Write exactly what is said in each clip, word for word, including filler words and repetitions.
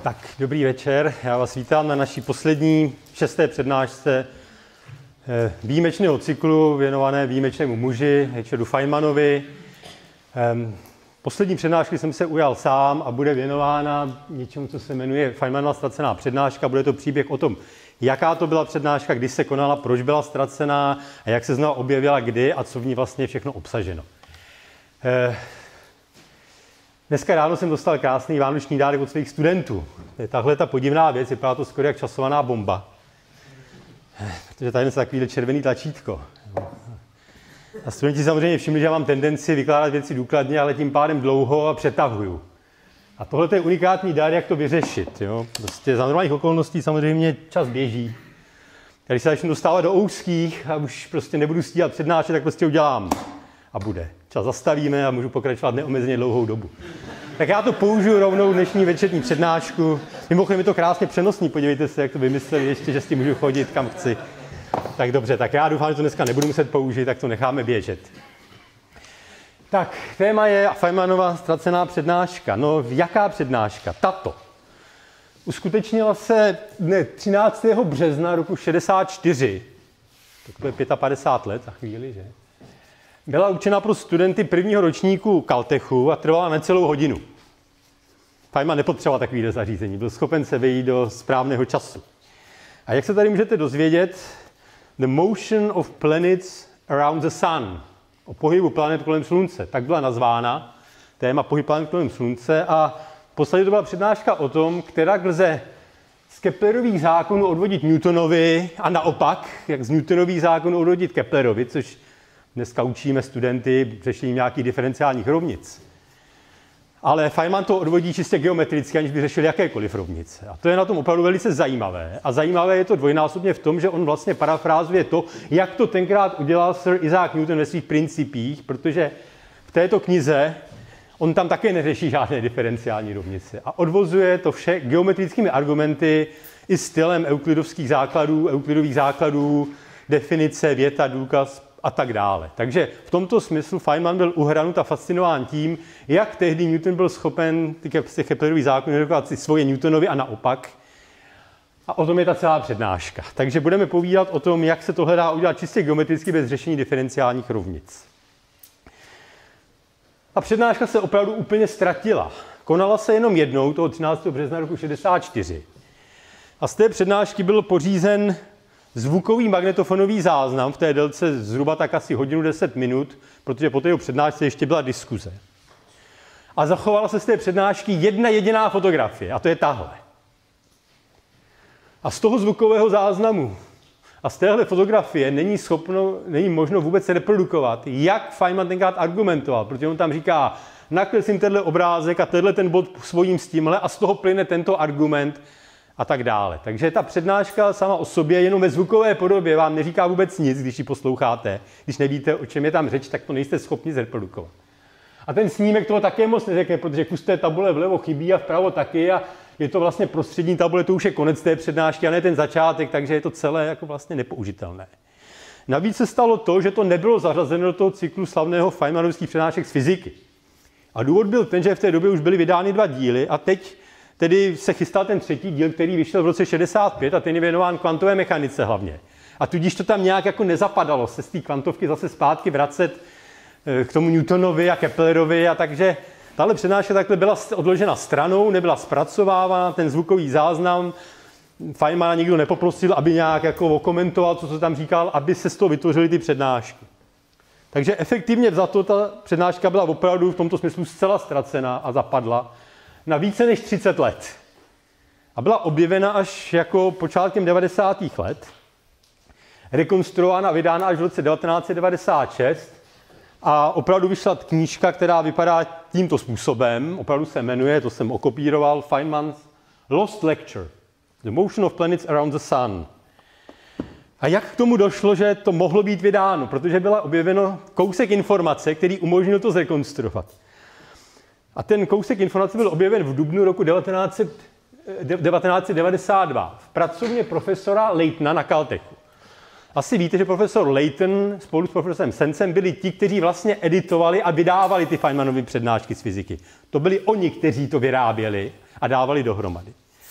Tak, dobrý večer. Já vás vítám na naší poslední šesté přednášce výjimečného cyklu věnované výjimečnému muži, Richardu Feynmanovi. Poslední přednášky jsem se ujal sám a bude věnována něčemu, co se jmenuje Feynmanova ztracená přednáška. Bude to příběh o tom, jaká to byla přednáška, kdy se konala, proč byla ztracená a jak se znovu objevila, kdy a co v ní vlastně je všechno obsaženo. Dneska ráno jsem dostal krásný vánoční dárek od svých studentů. Tahle ta podivná věc, vypadá to skoro jak časovaná bomba. Protože tady je takovýhle červený tlačítko. A studenti samozřejmě všimli, že já mám tendenci vykládat věci důkladně, ale tím pádem dlouho a přetahuju. A tohle je unikátní dár, jak to vyřešit. Jo? Prostě za normálních okolností samozřejmě čas běží. Když se začnu dostávat do úzkých a už prostě nebudu stíhat přednášet, tak prostě udělám. A bude. Čas zastavíme a můžu pokračovat neomezeně dlouhou dobu. Tak já to použiju rovnou dnešní večerní přednášku. Mimochodem je to krásně přenosný, podívejte se, jak to vymysleli ještě, že s tím můžu chodit kam chci. Tak dobře, tak já doufám, že to dneska nebudu muset použít, tak to necháme běžet. Tak, téma je Feynmanova ztracená přednáška. No, jaká přednáška? Tato. Uskutečnila se dne třináctého března roku šedesát čtyři. Tak to je padesát pět let za chvíli, že? Byla určena pro studenty prvního ročníku Caltechu a trvala necelou hodinu. Feynman nepotřeboval takovýhle zařízení, byl schopen se vejít do správného času. A jak se tady můžete dozvědět? The motion of planets around the sun. O pohybu planet kolem Slunce. Tak byla nazvána. Téma pohyb planet kolem Slunce. A v podstatě to byla přednáška o tom, která lze z Keplerových zákonů odvodit Newtonovi a naopak, jak z Newtonových zákonů odvodit Keplerovi, což dneska učíme studenty řešení nějakých diferenciálních rovnic. Ale Feynman to odvodí čistě geometricky, aniž by řešil jakékoliv rovnice. A to je na tom opravdu velice zajímavé. A zajímavé je to dvojnásobně v tom, že on vlastně parafrázuje to, jak to tenkrát udělal Sir Isaac Newton ve svých principích, protože v této knize on tam také neřeší žádné diferenciální rovnice. A odvozuje to vše geometrickými argumenty i stylem euklidovských základů, euklidových základů, definice, věta, důkaz, a tak dále. Takže v tomto smyslu Feynman byl uhranut a fascinován tím, jak tehdy Newton byl schopen ty Keplerový zákony redukovat si svoje Newtonovi a naopak. A o tom je ta celá přednáška. Takže budeme povídat o tom, jak se tohle dá udělat čistě geometricky bez řešení diferenciálních rovnic. A přednáška se opravdu úplně ztratila. Konala se jenom jednou, toho třináctého března roku šedesát čtyři. A z té přednášky byl pořízen zvukový magnetofonový záznam v té délce zhruba tak asi hodinu deset minut, protože po té jeho přednášce ještě byla diskuze. A zachovala se z té přednášky jedna jediná fotografie, a to je tahle. A z toho zvukového záznamu a z téhle fotografie není, schopno, není možno vůbec reprodukovat, jak Feynman tenkrát argumentoval, protože on tam říká, nakreslím tenhle obrázek a tenhle ten bod svojím s tímhle a z toho plyne tento argument, a tak dále. Takže ta přednáška sama o sobě jenom ve zvukové podobě vám neříká vůbec nic, když ji posloucháte. Když nevíte, o čem je tam řeč, tak to nejste schopni zreprodukovat. A ten snímek toho také moc neřekne, protože kus té tabule vlevo chybí a vpravo taky a je to vlastně prostřední tabule, to už je konec té přednášky a ne ten začátek, takže je to celé jako vlastně nepoužitelné. Navíc se stalo to, že to nebylo zařazeno do toho cyklu slavného Feynmanovských přednášek z fyziky. A důvod byl ten, že v té době už byly vydány dva díly a teď tedy se chystal ten třetí díl, který vyšel v roce šedesát pět a ten je věnován kvantové mechanice hlavně. A tudíž to tam nějak jako nezapadalo se z té kvantovky zase zpátky vracet k tomu Newtonovi a Keplerovi a takže tahle přednáška takhle byla odložena stranou, nebyla zpracovávána, ten zvukový záznam. Feynmana nikdo nepoprosil, aby nějak jako okomentoval, co se tam říkal, aby se z toho vytvořily ty přednášky. Takže efektivně vzato ta přednáška byla opravdu v tomto smyslu zcela ztracená a zapadla na více než třicet let. A byla objevena až jako počátkem devadesátých let, rekonstruována a vydána až v roce devatenáct set devadesát šest a opravdu vyšla knížka, která vypadá tímto způsobem, opravdu se jmenuje, to jsem okopíroval, Feynman's Lost Lecture, The Motion of Planets Around the Sun. A jak k tomu došlo, že to mohlo být vydáno? Protože byla objeveno kousek informace, který umožnil to zrekonstruovat. A ten kousek informace byl objeven v dubnu roku devatenáct set devadesát dva v pracovně profesora Laytona na Caltechu. Asi víte, že profesor Layton spolu s profesorem Sensem byli ti, kteří vlastně editovali a vydávali ty Feynmanovy přednášky z fyziky. To byli oni, kteří to vyráběli a dávali dohromady.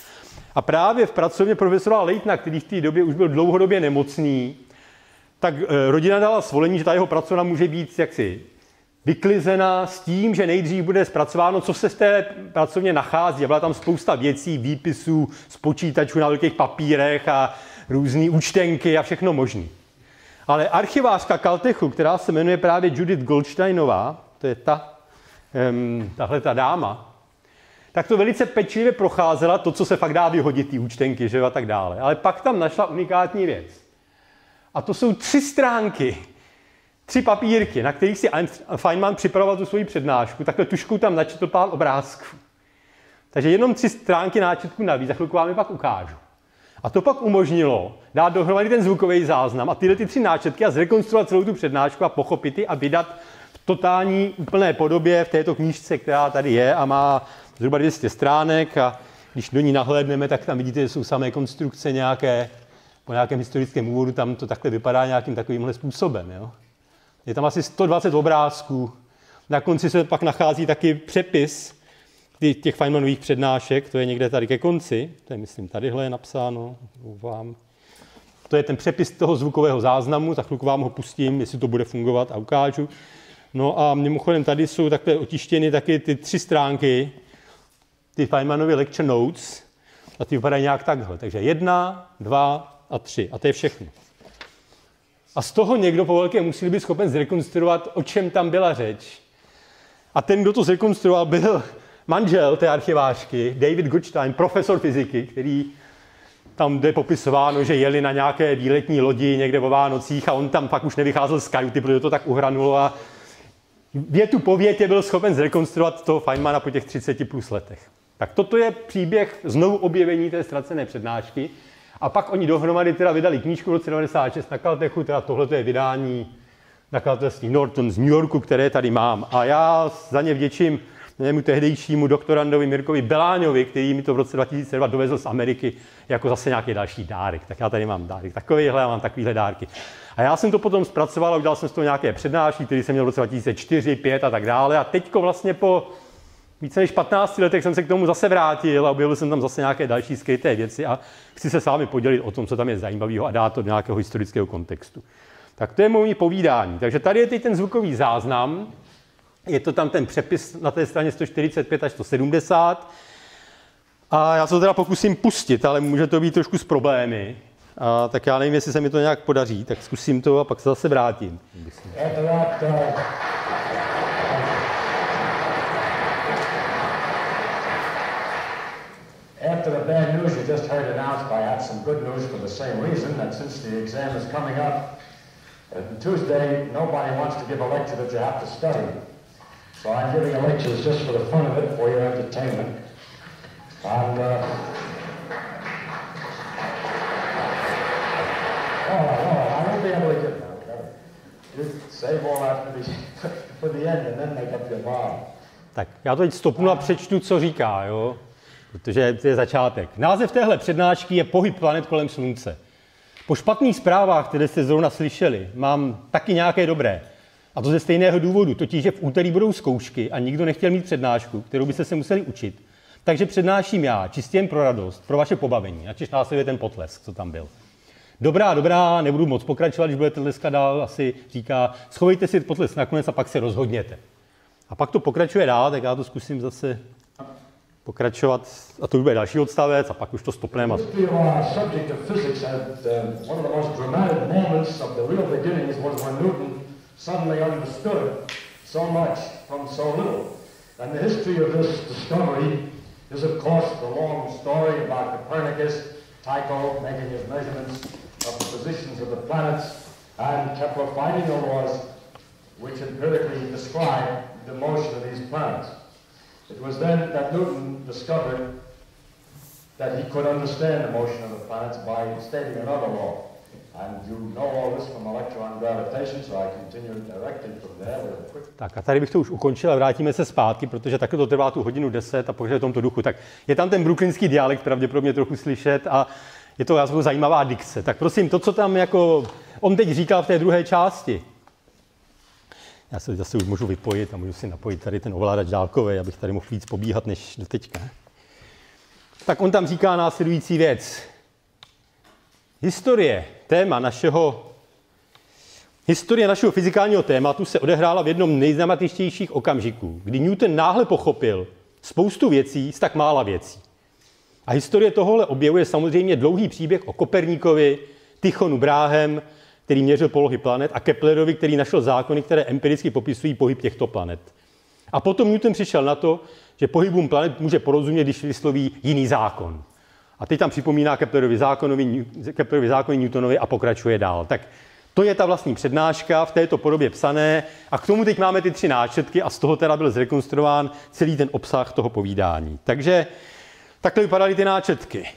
A právě v pracovně profesora Leightona, který v té době už byl dlouhodobě nemocný, tak rodina dala svolení, že ta jeho pracovna může být jaksi vyklizena s tím, že nejdřív bude zpracováno, co se v té pracovně nachází. A byla tam spousta věcí, výpisů z počítačů na velkých papírech a různé účtenky a všechno možné. Ale archivářka Caltechu, která se jmenuje právě Judith Goldsteinová, to je ta, um, tahle ta dáma, tak to velice pečlivě procházela, to, co se fakt dá vyhodit, ty účtenky, že a tak dále. Ale pak tam našla unikátní věc. A to jsou tři stránky, tři papírky, na kterých si Feynman připravoval tu svoji přednášku, takhle tuškou tam načetl pár obrázků. Takže jenom tři stránky náčetku navíc, za chvilku vám je pak ukážu. A to pak umožnilo dát dohromady ten zvukový záznam a tyhle ty tři náčetky a zrekonstruovat celou tu přednášku a pochopit ji a vydat v totální úplné podobě v této knížce, která tady je a má zhruba dvě stě stránek a když do ní nahlédneme, tak tam vidíte, že jsou samé konstrukce nějaké, po nějakém historickém úvodu, tam to takhle vypadá nějakým takovýmhle způsobem. Jo? Je tam asi sto dvacet obrázků. Na konci se pak nachází taky přepis těch Feynmanových přednášek, to je někde tady ke konci, to je myslím tadyhle je napsáno, vám. To je ten přepis toho zvukového záznamu, za chvilku vám ho pustím, jestli to bude fungovat a ukážu. No a mimochodem tady jsou takhle otištěny taky ty tři stránky, ty Feynmanovy lecture notes, a ty vypadají nějak takhle. Takže jedna, dva a tři. A to je všechno. A z toho někdo po velké musí být schopen zrekonstruovat, o čem tam byla řeč. A ten, kdo to zrekonstruoval, byl manžel té archivářky, David Goodstein, profesor fyziky, který tam jde popisováno, že jeli na nějaké výletní lodi někde o Vánocích a on tam pak už nevycházel z kajuty, protože to tak uhranulo a větu po větě byl schopen zrekonstruovat toho Feynmana po těch třiceti plus letech. Tak toto je příběh znovu objevení té ztracené přednášky. A pak oni dohromady teda vydali knížku v roce devadesát šest na Caltechu, teda tohle je vydání nakladatelství Norton z New Yorku, které tady mám. A já za ně vděčím mému tehdejšímu doktorandovi Mirkovi Beláňovi, který mi to v roce dva tisíce dva dovezl z Ameriky jako zase nějaký další dárek. Tak já tady mám dárek takovýhle a mám takovýhle dárky. A já jsem to potom zpracoval a udělal jsem z toho nějaké přednášky, které jsem měl v roce dva tisíce čtyři, pět a tak dále. A teďko vlastně po více než patnácti letech jsem se k tomu zase vrátil a objevil jsem tam zase nějaké další skryté věci a chci se s vámi podělit o tom, co tam je zajímavého a dát to do nějakého historického kontextu. Tak to je moje povídání. Takže tady je teď ten zvukový záznam. Je to tam ten přepis na té straně sto čtyřicet pět až sto sedmdesát. A já se to teda pokusím pustit, ale může to být trošku s problémy. A tak já nevím, jestli se mi to nějak podaří, tak zkusím to a pak se zase vrátím. After the bad news you just heard announced, I have some good news for the same reason, that since the exam is coming up, uh, Tuesday, nobody wants to give a lecture that you have to study. So I'm giving a lecture just for the fun of it, for your entertainment. And, uh, oh, oh, I won't be able to get that. You save all that for the, for the end and then make up your mind. Tak, já to teď stopnu a přečtu, co říká, jo? Protože to je začátek. Název téhle přednášky je Pohyb planet kolem Slunce. Po špatných zprávách, které jste zrovna slyšeli, mám taky nějaké dobré. A to ze stejného důvodu, totiž, že v úterý budou zkoušky a nikdo nechtěl mít přednášku, kterou byste se museli učit. Takže přednáším já, čistě jen pro radost, pro vaše pobavení. Načež následuje ten potlesk, co tam byl. Dobrá, dobrá, nebudu moc pokračovat, když budete tleskat dál, asi říká, schovejte si potlesk nakonec a pak se rozhodněte. A pak to pokračuje dál, tak já to zkusím zase pokračovat, a to už bude další odstavec, a pak už to stopneme. Suddenly understood so much from so little. And the history of this discovery is, of course, the long story about Copernicus, Tycho making his measurements of the positions of the planets, and Kepler finding the laws which empirically describe the motion of these planets. It was then that Newton discovered that he could understand the motion of the planets by stating another law. And you know all this from a lecture on gravitation, so I continue directly from there with a quick... Tak a tady bych to už ukončil a vrátíme se zpátky, protože taky to trvá tu hodinu deset a pokračuje v tomto duchu. Tak je tam ten brooklynský dialekt pravděpodobně trochu slyšet a je to jako zajímavá dikce. Tak prosím, to, co tam jako on teď říkal v té druhé části. Já se zase už můžu vypojit a můžu si napojit tady ten ovládač dálkový, abych tady mohl víc pobíhat než do teďka. tak on tam říká následující věc. Historie, téma našeho, historie našeho fyzikálního tématu se odehrála v jednom nejdramatičtějších okamžiků, kdy Newton náhle pochopil spoustu věcí z tak mála věcí. A historie tohohle objevu je samozřejmě dlouhý příběh o Koperníkovi, Tychonu Brahem, který měřil polohy planet, a Keplerovi, který našel zákony, které empiricky popisují pohyb těchto planet. A potom Newton přišel na to, že pohybům planet může porozumět, když vysloví jiný zákon. A teď tam připomíná Keplerovi zákony, Keplerovi zákony Newtonovi a pokračuje dál. Tak to je ta vlastní přednáška v této podobě psané a k tomu teď máme ty tři náčrtky a z toho teda byl zrekonstruován celý ten obsah toho povídání. Takže takhle vypadaly ty náčrtky.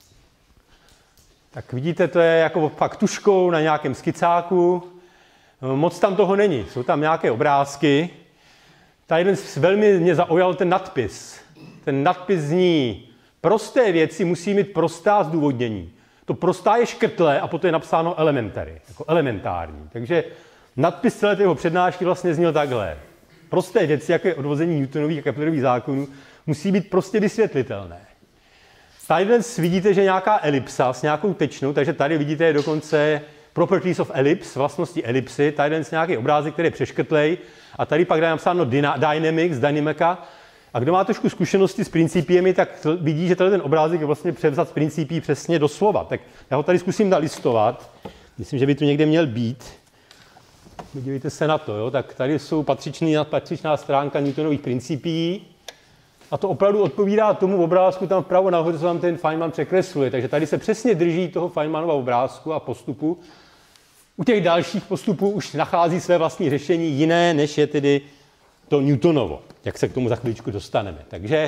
Tak vidíte, to je jako fakt tuškou na nějakém skicáku. Moc tam toho není, jsou tam nějaké obrázky. Ta jeden velmi mě zaujal ten nadpis. Ten nadpis zní: prosté věci musí mít prostá zdůvodnění. To prostá je škrtlé a potom je napsáno elementary, jako elementární. Takže nadpis celé jeho přednášky vlastně zněl takhle. Prosté věci, jako je odvození Newtonových a Keplerových zákonů, musí být prostě vysvětlitelné. Tady dnes vidíte, že nějaká elipsa s nějakou tečnou, takže tady vidíte dokonce properties of ellipse, vlastnosti elipsy, tady dnes nějaký obrázek, který je přeškrtlej, a tady pak je napsáno dynamics, dynamika. A kdo má trošku zkušenosti s principiemi, tak vidí, že ten obrázek je vlastně převzat z principí přesně doslova. Tak já ho tady zkusím nalistovat. Myslím, že by tu někde měl být. Podívejte se na to, jo? Tak tady jsou patřičný, patřičná stránka Newtonových principí. A to opravdu odpovídá tomu obrázku tam vpravo nahoře, co vám ten Feynman překresluje. Takže tady se přesně drží toho Feynmanova obrázku a postupu. U těch dalších postupů už nachází své vlastní řešení jiné, než je tedy to Newtonovo, jak se k tomu za chvíličku dostaneme. Takže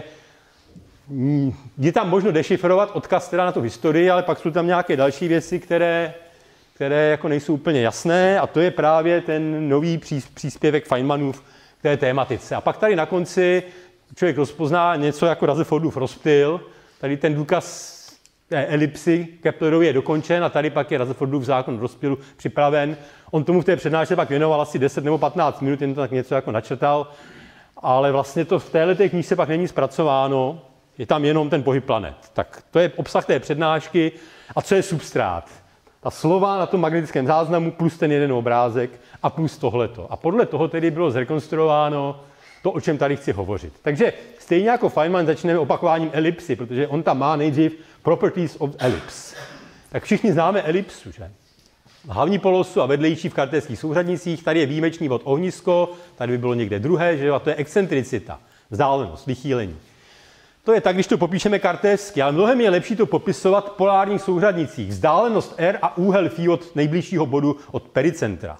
je tam možno dešifrovat odkaz teda na tu historii, ale pak jsou tam nějaké další věci, které, které jako nejsou úplně jasné, a to je právě ten nový příspěvek Feynmanův k té tématice. A pak tady na konci člověk rozpozná něco jako Rutherfordův rozptyl. Tady ten důkaz té elipsy Keplerovi je dokončen a tady pak je Rutherfordův zákon rozptylu připraven. On tomu v té přednášce pak věnoval asi deset nebo patnáct minut, jen to tak něco jako načrtal, ale vlastně to v této knížce pak není zpracováno, je tam jenom ten pohyb planet. Tak to je obsah té přednášky. A co je substrát? Ta slova na tom magnetickém záznamu plus ten jeden obrázek a plus tohleto. A podle toho tedy bylo zrekonstruováno to, o čem tady chci hovořit. Takže stejně jako Feynman začneme opakováním elipsy, protože on tam má nejdřív properties of ellipse. Tak všichni známe elipsu, že? Hlavní polosu a vedlejší v kartézských souřadnicích, tady je výjimečný bod ohnisko, tady by bylo někde druhé, že? A to je excentricita, vzdálenost, vychýlení. To je tak, když to popíšeme kartézsky, ale mnohem je lepší to popisovat v polárních souřadnicích. Vzdálenost R a úhel φ od nejbližšího bodu od pericentra.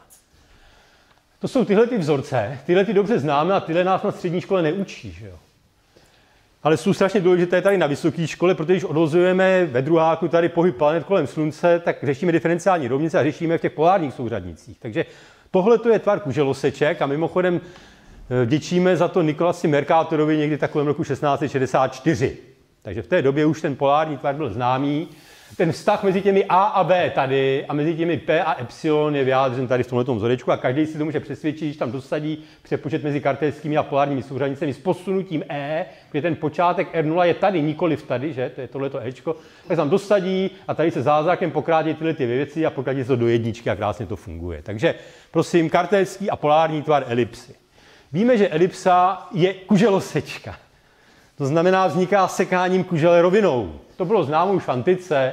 To jsou tyhle ty vzorce, tyhle ty dobře známe a tyhle nás na střední škole neučí, že jo? Ale jsou strašně důležité tady na vysoké škole, protože když odvozujeme ve druháku tady pohyb planet kolem Slunce, tak řešíme diferenciální rovnice a řešíme v těch polárních souřadnicích. Takže tohle to je tvar kuželoseček a mimochodem děčíme za to Nikolasi Mercatorovi někdy takovém roku šestnáct set šedesát čtyři. Takže v té době už ten polární tvar byl známý. Ten vztah mezi těmi A a B tady a mezi těmi P a Epsilon je vyjádřen tady v tomto vzorečku a každý si to může přesvědčit, když tam dosadí přepočet mezi kartézskými a polárními souřadnicemi s posunutím E, protože ten počátek R nula je tady, nikoliv tady, že? To je tohleto Ečko, tak tam dosadí a tady se zázrakem pokrátí tyhle ty věci a pokrátí se to do jedničky a krásně to funguje. Takže prosím, kartézský a polární tvar elipsy. Víme, že elipsa je kuželosečka. To znamená, vzniká sekáním kužele rovinou. To bylo známo už v antice.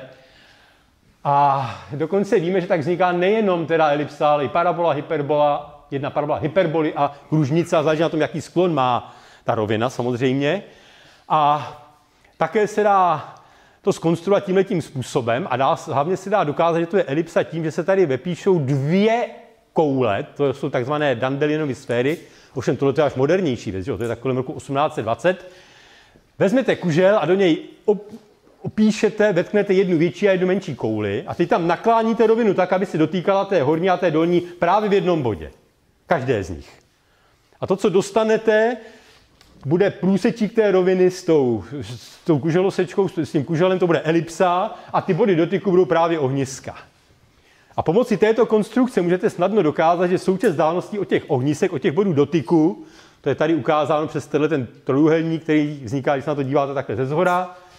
A dokonce víme, že tak vzniká nejenom teda elipsa, ale i parabola, hyperbola, jedna parabola, hyperboly a kružnice, záleží na tom, jaký sklon má ta rovina samozřejmě. A také se dá to zkonstruovat tímhletím způsobem a dá, hlavně se dá dokázat, že to je elipsa tím, že se tady vepíšou dvě koule, to jsou takzvané Dandelionovy sféry, ovšem tohle je až modernější věc, to je tak kolem roku osmnáct set dvacet. Vezmete kužel a do něj op- opíšete, vetknete jednu větší a jednu menší kouli a teď tam nakláníte rovinu tak, aby se dotýkala té horní a té dolní právě v jednom bodě. Každé z nich. A to, co dostanete, bude průsečík té roviny s tou, s tou kuželosečkou, s tím kuželem, to bude elipsa a ty body dotyku budou právě ohniska. A pomocí této konstrukce můžete snadno dokázat, že součet vzdáleností od těch ohnisek, od těch bodů dotyku, to je tady ukázáno přes tenhle ten trojúhelník, který vzniká, když se na to díváte takhle ze zhora,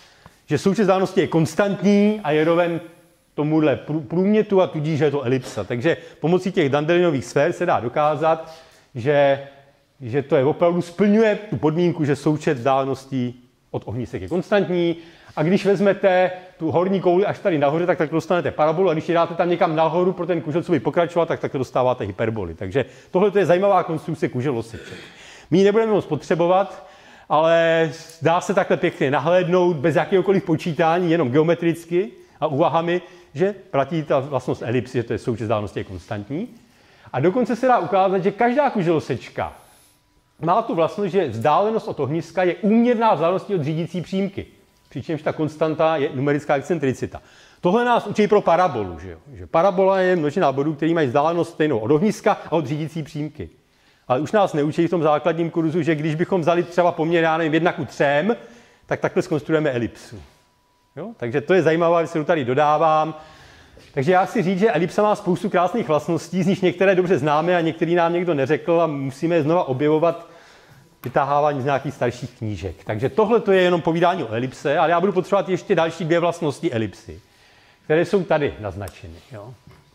že součet vzdálenosti je konstantní a je roven tomuhle průmětu a tudíž je to elipsa. Takže pomocí těch Dandelinových sfér se dá dokázat, že, že to je opravdu splňuje tu podmínku, že součet vzdáleností od ohnisek je konstantní. A když vezmete tu horní kouli až tady nahoře, tak tak dostanete parabolu. A když ji dáte tam někam nahoru pro ten kužel, co by pokračoval, tak tak dostáváte hyperboly. Takže tohle je zajímavá konstrukce kuželoseček. My ji nebudeme moc potřebovat, ale dá se takhle pěkně nahlédnout bez jakéhokoliv počítání, jenom geometricky a úvahami, že platí ta vlastnost elipsy, že to je součet vzdálenosti je konstantní. A dokonce se dá ukázat, že každá kuželosečka má tu vlastnost, že vzdálenost od ohniska je úměrná vzdálenosti od řídící přímky. Přičemž ta konstanta je numerická excentricita. Tohle nás učí pro parabolu, že jo? Že parabola je množina bodů, který mají vzdálenost stejnou od ohniska a od řídící přímky. Ale už nás neučí v tom základním kurzu, že když bychom vzali třeba poměr, já nevím, jedna ku třem, tak takhle zkonstruujeme elipsu. Jo? Takže to je zajímavé, že se to tady dodávám. Takže já chci říct, že elipsa má spoustu krásných vlastností, z nich některé dobře známe a některý nám někdo neřekl a musíme je znova objevovat vytahávání z nějakých starších knížek. Takže tohle to je jenom povídání o elipse, ale já budu potřebovat ještě další dvě vlastnosti elipsy, které jsou tady naznačeny. Jo?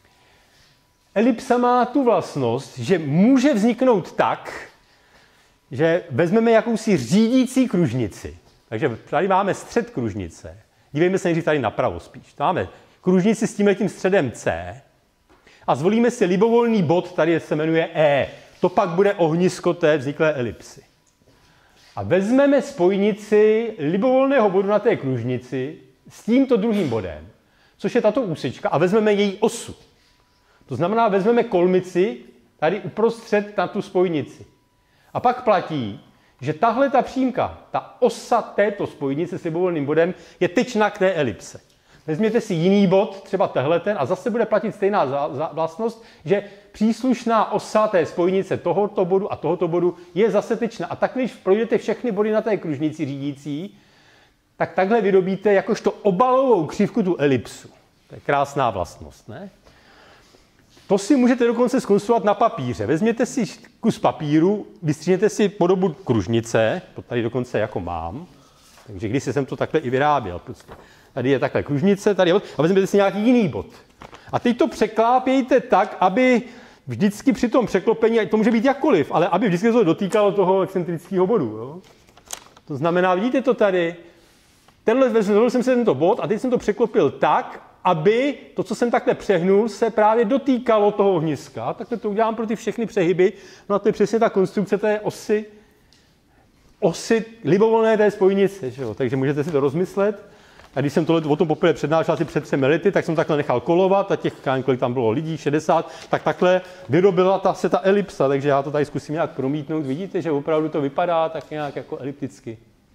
Elipsa má tu vlastnost, že může vzniknout tak, že vezmeme jakousi řídící kružnici. Takže tady máme střed kružnice. Dívejme se nejdřív tady napravo spíš. Tady máme kružnici s tímhletím středem C a zvolíme si libovolný bod, tady se jmenuje E. To pak bude ohnisko té vzniklé elipsy. A vezmeme spojnici libovolného bodu na té kružnici s tímto druhým bodem, což je tato úsečka, a vezmeme její osu. To znamená, vezmeme kolmici tady uprostřed na tu spojnici. A pak platí, že tahle ta přímka, ta osa této spojnice s libovolným bodem je tyčna k té elipse. Vezměte si jiný bod, třeba tehleten, a zase bude platit stejná vlastnost, že příslušná osa té spojnice tohoto bodu a tohoto bodu je zase tyčna. A tak, když projdete všechny body na té kružnici řídící, tak takhle vyrobíte jakožto obalovou křivku tu elipsu. To je krásná vlastnost, ne? To si můžete dokonce zkonstruovat na papíře. Vezměte si kus papíru, vystříhněte si podobu kružnice, to tady dokonce jako mám, takže když jsem to takhle i vyráběl. Prostě. Tady je takhle kružnice, tady je bod, a vezměte si nějaký jiný bod. A teď to překlápějte tak, aby vždycky při tom překlopení, to může být jakkoliv, ale aby vždycky to dotýkalo toho excentrického bodu. Jo? To znamená, vidíte to tady, tenhle, vezl jsem si tento bod a teď jsem to překlopil tak, aby to, co jsem takhle přehnul, se právě dotýkalo toho ohniska. Takhle to udělám pro ty všechny přehyby. No a to je přesně ta konstrukce té osy, osy libovolné té spojnice. Že jo? Takže můžete si to rozmyslet. A když jsem tohle o tom poprvé přednášel asi před třemi lety, tak jsem takhle nechal kolovat a těch, kolik tam bylo lidí, šedesát, tak takhle vyrobila ta, se ta elipsa. Takže já to tady zkusím nějak promítnout. Vidíte, že opravdu to vypadá tak nějak jako elipticky.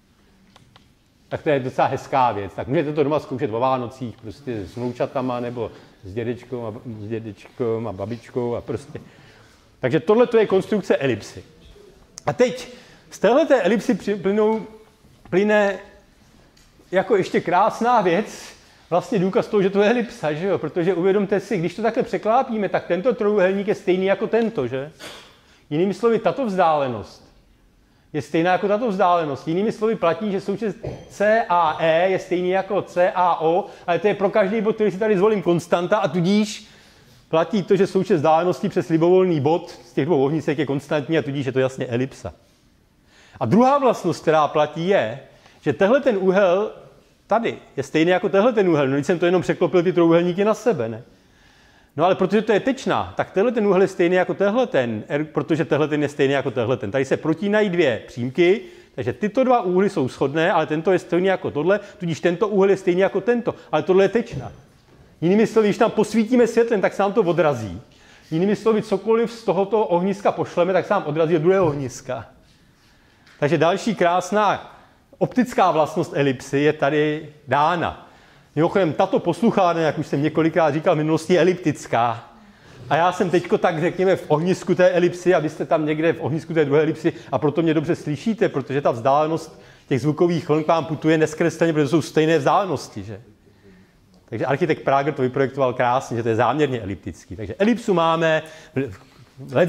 Tak to je docela hezká věc. Tak můžete to doma zkoušet o Vánocích, prostě s vnoučatama nebo s dědečkou a, s dědečkou a babičkou a prostě. Takže tohle to je konstrukce elipsy. A teď z téhleté elipsy plynou, plyne jako ještě krásná věc, vlastně důkaz toho, že to je elipsa, že jo? Protože uvědomte si, když to takhle překlápíme, tak tento trojúhelník je stejný jako tento, že? Jinými slovy, tato vzdálenost je stejná jako tato vzdálenost. Jinými slovy platí, že součet C A E je stejný jako C A O, ale to je pro každý bod, který si tady zvolím, konstanta, a tudíž platí to, že součet vzdáleností přes libovolný bod z těch dvou ohnisek je konstantní a tudíž je to jasně elipsa. A druhá vlastnost, která platí, je, že tehle ten úhel tady je stejný jako tehle ten úhel. No, když jsem to jenom překlopil ty trojúhelníky na sebe, ne? No ale protože to je tyčná, tak tenhle ten úhel je stejný jako tehle ten, protože tehle ten je stejný jako tehle ten. Tady se protínají dvě přímky, takže tyto dva úhly jsou shodné, ale tento je stejný jako tohle, tudíž tento úhel je stejný jako tento, ale tohle je tyčná. Jinými slovy, když tam posvítíme světlem, tak se nám to odrazí. Jinými slovy, cokoliv z tohoto ohniska pošleme, tak se nám odrazí od druhého ohniska. Takže další krásná optická vlastnost elipsy je tady dána. Mimochodem, tato posluchárna, jak už jsem několikrát říkal v minulosti, je eliptická. A já jsem teďko tak, řekněme, v ohnisku té elipsy a vy jste tam někde v ohnisku té druhé elipsy a proto mě dobře slyšíte, protože ta vzdálenost těch zvukových vln k vám putuje neskresleně, protože to jsou stejné vzdálenosti, že? Takže architekt Prager to vyprojektoval krásně, že to je záměrně eliptický. Takže elipsu máme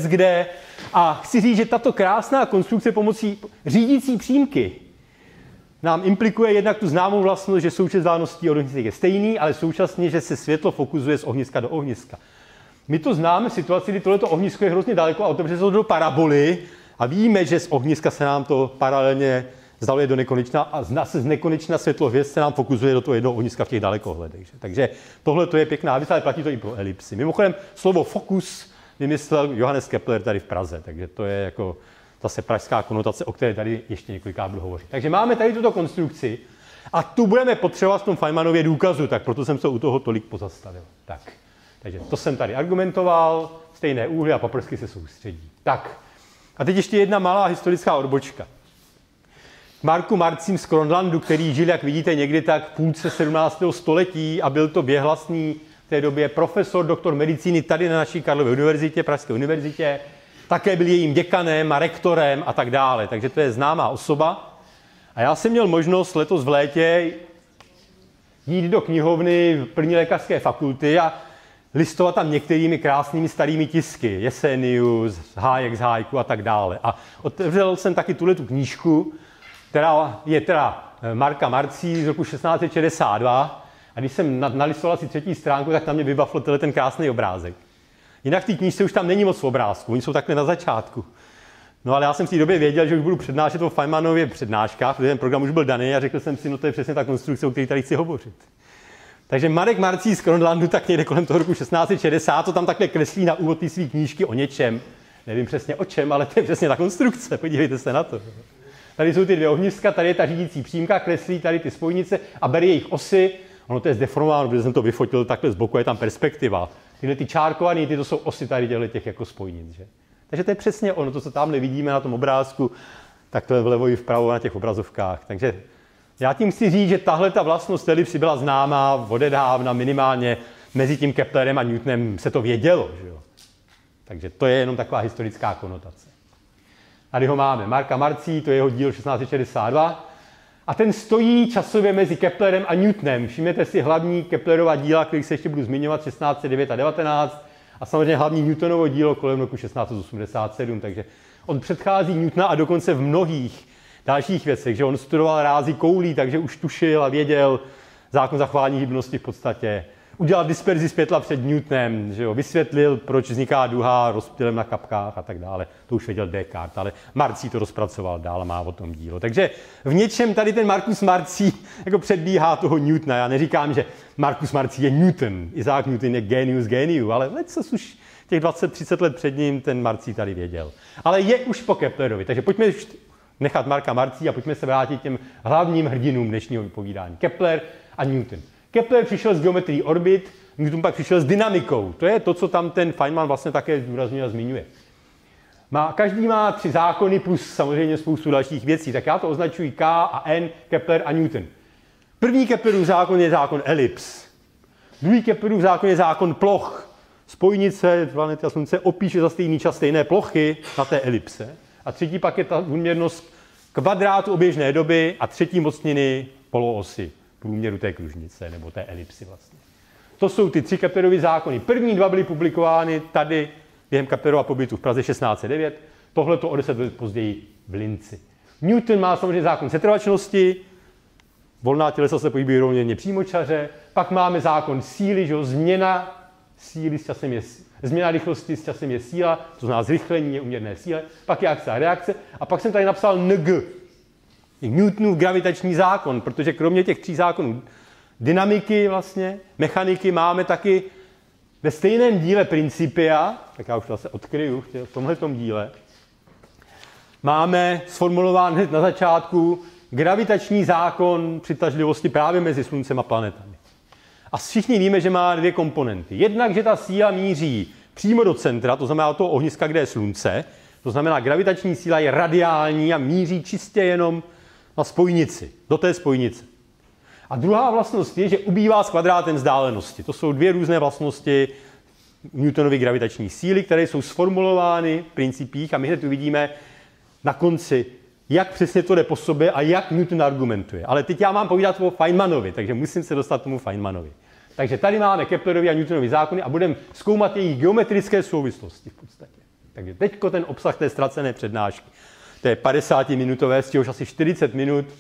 leckde a chci říct, že tato krásná konstrukce pomocí řídící přímky nám implikuje jednak tu známou vlastnost, že součet vzdáleností od ohniska je stejný, ale současně, že se světlo fokusuje z ohniska do ohniska. My to známe v situaci, kdy tohleto ohnisko je hrozně daleko a otevře se to do paraboly a víme, že z ohniska se nám to paralelně vzdaluje do nekonečna a zase z nekonečna světlo hvězd se nám fokusuje do toho jednoho ohniska v těch dalekohledech. Takže tohle to je pěkná věc, ale platí to i pro elipsy. Mimochodem, slovo fokus vymyslel Johannes Kepler tady v Praze, takže to je jako zase pražská konotace, o které tady ještě několikrát budu hovořit. Takže máme tady tuto konstrukci a tu budeme potřebovat v tom Feynmanově důkazu, tak proto jsem se u toho tolik pozastavil. Tak, takže to jsem tady argumentoval, stejné úhly a paprsky se soustředí. Tak, a teď ještě jedna malá historická odbočka. Marku Marcím z Kronlandu, který žil, jak vidíte, někdy tak v půlce sedmnáctého století a byl to věhlasný v té době profesor, doktor medicíny tady na naší Karlově univerzitě, Pražské univerzitě, také byl jejím děkanem a rektorem a tak dále, takže to je známá osoba. A já jsem měl možnost letos v létě jít do knihovny první lékařské fakulty a listovat tam některými krásnými starými tisky, Jesenius, Hájek z Hájku a tak dále. A otevřel jsem taky tuhletu knížku, která je teda Marka Marcí z roku šestnáct set šedesát dva. A když jsem nalistoval si třetí stránku, tak tam mě vybavil tenhle ten krásný obrázek. Jinak v té knížce už tam není moc obrázků, oni jsou takhle na začátku. No ale já jsem v té době věděl, že už budu přednášet o Feynmanově přednáškách, protože ten program už byl daný a řekl jsem si, no to je přesně ta konstrukce, o které tady chci hovořit. Takže Marek Marcí z Kronlandu tak někde kolem toho roku šestnáct set šedesát to tam takhle kreslí na úvod té své knížky o něčem. Nevím přesně o čem, ale to je přesně ta konstrukce, podívejte se na to. Tady jsou ty dvě ohniska, tady je ta řídící přímka, kreslí tady ty spojnice a bere jejich osy. Ono to je zdeformováno, protože jsem to vyfotil takhle z boku, je tam perspektiva. Tyhle ty čárkované, ty to jsou osy tady těch jako spojnic, že? Takže to je přesně ono, to, co tamhle vidíme na tom obrázku, tak to je vlevo i vpravo na těch obrazovkách. Takže já tím chci říct, že tahle ta vlastnost elipsy byla známá odedávna, minimálně mezi tím Keplerem a Newtonem se to vědělo, že jo? Takže to je jenom taková historická konotace. Tady ho máme, Marka Marcí, to je jeho díl šestnáct set šedesát dva. A ten stojí časově mezi Keplerem a Newtonem. Všimněte si hlavní Keplerova díla, kterých se ještě budu zmiňovat, šestnáct set devět a devatenáct. A samozřejmě hlavní Newtonovo dílo kolem roku šestnáct set osmdesát sedm. Takže on předchází Newtona a dokonce v mnohých dalších věcech. Že on studoval rázy koulí, takže už tušil a věděl zákon zachování hybnosti v podstatě. Udělal disperzi světla před Newtonem, že jo, vysvětlil, proč vzniká duha rozptylem na kapkách a tak dále. To už věděl Descartes, ale Marcí to rozpracoval dál a má o tom dílo. Takže v něčem tady ten Marcus Marcí jako předbíhá toho Newtona. Já neříkám, že Marcus Marcí je Newton, Isaac Newton je genius geniu, ale lecos už těch dvacet třicet let před ním ten Marcí tady věděl. Ale je už po Keplerovi, takže pojďme už nechat Marka Marcí a pojďme se vrátit těm hlavním hrdinům dnešního vypovídání. Kepler a Newton. Kepler přišel s geometrií orbit, Newton pak přišel s dynamikou. To je to, co tam ten Feynman vlastně také zdůrazňuje a zmiňuje. Má, každý má tři zákony plus samozřejmě spoustu dalších věcí, tak já to označuji K a N, Kepler a Newton. První Keplerův zákon je zákon elips. Druhý Keplerův zákon je zákon ploch. Spojnice planety a slunce opíše za stejný čas stejné plochy na té elipse. A třetí pak je ta úměrnost kvadrátu oběžné doby a třetí mocniny poloosy průměru té kružnice, nebo té elipsy vlastně. To jsou ty tři Keplerovy zákony. První dva byly publikovány tady během Keplerova pobytu v Praze šestnáct set devět, tohle to o deset let později v Linci. Newton má samozřejmě zákon setrvačnosti, volná tělesa se pohybují rovněrně přímočaře, pak máme zákon síly, že jo, změna síly s časem je, změna rychlosti s časem je síla, to znamená zrychlení je uměrné síle, pak je akce a reakce a pak jsem tady napsal N G. Newtonův gravitační zákon, protože kromě těch tří zákonů dynamiky vlastně, mechaniky máme taky ve stejném díle Principia, tak já už to zase odkryju v tomhletom díle, máme sformulován hned na začátku gravitační zákon přitažlivosti právě mezi sluncem a planetami. A všichni víme, že má dvě komponenty. Jednak, že ta síla míří přímo do centra, to znamená do toho ohniska, kde je slunce, to znamená, gravitační síla je radiální a míří čistě jenom na spojnici, do té spojnice. A druhá vlastnost je, že ubývá s kvadrátem vzdálenosti. To jsou dvě různé vlastnosti Newtonovy gravitační síly, které jsou sformulovány v principích a my hned uvidíme na konci, jak přesně to jde po sobě a jak Newton argumentuje. Ale teď já mám povídat o Feynmanovi, takže musím se dostat tomu Feynmanovi. Takže tady máme Keplerovi a Newtonovy zákony a budeme zkoumat jejich geometrické souvislosti v podstatě. Takže teďko ten obsah té ztracené přednášky. To je padesátiminutové, z čehož asi čtyřicet minut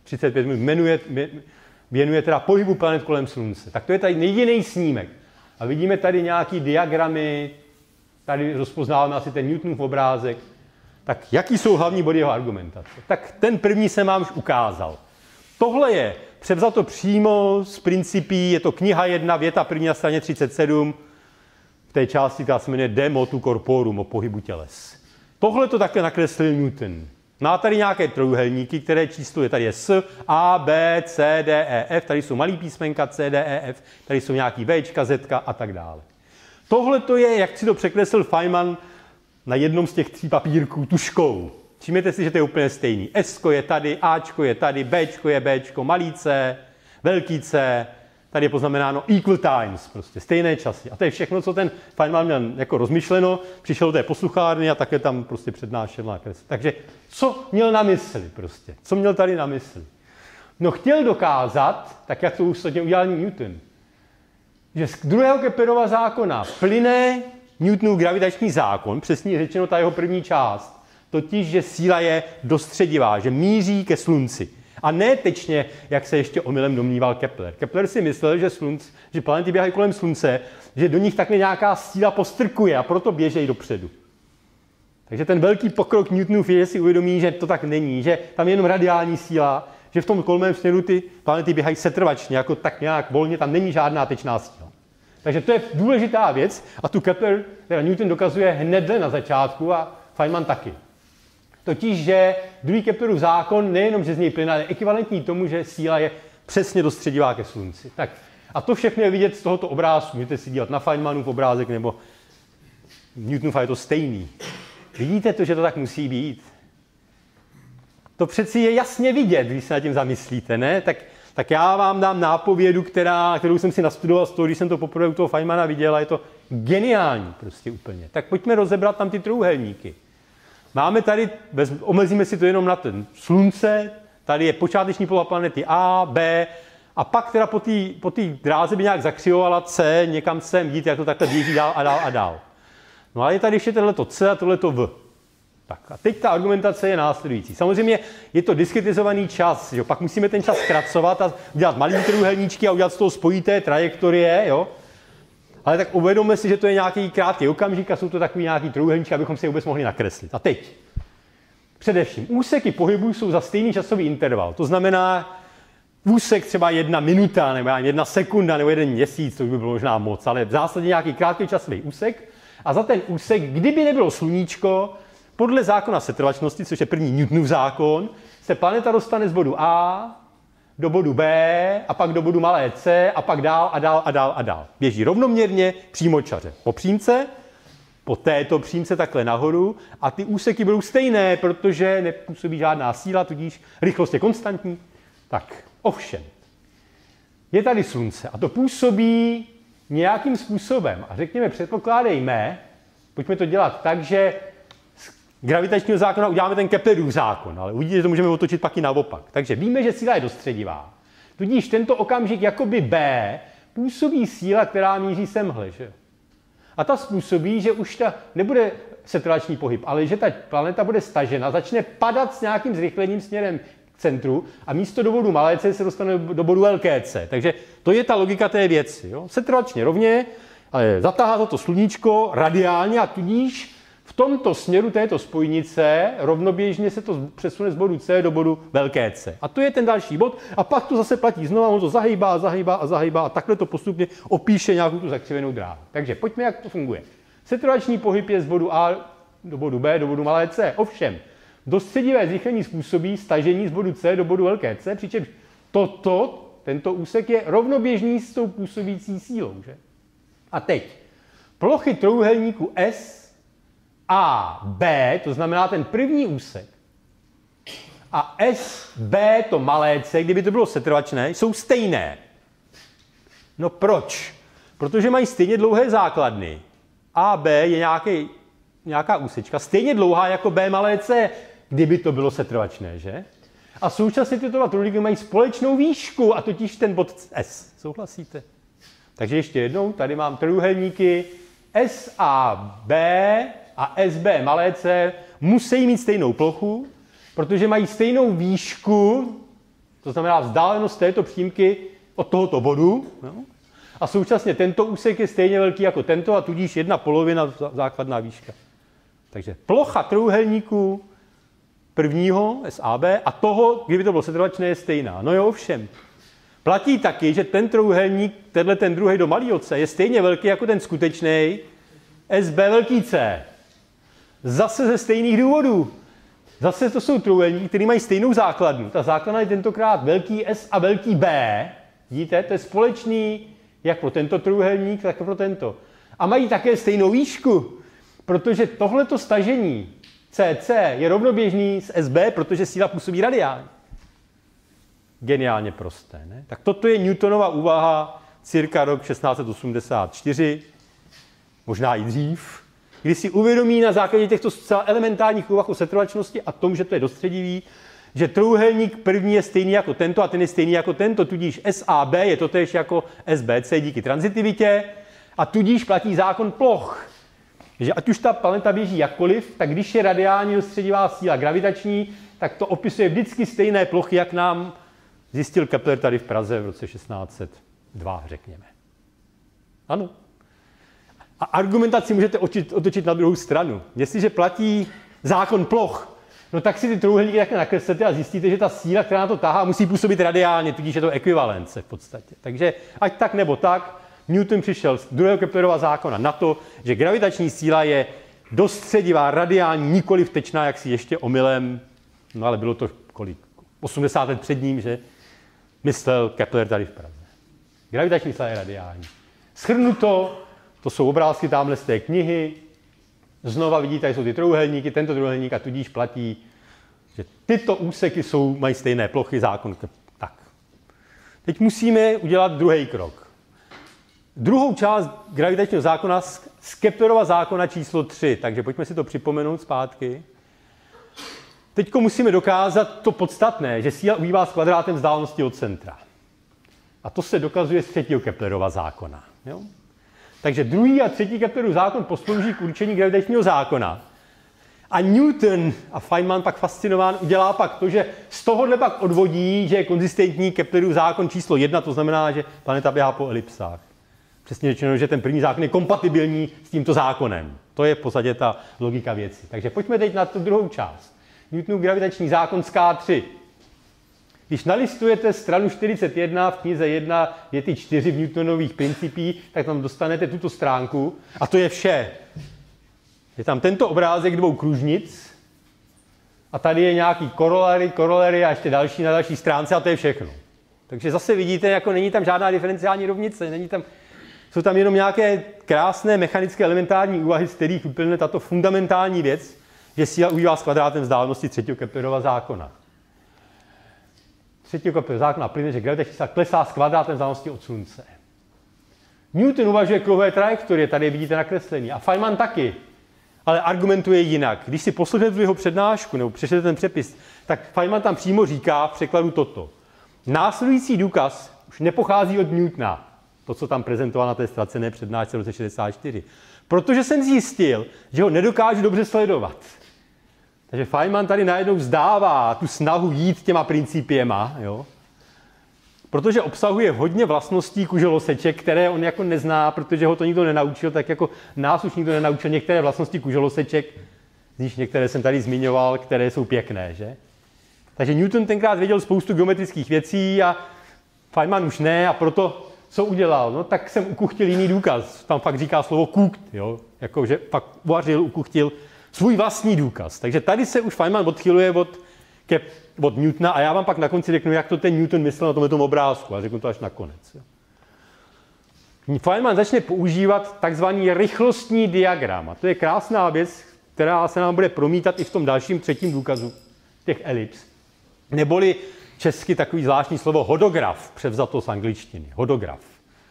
třicet pět minut věnuje, věnuje teda pohybu planet kolem Slunce. Tak to je tady jediný snímek. A vidíme tady nějaký diagramy, tady rozpoznáváme asi ten Newtonův obrázek. Tak jaký jsou hlavní body jeho argumentace? Tak ten první jsem vám už ukázal. Tohle je převzato přímo z Principí, je to kniha jedna, věta první na straně třicet sedm, v té části, která se jmenuje De motu corporum, o pohybu těles. Tohle to takhle nakreslil Newton. Má tady nějaké trojúhelníky, které číslo je tady je S, A, B, C, D, E, F, tady jsou malý písmenka C, D, E, F, tady jsou nějaký Bčka, Zka a tak dále. Tohle to je, jak si to překreslil Feynman na jednom z těch tří papírků tuškou. Všimněte si, že to je úplně stejný. S je tady, A je tady, B je B, malý c, velký C, tady je poznamenáno equal times, prostě stejné časy. A to je všechno, co ten Feynman měl jako rozmyšleno, přišel do té posluchárny a také tam prostě přednášel na kresle. Takže co měl na mysli prostě? Co měl tady na mysli? No chtěl dokázat, tak jak to ostatně udělal Newton, že z druhého Keplerova zákona plyne Newtonův gravitační zákon, přesně řečeno ta jeho první část, totiž, že síla je dostředivá, že míří ke Slunci. A ne tečně, jak se ještě omylem domníval Kepler. Kepler si myslel, že, slunce, že planety běhají kolem Slunce, že do nich takhle nějaká síla postrkuje a proto běžejí dopředu. Takže ten velký pokrok Newtonův je, že si uvědomí, že to tak není, že tam je jenom radiální síla, že v tom kolmém směru ty planety běhají setrvačně, jako tak nějak volně, tam není žádná tečná síla. Takže to je důležitá věc a tu Kepler, teda Newton dokazuje hned na začátku a Feynman taky. Totiž, že druhý Keplerův zákon nejenom, že z něj plyne, ale je ekvivalentní tomu, že síla je přesně dostředivá ke Slunci. Tak, a to všechno je vidět z tohoto obrázku. Můžete si dívat na Feynmanův obrázek nebo Newtonův a je to stejný. Vidíte to, že to tak musí být? To přeci je jasně vidět, když se nad tím zamyslíte, ne? Tak, tak já vám dám nápovědu, která, kterou jsem si nastudoval z toho, když jsem to poprvé u toho Feynmana viděl a je to geniální prostě úplně. Tak pojďme rozebrat tam ty trojúhelníky. Máme tady, omezíme si to jenom na ten Slunce, tady je počáteční poloha planety A, B a pak teda po té po té dráze by nějak zakřivovala C, někam sem, vidíte, jak to takhle běží dál a dál a dál. No ale je tady ještě tohleto C a tohleto V. Tak a teď ta argumentace je následující. Samozřejmě je to diskretizovaný čas, jo? Pak musíme ten čas zkracovat a dělat malý trojúhelníčky a udělat z toho spojité trajektorie, jo? Ale tak uvědomme si, že to je nějaký krátký okamžik a jsou to takový nějaký trojúhelníčky, abychom si je vůbec mohli nakreslit. A teď. Především, úseky pohybu jsou za stejný časový interval. To znamená, úsek třeba jedna minuta, nebo jedna sekunda, nebo jeden měsíc, to by bylo možná moc, ale v zásadě nějaký krátký časový úsek. A za ten úsek, kdyby nebylo sluníčko, podle zákona setrvačnosti, což je první Newtonův zákon, se planeta dostane z bodu A do bodu B a pak do bodu malé c a pak dál a dál a dál a dál. Běží rovnoměrně přímočaře po přímce, po této přímce takhle nahoru a ty úseky budou stejné, protože nepůsobí žádná síla, tudíž rychlost je konstantní. Tak, ovšem, je tady Slunce a to působí nějakým způsobem. A řekněme, předpokládejme, pojďme to dělat tak, že z gravitačního zákona uděláme ten Keplerův zákon, ale uvidíte, že to můžeme otočit pak i naopak. Takže víme, že síla je dostředivá. Tudíž tento okamžik jakoby B působí síla, která míří semhle, že? A ta způsobí, že už ta nebude setrvační pohyb, ale že ta planeta bude stažena, začne padat s nějakým zrychlením směrem k centru a místo do bodu malé c se dostane do bodu velké c. Takže to je ta logika té věci. Jo? Setrvačně rovně, ale zatáhá to, to sluníčko radiálně a tudíž v tomto směru této spojnice rovnoběžně se to přesune z bodu C do bodu velké C. A to je ten další bod a pak to zase platí znova, on to zahýbá, zahýbá a zahýbá a takhle to postupně opíše nějakou tu zakřivenou dráhu. Takže pojďme, jak to funguje. Setrvační pohyb je z bodu A do bodu B do bodu malé c. Ovšem, dostředivé zrychlení způsobí stažení z bodu C do bodu velké C, přičemž toto, tento úsek je rovnoběžný s tou působící sílou. Že? A teď, plochy trojúhelníku S A, B, to znamená ten první úsek, a S, B, to malé c, kdyby to bylo setrvačné, jsou stejné. No proč? Protože mají stejně dlouhé základny. A, B je nějaký, nějaká úsečka, stejně dlouhá jako B malé c, kdyby to bylo setrvačné, že? A současně tyto dva trojúhelníky mají společnou výšku, a totiž ten bod S. Souhlasíte? Takže ještě jednou, tady mám trojúhelníky S A B a S B malé c musí mít stejnou plochu, protože mají stejnou výšku To znamená vzdálenost této přímky od tohoto bodu. No? A současně tento úsek je stejně velký jako tento a tudíž jedna polovina základná výška. Takže plocha trojúhelníku prvního S A B a toho, kdyby to bylo setrvačné, je stejná. No jo, ovšem. Platí taky, že ten trojúhelník, tenhle ten druhý do malého C, je stejně velký jako ten skutečný S B velký C. Zase ze stejných důvodů. Zase to jsou trojúhelníky, které mají stejnou základnu. Ta základna je tentokrát velký S a velký B. Vidíte, to je společný jak pro tento trojúhelník, tak pro tento. A mají také stejnou výšku, protože tohleto stažení C C je rovnoběžný s S B, protože síla působí radiálně. Geniálně prosté, ne? Tak toto je Newtonova úvaha cirka rok šestnáct set osmdesát čtyři, možná i dřív, kdy si uvědomí na základě těchto zcela elementárních úvah o setrvačnosti a tom, že to je dostředivý, že trojúhelník první je stejný jako tento a ten je stejný jako tento, tudíž S A B je totéž jako S B C díky transitivitě a tudíž platí zákon ploch. Že ať už ta planeta běží jakkoliv, tak když je radiální dostředivá síla gravitační, tak to opisuje vždycky stejné plochy, jak nám zjistil Kepler tady v Praze v roce šestnáct set dva, řekněme. Ano. A argumentaci můžete otočit, otočit na druhou stranu. Jestliže platí zákon ploch, no tak si ty trojúhelníky takhle nakreslete a zjistíte, že ta síla, která na to tahá, musí působit radiálně, tudíž je to ekvivalence v podstatě. Takže ať tak nebo tak, Newton přišel z druhého Keplerova zákona na to, že gravitační síla je dostředivá, radiální, nikoli vtečná, jak si ještě omylem, no ale bylo to kolik, osmdesát let před ním, že myslel Kepler tady v Praze. Gravitační síla je radiální. Shrnuto, to jsou obrázky tamhle z té knihy, znova vidíte, tady jsou ty trojúhelníky, tento trojúhelník a tudíž platí, že tyto úseky jsou, mají stejné plochy, zákon. Tak. Teď musíme udělat druhý krok. Druhou část gravitačního zákona z Keplerova zákona číslo tři, takže pojďme si to připomenout zpátky. Teď musíme dokázat to podstatné, že síla ubývá s kvadrátem vzdálenosti od centra. A to se dokazuje z třetího Keplerova zákona. Jo? Takže druhý a třetí Keplerův zákon poslouží k určení gravitačního zákona. A Newton a Feynman pak fascinován udělá pak to, že z tohohle pak odvodí, že je konzistentní Keplerův zákon číslo jedna, to znamená, že planeta běhá po elipsách. Přesně řečeno, že ten první zákon je kompatibilní s tímto zákonem. To je v podstatě ta logika věci. Takže pojďme teď na tu druhou část. Newtonův gravitační zákon z K tři. Když nalistujete stranu čtyřicet jedna v knize jedna věty čtyři v Newtonových principích, tak tam dostanete tuto stránku a to je vše. Je tam tento obrázek dvou kružnic a tady je nějaký korolary, korolary a ještě další na další stránce a to je všechno. Takže zase vidíte, jako není tam žádná diferenciální rovnice, není tam, jsou tam jenom nějaké krásné mechanické elementární úvahy, z kterých vyplyne tato fundamentální věc, že síla ubývá s kvadrátem vzdálenosti třetího Keplerova zákona. Třetího Keplerova zákona plyne, že gravitační síla klesá s kvadrátem vzdálenosti od Slunce. Newton uvažuje kruhové trajektorie, tady je vidíte nakreslený, a Feynman taky, ale argumentuje jinak. Když si poslechnete jeho přednášku nebo přečtete ten přepis, tak Feynman tam přímo říká v překladu toto. Následující důkaz už nepochází od Newtona, to, co tam prezentoval na té ztracené přednášce v roce šedesát čtyři. Protože jsem zjistil, že ho nedokážu dobře sledovat. Takže Feynman tady najednou vzdává tu snahu jít těma principiema, jo? Protože obsahuje hodně vlastností kuželoseček, které on jako nezná, protože ho to nikdo nenaučil, tak jako nás už nikdo nenaučil některé vlastnosti kuželoseček, z nich některé jsem tady zmiňoval, které jsou pěkné, že? Takže Newton tenkrát věděl spoustu geometrických věcí a Feynman už ne, a proto co udělal? No tak jsem ukuchtil jiný důkaz. Tam fakt říká slovo cooked, jo? Jako, že fakt uvařil, ukuchtil svůj vlastní důkaz. Takže tady se už Feynman odchyluje od, ke, od Newtona a já vám pak na konci řeknu, jak to ten Newton myslel na tomhle obrázku. A řeknu to až nakonec. Jo? Feynman začne používat takzvaný rychlostní diagram. A to je krásná věc, která se nám bude promítat i v tom dalším třetím důkazu těch elips. Neboli česky takový zvláštní slovo hodograf, převzato z angličtiny. Hodograf.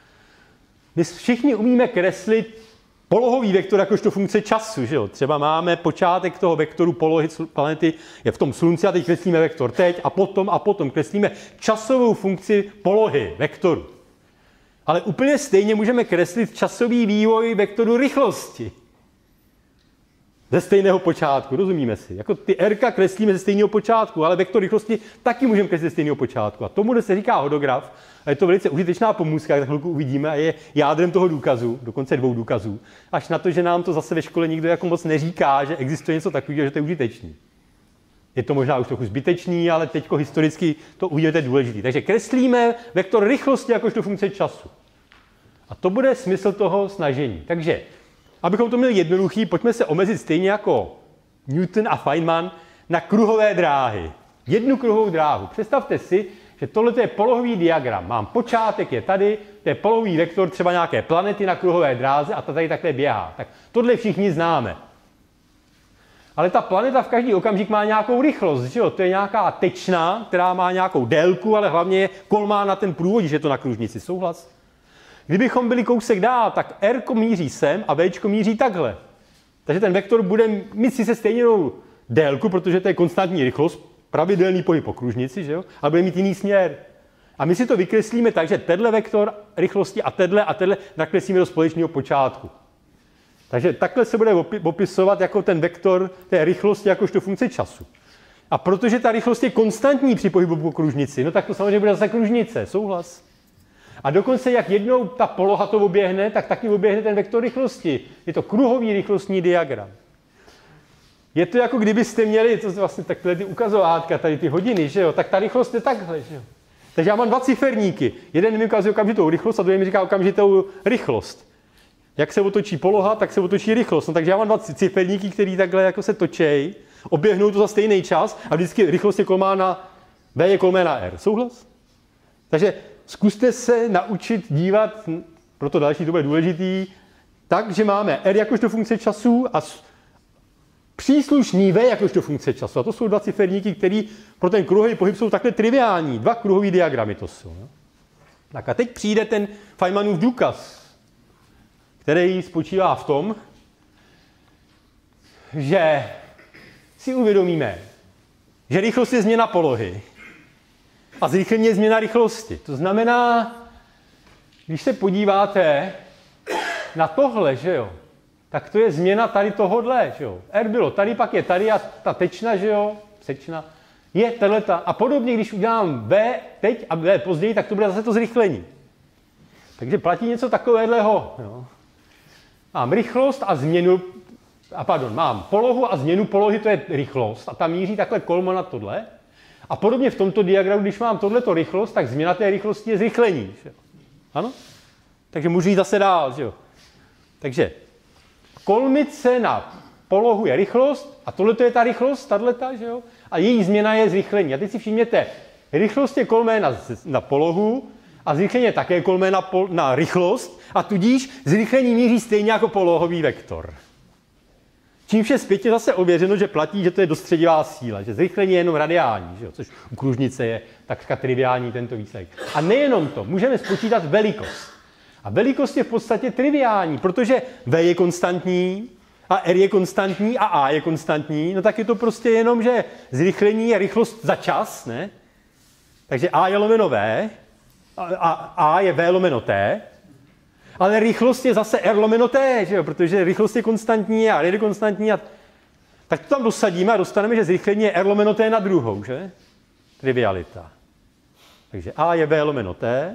My všichni umíme kreslit polohový vektor jakožto funkce času, že jo? Třeba máme počátek toho vektoru polohy planety je v tom Slunci a teď kreslíme vektor teď a potom a potom kreslíme časovou funkci polohy vektoru. Ale úplně stejně můžeme kreslit časový vývoj vektoru rychlosti. ze stejného počátku, rozumíme si. Jako ty R kreslíme ze stejného počátku, ale vektor rychlosti taky můžeme kreslit ze stejného počátku. A tomu se říká hodograf. A je to velice užitečná pomůcka, jak za chvilku uvidíme, a je jádrem toho důkazu, dokonce dvou důkazů. Až na to, že nám to zase ve škole nikdo jako moc neříká, že existuje něco takového, že to je užitečný. Je to možná už trochu zbytečný, ale teď historicky to uvidíte důležitý. Takže kreslíme vektor rychlosti jakožto funkce času. A to bude smysl toho snažení. Takže, abychom to měli jednoduchý, pojďme se omezit stejně jako Newton a Feynman na kruhové dráhy. Jednu kruhovou dráhu. Představte si, že tohle je polohový diagram. Mám počátek, je tady, to je polohový vektor třeba nějaké planety na kruhové dráze a ta tady takhle běhá. Tak tohle všichni známe. Ale ta planeta v každý okamžik má nějakou rychlost, že jo? To je nějaká tečna, která má nějakou délku, ale hlavně je kolmá na ten průvodič, že to na kružnici. Souhlas? Kdybychom byli kousek dál, tak R míří sem a V míří takhle. Takže ten vektor bude mít si se stejnou délku, protože to je konstantní rychlost, pravidelný pohyb po kružnici, že jo? Ale bude mít jiný směr. A my si to vykreslíme tak, že tenhle vektor rychlosti a tenhle a tenhle nakreslíme do společného počátku. Takže takhle se bude opisovat jako ten vektor té rychlosti jakožto funkce času. A protože ta rychlost je konstantní při pohybu po kružnici, no tak to samozřejmě bude zase kružnice, souhlas. A dokonce, jak jednou ta poloha to oběhne, tak taky oběhne ten vektor rychlosti. Je to kruhový rychlostní diagram. Je to jako kdybyste měli, to vlastně takhle ty ukazovátka, tady ty hodiny, že jo, tak ta rychlost je takhle, že jo. Takže já mám dva ciferníky. Jeden mi ukazuje okamžitou rychlost a druhý mi říká okamžitou rychlost. Jak se otočí poloha, tak se otočí rychlost. No, takže já mám dva ciferníky, který takhle jako se točej, oběhnou to za stejný čas a vždycky rychlost je kolmá na V je kolmé na R. Souhlas? Takže zkuste se naučit dívat, proto další to bude důležitý, tak, že máme R jakožto funkce času a příslušný V jakožto funkce času. A to jsou dva ciferníky, které pro ten kruhový pohyb jsou takhle triviální. Dva kruhový diagramy to jsou. No? Tak a teď přijde ten Feynmanův důkaz, který spočívá v tom, že si uvědomíme, že rychlost je změna polohy a zrychlení je změna rychlosti. To znamená, když se podíváte na tohle, že jo, tak to je změna tady tohodle, že jo. R bylo tady, pak je tady a ta tečna, že jo, sečna, je tato. A podobně, když udělám V teď a V později, tak to bude zase to zrychlení. Takže platí něco takového, jo. Mám rychlost a změnu, a pardon, mám polohu a změnu polohy, to je rychlost. A ta míří takhle kolmo na tohle. A podobně v tomto diagramu, když mám tohleto rychlost, tak změna té rychlosti je zrychlení. Že? Ano? Takže můžu jít zase dál. Že? Takže kolmice na polohu je rychlost a tohleto je ta rychlost, tato, že jo? A její změna je zrychlení. A teď si všimněte, rychlost je kolmé na, na polohu, a zrychlení je také kolmé na, pol, na rychlost a tudíž zrychlení míří stejně jako polohový vektor. Čímž je zpětně zase ověřeno, že platí, že to je dostředivá síla, že zrychlení je jenom radiální, že jo? Což u kružnice je takřka triviální tento výsledek. A nejenom to, můžeme spočítat velikost. A velikost je v podstatě triviální, protože V je konstantní a R je konstantní a A je konstantní, no tak je to prostě jenom, že zrychlení je rychlost za čas, ne? Takže A je lomeno V, a A je V lomeno T, ale rychlost je zase R lomeno T, že jo? Protože rychlost je konstantní a R je konstantní. A... Tak to tam dosadíme a dostaneme, že zrychlení je R lomeno T na druhou, že? Trivialita. Takže A je V lomeno T,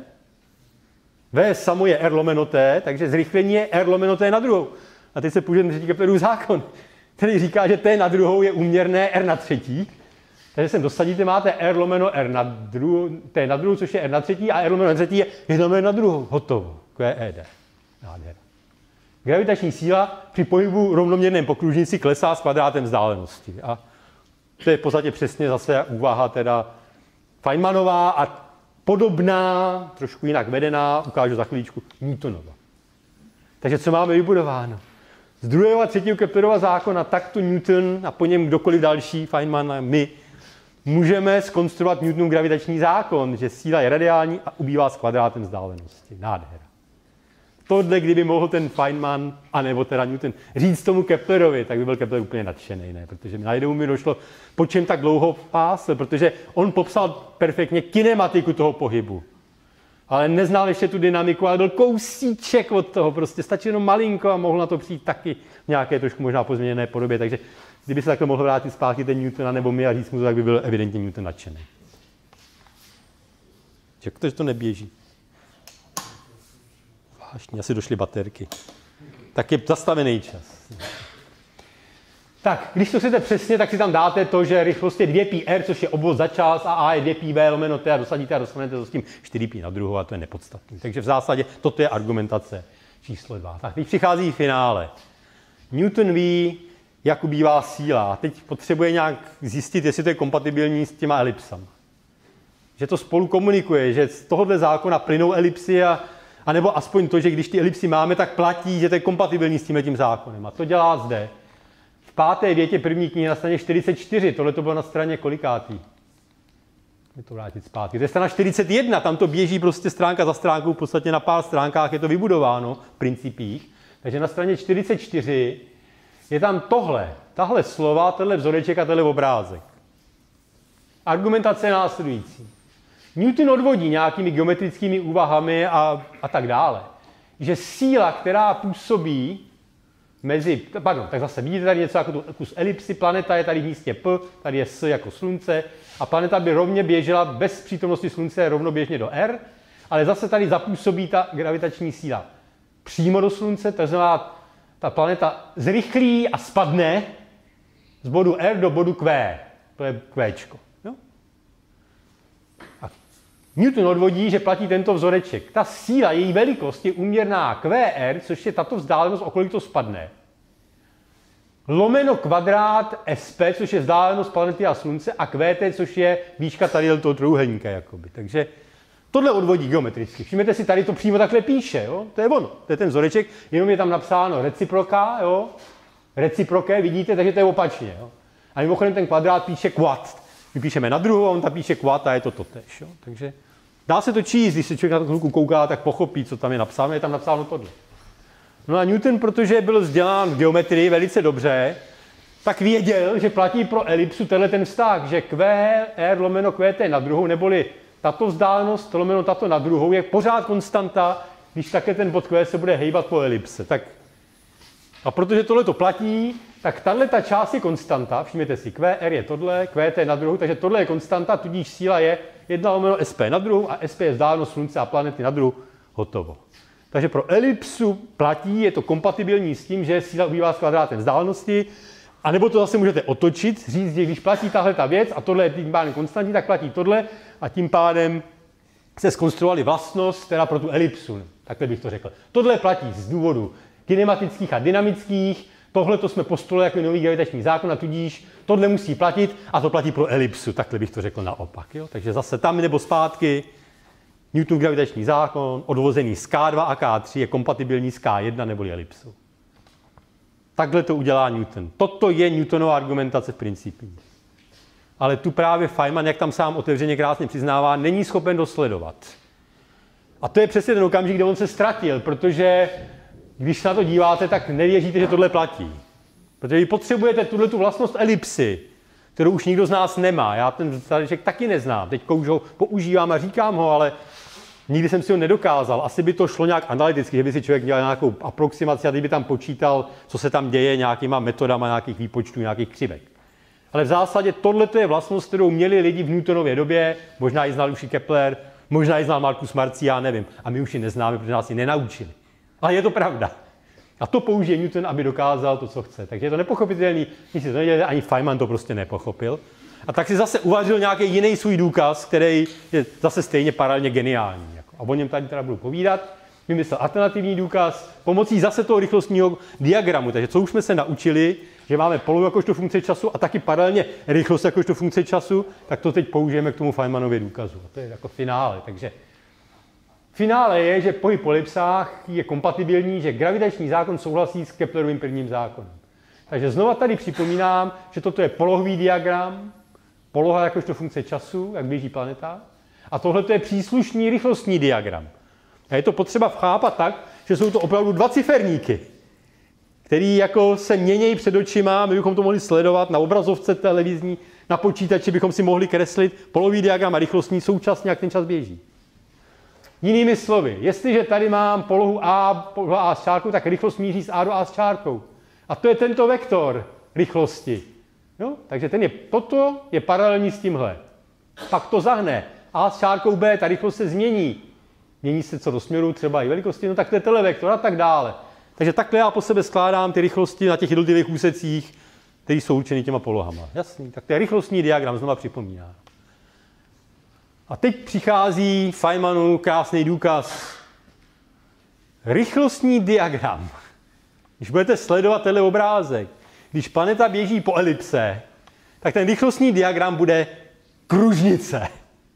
V samo je R lomeno T, takže zrychlení je R lomeno T na druhou. A teď se půjdeme říct Keplerův zákon, který říká, že T na druhou je úměrné R na třetí. Takže sem dosadíte, máte R lomeno R na druhou, T na druhou, což je R na třetí, a R lomeno na třetí je R lomeno na druhou. Hotovo. Q E D. Nádhera. Gravitační síla při pohybu rovnoměrném po kružnici klesá s kvadrátem vzdálenosti. A to je v podstatě přesně zase úvaha teda Feynmanová a podobná, trošku jinak vedená, ukážu za chvíličku, Newtonova. Takže co máme vybudováno? Z druhého a třetího Keplerova zákona takto Newton a po něm kdokoliv další, Feynman a my, můžeme zkonstruovat Newtonův gravitační zákon, že síla je radiální a ubývá s kvadrátem vzdálenosti. Nádhera. Tohle, kdyby mohl ten Feynman, anebo teda Newton, říct tomu Keplerovi, tak by byl Kepler úplně nadšený, ne? Protože najednou mi došlo, po čem tak dlouho pásl, protože on popsal perfektně kinematiku toho pohybu. ale neznal ještě tu dynamiku, ale byl kousíček od toho, prostě stačí jenom malinko a mohl na to přijít taky v nějaké trošku možná pozměněné podobě, takže kdyby se takhle mohl vrátit zpátky ten Newton nebo my a říct mu to, tak by byl evidentně Newton nadšený. Jak to, že to neběží? Vážně, asi došly baterky. Tak je zastavený čas. Tak, když to chcete přesně, tak si tam dáte to, že rychlost je dvě pi r, což je obvod za čas, a a je dvě pi v lomeno t a dosadíte a dostanete to s tím čtyři pi na druhou a to je nepodstatné. Takže v zásadě toto je argumentace číslo dva. Tak teď přichází finále. Newton ví, jak ubývá síla. A teď potřebuje nějak zjistit, jestli to je kompatibilní s těma elipsama. Že to spolu komunikuje, že z tohohle zákona plynou elipsy a, a nebo aspoň to, že když ty elipsy máme, tak platí, že to je kompatibilní s tímhletím zákonem. A to dělá zde. V páté větě první knihy na straně čtyřicet čtyři, tohle to bylo na straně kolikátý? Je to vrátit zpátky. To je strana čtyřicet jedna, tam to běží prostě stránka za stránkou, v podstatě na pár stránkách je to vybudováno v principích. Takže na straně čtyřicet čtyři je tam tohle, tahle slova, tenhle vzoreček a tenhle obrázek. Argumentace je následující. Newton odvodí nějakými geometrickými úvahami a, a tak dále, že síla, která působí mezi, pardon, tak zase vidíte tady něco jako tu kus elipsy, planeta je tady v místě P, tady je S jako slunce a planeta by rovně běžela bez přítomnosti slunce rovnoběžně do R, ale zase tady zapůsobí ta gravitační síla přímo do slunce, to znamená, ta planeta zrychlí a spadne z bodu R do bodu Q, to je Qčko. Jo? A Newton odvodí, že platí tento vzoreček. Ta síla, její velikost je úměrná Q R, což je tato vzdálenost, o kolik to spadne. Lomeno kvadrát S P, což je vzdálenost planety a slunce, a Q T, což je výška tady toho trojúhelníka. Jakoby. Takže tohle odvodí geometricky. Všimněte si, tady to přímo takhle píše. Jo? To je ono, to je ten vzoreček, jenom je tam napsáno reciproka, jo? Reciproké, vidíte, takže to je opačně. Jo? A mimochodem ten kvadrát píše quad. My píšeme na druhou a on tam píše quad a je to totéž. Jo? Takže dá se to číst, když se člověk na to chvilku kouká, tak pochopí, co tam je napsáno, je tam napsáno tohle. No a Newton, protože byl vzdělán v geometrii velice dobře, tak věděl, že platí pro elipsu tenhle ten vztah, že Q R lomeno Q T na druhou, neboli tato vzdálenost lomeno tato na druhou je pořád konstanta, když také ten bod Q se bude hejbat po elipse. Tak, a protože tohle to platí, tak tahle ta část je konstanta, všimněte si, Q R je tohle, Q T na druhou, takže tohle je konstanta, tudíž síla je jedna lomeno S P na druhou a S P je vzdálenost slunce a planety na druhou, hotovo. Takže pro elipsu platí, je to kompatibilní s tím, že síla ubývá s kvadrátem vzdálenosti, a nebo to zase můžete otočit, říct, že když platí tahle ta věc a tohle je tím pádem konstantní, tak platí tohle a tím pádem se zkonstruovali vlastnost, která pro tu elipsu, takhle bych to řekl. Tohle platí z důvodu kinematických a dynamických, tohle to jsme postulovali jako nový gravitační zákon a tudíž tohle musí platit a to platí pro elipsu, takhle bych to řekl naopak. Jo? Takže zase tam nebo zpátky Newton gravitační zákon, odvozený z K dva a K tři je kompatibilní s K jedna neboli elipsou. Takhle to udělá Newton. Toto je Newtonova argumentace v principu. Ale tu právě Feynman, jak tam sám otevřeně krásně přiznává, není schopen dosledovat. A to je přesně ten okamžik, kde on se ztratil, protože když se na to díváte, tak nevěříte, že tohle platí. Protože vy potřebujete tuhletu vlastnost elipsy, kterou už nikdo z nás nemá. Já ten vzoreček taky neznám. Teď už ho používám a říkám ho, ale nikdy jsem si ho nedokázal. Asi by to šlo nějak analyticky, že by si člověk dělal nějakou aproximaci a teď by tam počítal, co se tam děje nějakýma metodama nějakých výpočtů, nějakých křivek. Ale v zásadě tohle je vlastnost, kterou měli lidi v Newtonově době, možná ji znal už i Kepler, možná ji znal Marcus Marci, já nevím. A my už ji neznáme, protože nás ji nenaučili. Ale je to pravda. A to použije Newton, aby dokázal to, co chce. Takže je to nepochopitelný, když si to nedělali, ani Feynman to prostě nepochopil. A tak si zase uvařil nějaký jiný svůj důkaz, který je zase stejně paralelně geniální. A o něm tady teda budu povídat. Vymyslel alternativní důkaz pomocí zase toho rychlostního diagramu. Takže co už jsme se naučili, že máme polohu jakožto funkce času a taky paralelně rychlost jakožto funkce času, tak to teď použijeme k tomu Feynmanově důkazu. A to je jako finále. Takže finále je, že pohyb po elipsách je kompatibilní, že gravitační zákon souhlasí s Keplerovým prvním zákonem. Takže znova tady připomínám, že toto je polohový diagram, poloha jakožto funkce času, jak běží planeta, a tohle je příslušný rychlostní diagram. A je to potřeba chápat tak, že jsou to opravdu dva ciferníky, který jako se měnějí před očima, my bychom to mohli sledovat na obrazovce televizní, na počítači bychom si mohli kreslit polový diagram a rychlostní současně, jak ten čas běží. Jinými slovy, jestliže tady mám polohu A, polohu A s čárkou, tak rychlost míří z A do A s čárkou. A to je tento vektor rychlosti. Jo? Takže ten je, toto je paralelní s tímhle. Pak to zahne. A s čárkou B, ta rychlost se změní. Mění se co do směru, třeba i velikosti, no tak to je televektor a tak dále. Takže takhle já po sebe skládám ty rychlosti na těch jednotlivých úsecích, které jsou určeny těma polohama. Jasný, tak to je rychlostní diagram, znova připomíná. A teď přichází Feynmanův krásný důkaz. Rychlostní diagram. Když budete sledovat tenhle obrázek, když planeta běží po elipse, tak ten rychlostní diagram bude kružnice.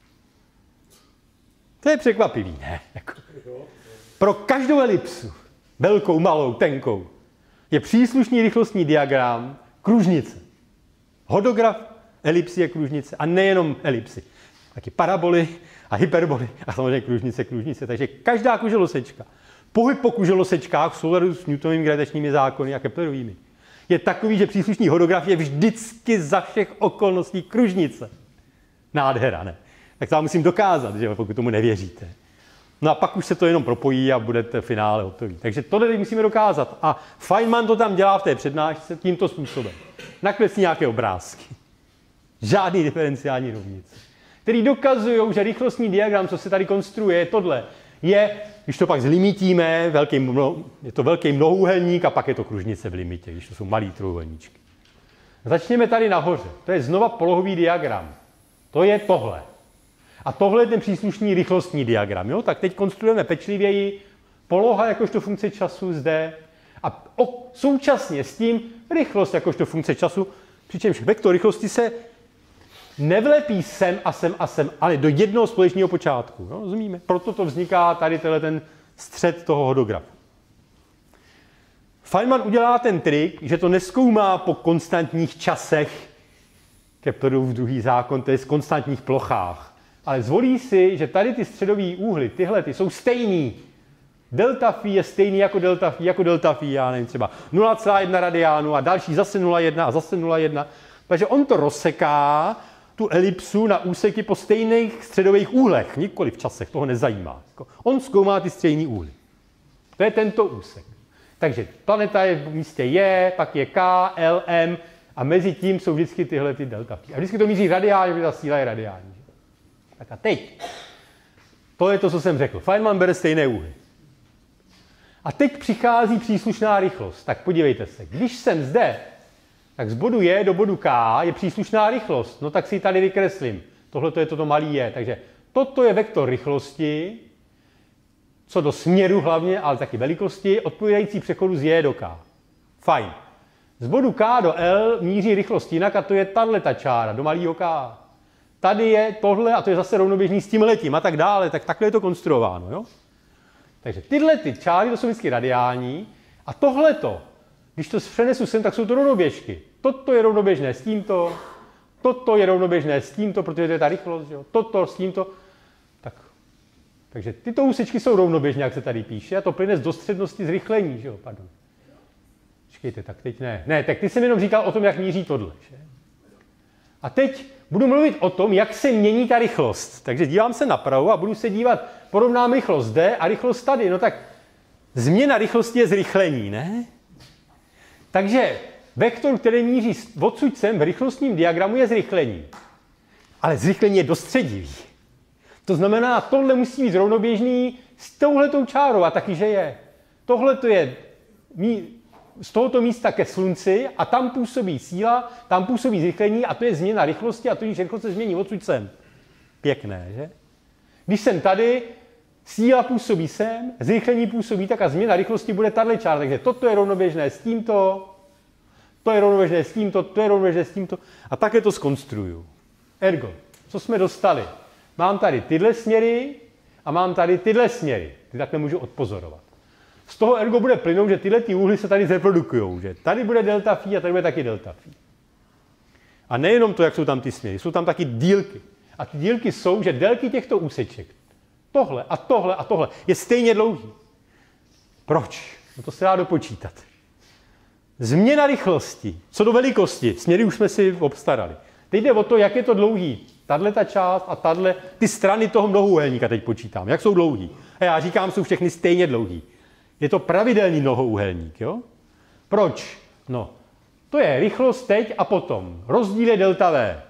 To je překvapivý, ne? Jako pro každou elipsu, velkou, malou, tenkou, je příslušný rychlostní diagram kružnice. Hodograf elipsy je kružnice a nejenom elipsy. Taky paraboly a hyperboly a samozřejmě kružnice, kružnice. Takže každá kuželosečka, pohyb po kuželosečkách v souladu s Newtonovými gravitačními zákony a Keplerovými je takový, že příslušný hodograf je vždycky za všech okolností kružnice. Nádhera, ne? Tak to vám musím dokázat, že pokud tomu nevěříte. No a pak už se to jenom propojí a budete v finále hotový. Takže tohle musíme dokázat. A Feynman to tam dělá v té přednášce tímto způsobem. Nakreslí nějaké obrázky. Žádný diferenciální rovnice. Který dokazují, že rychlostní diagram, co se tady konstruuje, tohle je, když to pak zlimitíme, velký, je to velký mnohouhelník a pak je to kružnice v limitě, když to jsou malý trojúhelníčky. Začněme tady nahoře. To je znova polohový diagram. To je tohle. A tohle je ten příslušný rychlostní diagram. Jo? Tak teď konstruujeme pečlivěji poloha jakožto funkce času zde a o, současně s tím rychlost jakožto funkce času, přičemž vektor rychlosti se nevlepí sem a sem a sem, ale do jednoho společného počátku. Jo? Rozumíme? Proto to vzniká tady ten střed toho hodografu. Feynman udělá ten trik, že to nezkoumá po konstantních časech, Keplerův druhý zákon, to je z konstantních plochách. Ale zvolí si, že tady ty středové úhly, tyhle, ty jsou stejný. Delta phi je stejný jako delta phi, jako delta phi, já nevím, třeba nula celá jedna radiánu a další zase nula celá jedna a zase nula celá jedna. Takže on to rozseká, tu elipsu na úseky po stejných středových úhlech, nikoli v časech, toho nezajímá. On zkoumá ty stejné úhly. To je tento úsek. Takže planeta je v místě J, pak je K, L, M a mezi tím jsou vždycky tyhle ty delta phi. A vždycky to míří radiálně, protože ta síla je radiální. Tak a teď, to je to, co jsem řekl. Feynman bere stejné úhly. A teď přichází příslušná rychlost. Tak podívejte se, když jsem zde, tak z bodu J do bodu K je příslušná rychlost. No tak si ji tady vykreslím. Tohle je toto malý J. Takže toto je vektor rychlosti, co do směru hlavně, ale taky velikosti, odpovídající přechodu z J do K. Fajn. Z bodu K do L míří rychlost jinak a to je tato čára do malého K. Tady je tohle a to je zase rovnoběžný s tímhletím a tak dále, tak takhle je to konstruováno. Jo? Takže tyhle ty čáry to jsou vždycky radiální a tohleto, když to přenesu sem, tak jsou to rovnoběžky. Toto je rovnoběžné s tímto, toto je rovnoběžné s tímto, protože to je ta rychlost, jo? Toto s tímto. Tak. Takže tyto úsečky jsou rovnoběžné, jak se tady píše, a to plyne z dostřednosti zrychlení. Že jo? Pardon. Počkejte, tak teď ne. Ne, tak ty jsem jenom říkal o tom, jak míří tohle. Že? A teď budu mluvit o tom, jak se mění ta rychlost. Takže dívám se napravo a budu se dívat, porovnám rychlost zde a rychlost tady. No tak změna rychlosti je zrychlení, ne? Takže vektor, který míří odsud sem v rychlostním diagramu, je zrychlení. Ale zrychlení je dostředivý. To znamená, tohle musí být rovnoběžný s touhletou čárou a taky, že je. Tohle to je z tohoto místa ke slunci a tam působí síla, tam působí zrychlení a to je změna rychlosti a to, když rychlost se změní odsud sem. Pěkné, že? Když jsem tady, síla působí sem, zrychlení působí tak a změna rychlosti bude tahle čára. Takže toto je rovnoběžné s tímto, to je rovnoběžné s tímto, to je rovnoběžné s tímto a také to zkonstruuju. Ergo, co jsme dostali? Mám tady tyhle směry a mám tady tyhle směry. Ty takhle můžu odpozorovat. Z toho ergo bude plynout, že tyhle ty úhly se tady zreprodukujou. Že tady bude delta phi a tady bude taky delta phi. A nejenom to, jak jsou tam ty směry, jsou tam taky dílky. A ty dílky jsou, že délky těchto úseček, tohle a tohle a tohle, je stejně dlouhý. Proč? No to se dá dopočítat. Změna rychlosti, co do velikosti, směry už jsme si obstarali. Teď jde o to, jak je to dlouhý. Tahle ta část a tahle, ty strany toho mnohoúhelníka teď počítám. Jak jsou dlouhý? A já říkám, jsou všechny stejně dlouhý. Je to pravidelný mnohoúhelník, jo? Proč? No, to je rychlost teď a potom. Rozdíl je delta V.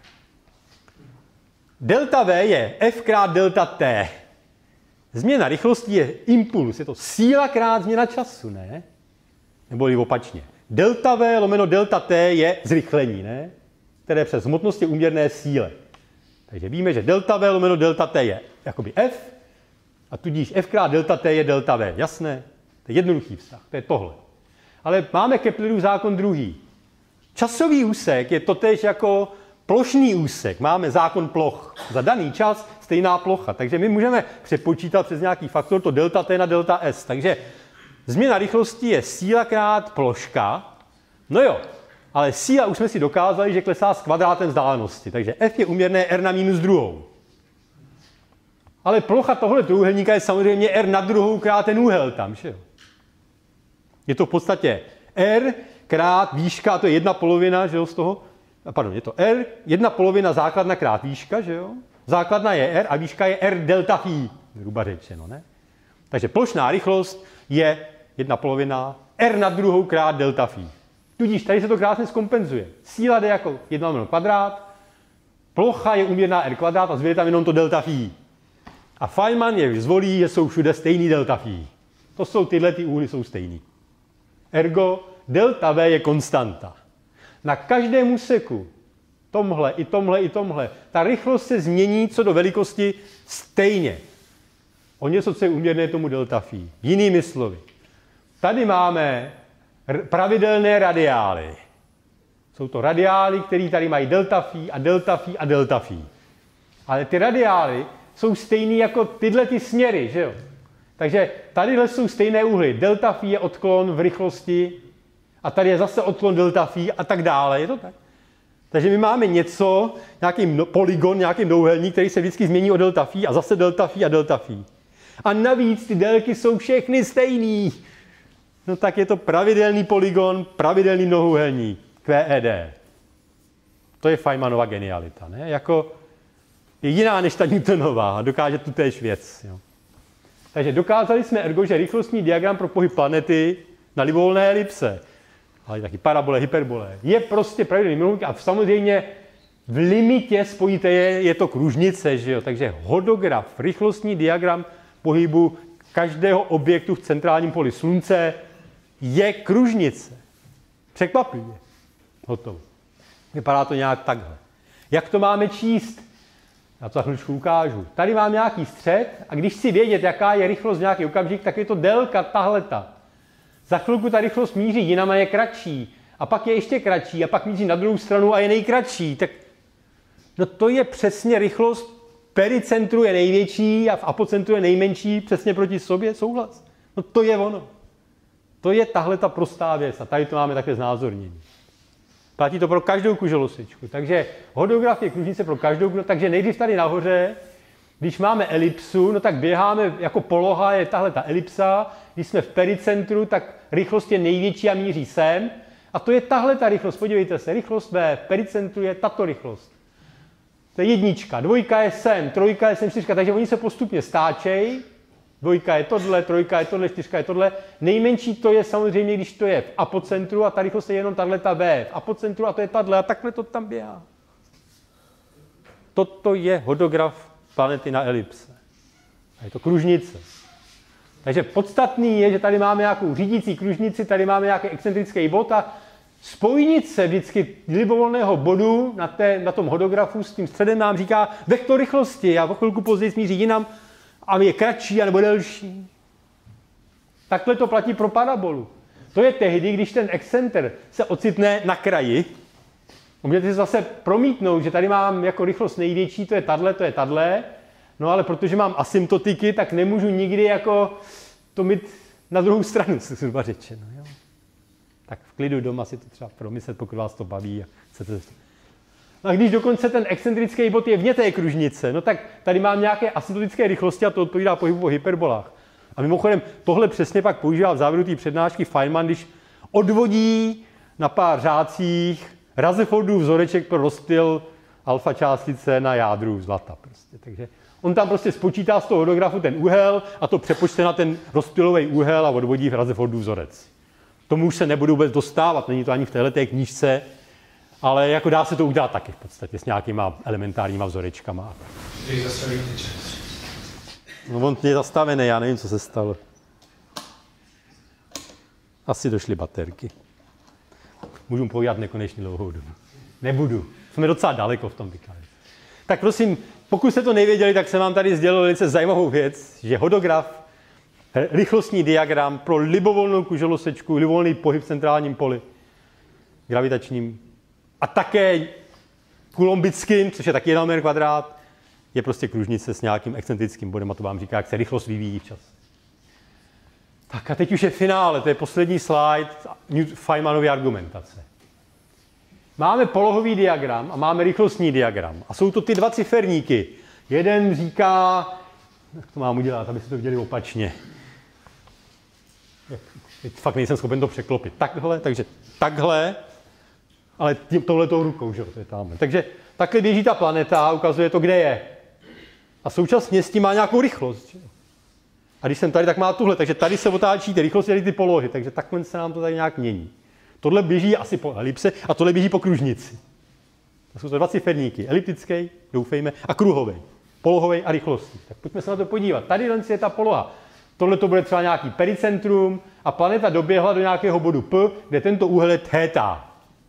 Delta V je F krát delta T. Změna rychlosti je impuls, je to síla krát změna času, ne? Nebo opačně. Delta V lomeno delta T je zrychlení, ne? Které přes hmotnost je úměrné síle. Takže víme, že delta V lomeno delta T je jakoby F a tudíž F krát delta T je delta V. Jasné? To je jednoduchý vztah, to je tohle. Ale máme Keplerův zákon druhý. Časový úsek je totéž jako plošný úsek. Máme zákon ploch. Za daný čas stejná plocha. Takže my můžeme přepočítat přes nějaký faktor to delta T na delta S. Takže změna rychlosti je síla krát ploška. No jo, ale síla už jsme si dokázali, že klesá s kvadrátem vzdálenosti. Takže F je úměrné R na minus druhou. Ale plocha tohle trojúhelníka je samozřejmě R na druhou krát ten úhel tam, že jo? Je to v podstatě R krát výška, a to je jedna polovina, že jo, z toho, pardon, je to R, jedna polovina základna krát výška, že jo? Základna je R a výška je R delta phi, zhruba řečeno, ne? Takže plošná rychlost je jedna polovina R na druhou krát delta phi. Tudíž tady se to krásně zkompenzuje. Síla jde jako jedna lomeno kvadrát, plocha je úměrná R kvadrát a zbyde tam jenom to delta phi. A Feynman je zvolí, že jsou všude stejný delta phi. To jsou tyhle ty úhly jsou stejný. Ergo delta V je konstanta. Na každém úseku, tomhle, i tomhle, i tomhle, ta rychlost se změní co do velikosti stejně. O něco, co je úměrné tomu delta phi. Jinými slovy. Tady máme pravidelné radiály. Jsou to radiály, které tady mají delta phi a delta phi a delta phi. Ale ty radiály jsou stejný jako tyhle ty směry, že jo? Takže tadyhle jsou stejné úhly. Delta phi je odklon v rychlosti a tady je zase odklon delta phi a tak dále. Je to tak? Takže my máme něco, nějaký polygon, nějaký douhelník, který se vždycky změní o delta phi a zase delta phi a delta phi. A navíc ty délky jsou všechny stejný. No tak je to pravidelný polygon, pravidelný mnohoúhelník, Q E D. To je Feynmanova genialita, ne? Jako je jiná než ta Newtonová a dokáže tu též věc. Jo. Takže dokázali jsme ergo, že rychlostní diagram pro pohyb planety na libovolné elipse, ale taky parabole, hyperbole, je prostě pravidelný mnohoúhelník a samozřejmě v limitě spojité je, je to kružnice, že jo? Takže hodograf, rychlostní diagram pohybu každého objektu v centrálním poli Slunce je kružnice. Překvapivě. Hotovo. Vypadá to nějak takhle. Jak to máme číst? Já to za chvíličku ukážu. Tady mám nějaký střed a když chci vědět, jaká je rychlost v nějaký okamžik, tak je to délka tahleta. Za chvilku ta rychlost míří jinam a je kratší. A pak je ještě kratší a pak míří na druhou stranu a je nejkratší. Tak no to je přesně rychlost. Pericentru je největší a v apocentru je nejmenší, přesně proti sobě, souhlas. No to je ono. To je tahle ta prostá věc a tady to máme také znázornění. Platí to pro každou kuželosečku. Takže hodograf je kružnice pro každou, no, takže nejdřív tady nahoře, když máme elipsu, no tak běháme, jako poloha je tahle ta elipsa, když jsme v pericentru, tak rychlost je největší a míří sem. A to je tahle ta rychlost, podívejte se, rychlost V v pericentru je tato rychlost. To je jednička, dvojka je sem, trojka je sem, čtyřka, takže oni se postupně stáčejí. Dvojka je tohle, trojka je tohle, čtyřka je tohle. Nejmenší to je samozřejmě, když to je v apocentru a ta rychlost je jenom tahle ta V. V apocentru a to je tahle a takhle to tam běhá. Toto je hodograf planety na elipse. A je to kružnice. Takže podstatný je, že tady máme nějakou řídící kružnici, tady máme nějaký excentrický bod a spojnice vždycky libovolného bodu na, té, na tom hodografu s tím středem nám říká vektor rychlosti a o chvilku později smíří jinam a je kratší anebo delší. Takhle to platí pro parabolu. To je tehdy, když ten excenter se ocitne na kraji. Můžete si zase promítnout, že tady mám jako rychlost největší, to je tadle, to je tadle. No ale protože mám asymptotiky, tak nemůžu nikdy jako to mít na druhou stranu, zhruba řečeno. Jo? Tak v klidu doma si to třeba promyslet, pokud vás to baví. A, chcete... no a když dokonce ten excentrický bod je vně té kružnice, no tak tady mám nějaké asymptotické rychlosti a to odpovídá pohybu po hyperbolách. A mimochodem tohle přesně pak používá v závěru té přednášky Feynman, když odvodí na pár řádcích Rutherfordův vzoreček pro rozptyl alfa částice na jádru zlata. Prostě. Takže on tam prostě spočítá z toho hodografu ten úhel a to přepočte na ten rozptylový úhel a odvodí v Rutherfordův vzorec. Tomu už se nebudu vůbec dostávat, není to ani v téhleté knížce, ale jako dá se to udělat taky v podstatě s nějakýma elementárníma vzorečkama. No on je zastavený, já nevím, co se stalo. Asi došly baterky. Můžu povídat nekonečně dlouhou dobu. Nebudu. Jsme docela daleko v tom vykladu. Tak prosím, pokud jste to nevěděli, tak jsem vám tady sdělil velice zajímavou věc, že hodograf, rychlostní diagram pro libovolnou kuželosečku, libovolný pohyb v centrálním poli, gravitačním, a také kulombickým, což je taky jeden kvadrát, je prostě kružnice s nějakým excentrickým bodem a to vám říká, jak se rychlost vyvíjí v čase. Tak a teď už je finále, to je poslední slide Feynmanovy argumentace. Máme polohový diagram a máme rychlostní diagram. A jsou to ty dva ciferníky. Jeden říká, jak to mám udělat, aby si to viděli opačně. Teď fakt nejsem schopen to překlopit. Takhle, takže takhle, ale tím touhletou rukou, že jo, to je tamhle. Takže takhle běží ta planeta, ukazuje to, kde je. A současně s tím má nějakou rychlost. Že? A když jsem tady, tak má tuhle. Takže tady se otáčí ty rychlosti, ty polohy. Takže takhle se nám to tady nějak mění. Tohle běží asi po elipse a tohle běží po kružnici. To jsou to dva ciferníky. Eliptický, doufejme, a kruhový. Polohový a rychlostní. Tak pojďme se na to podívat. Tady je ta poloha. Tohle to bude třeba nějaký pericentrum a planeta doběhla do nějakého bodu P, kde tento úhel je theta.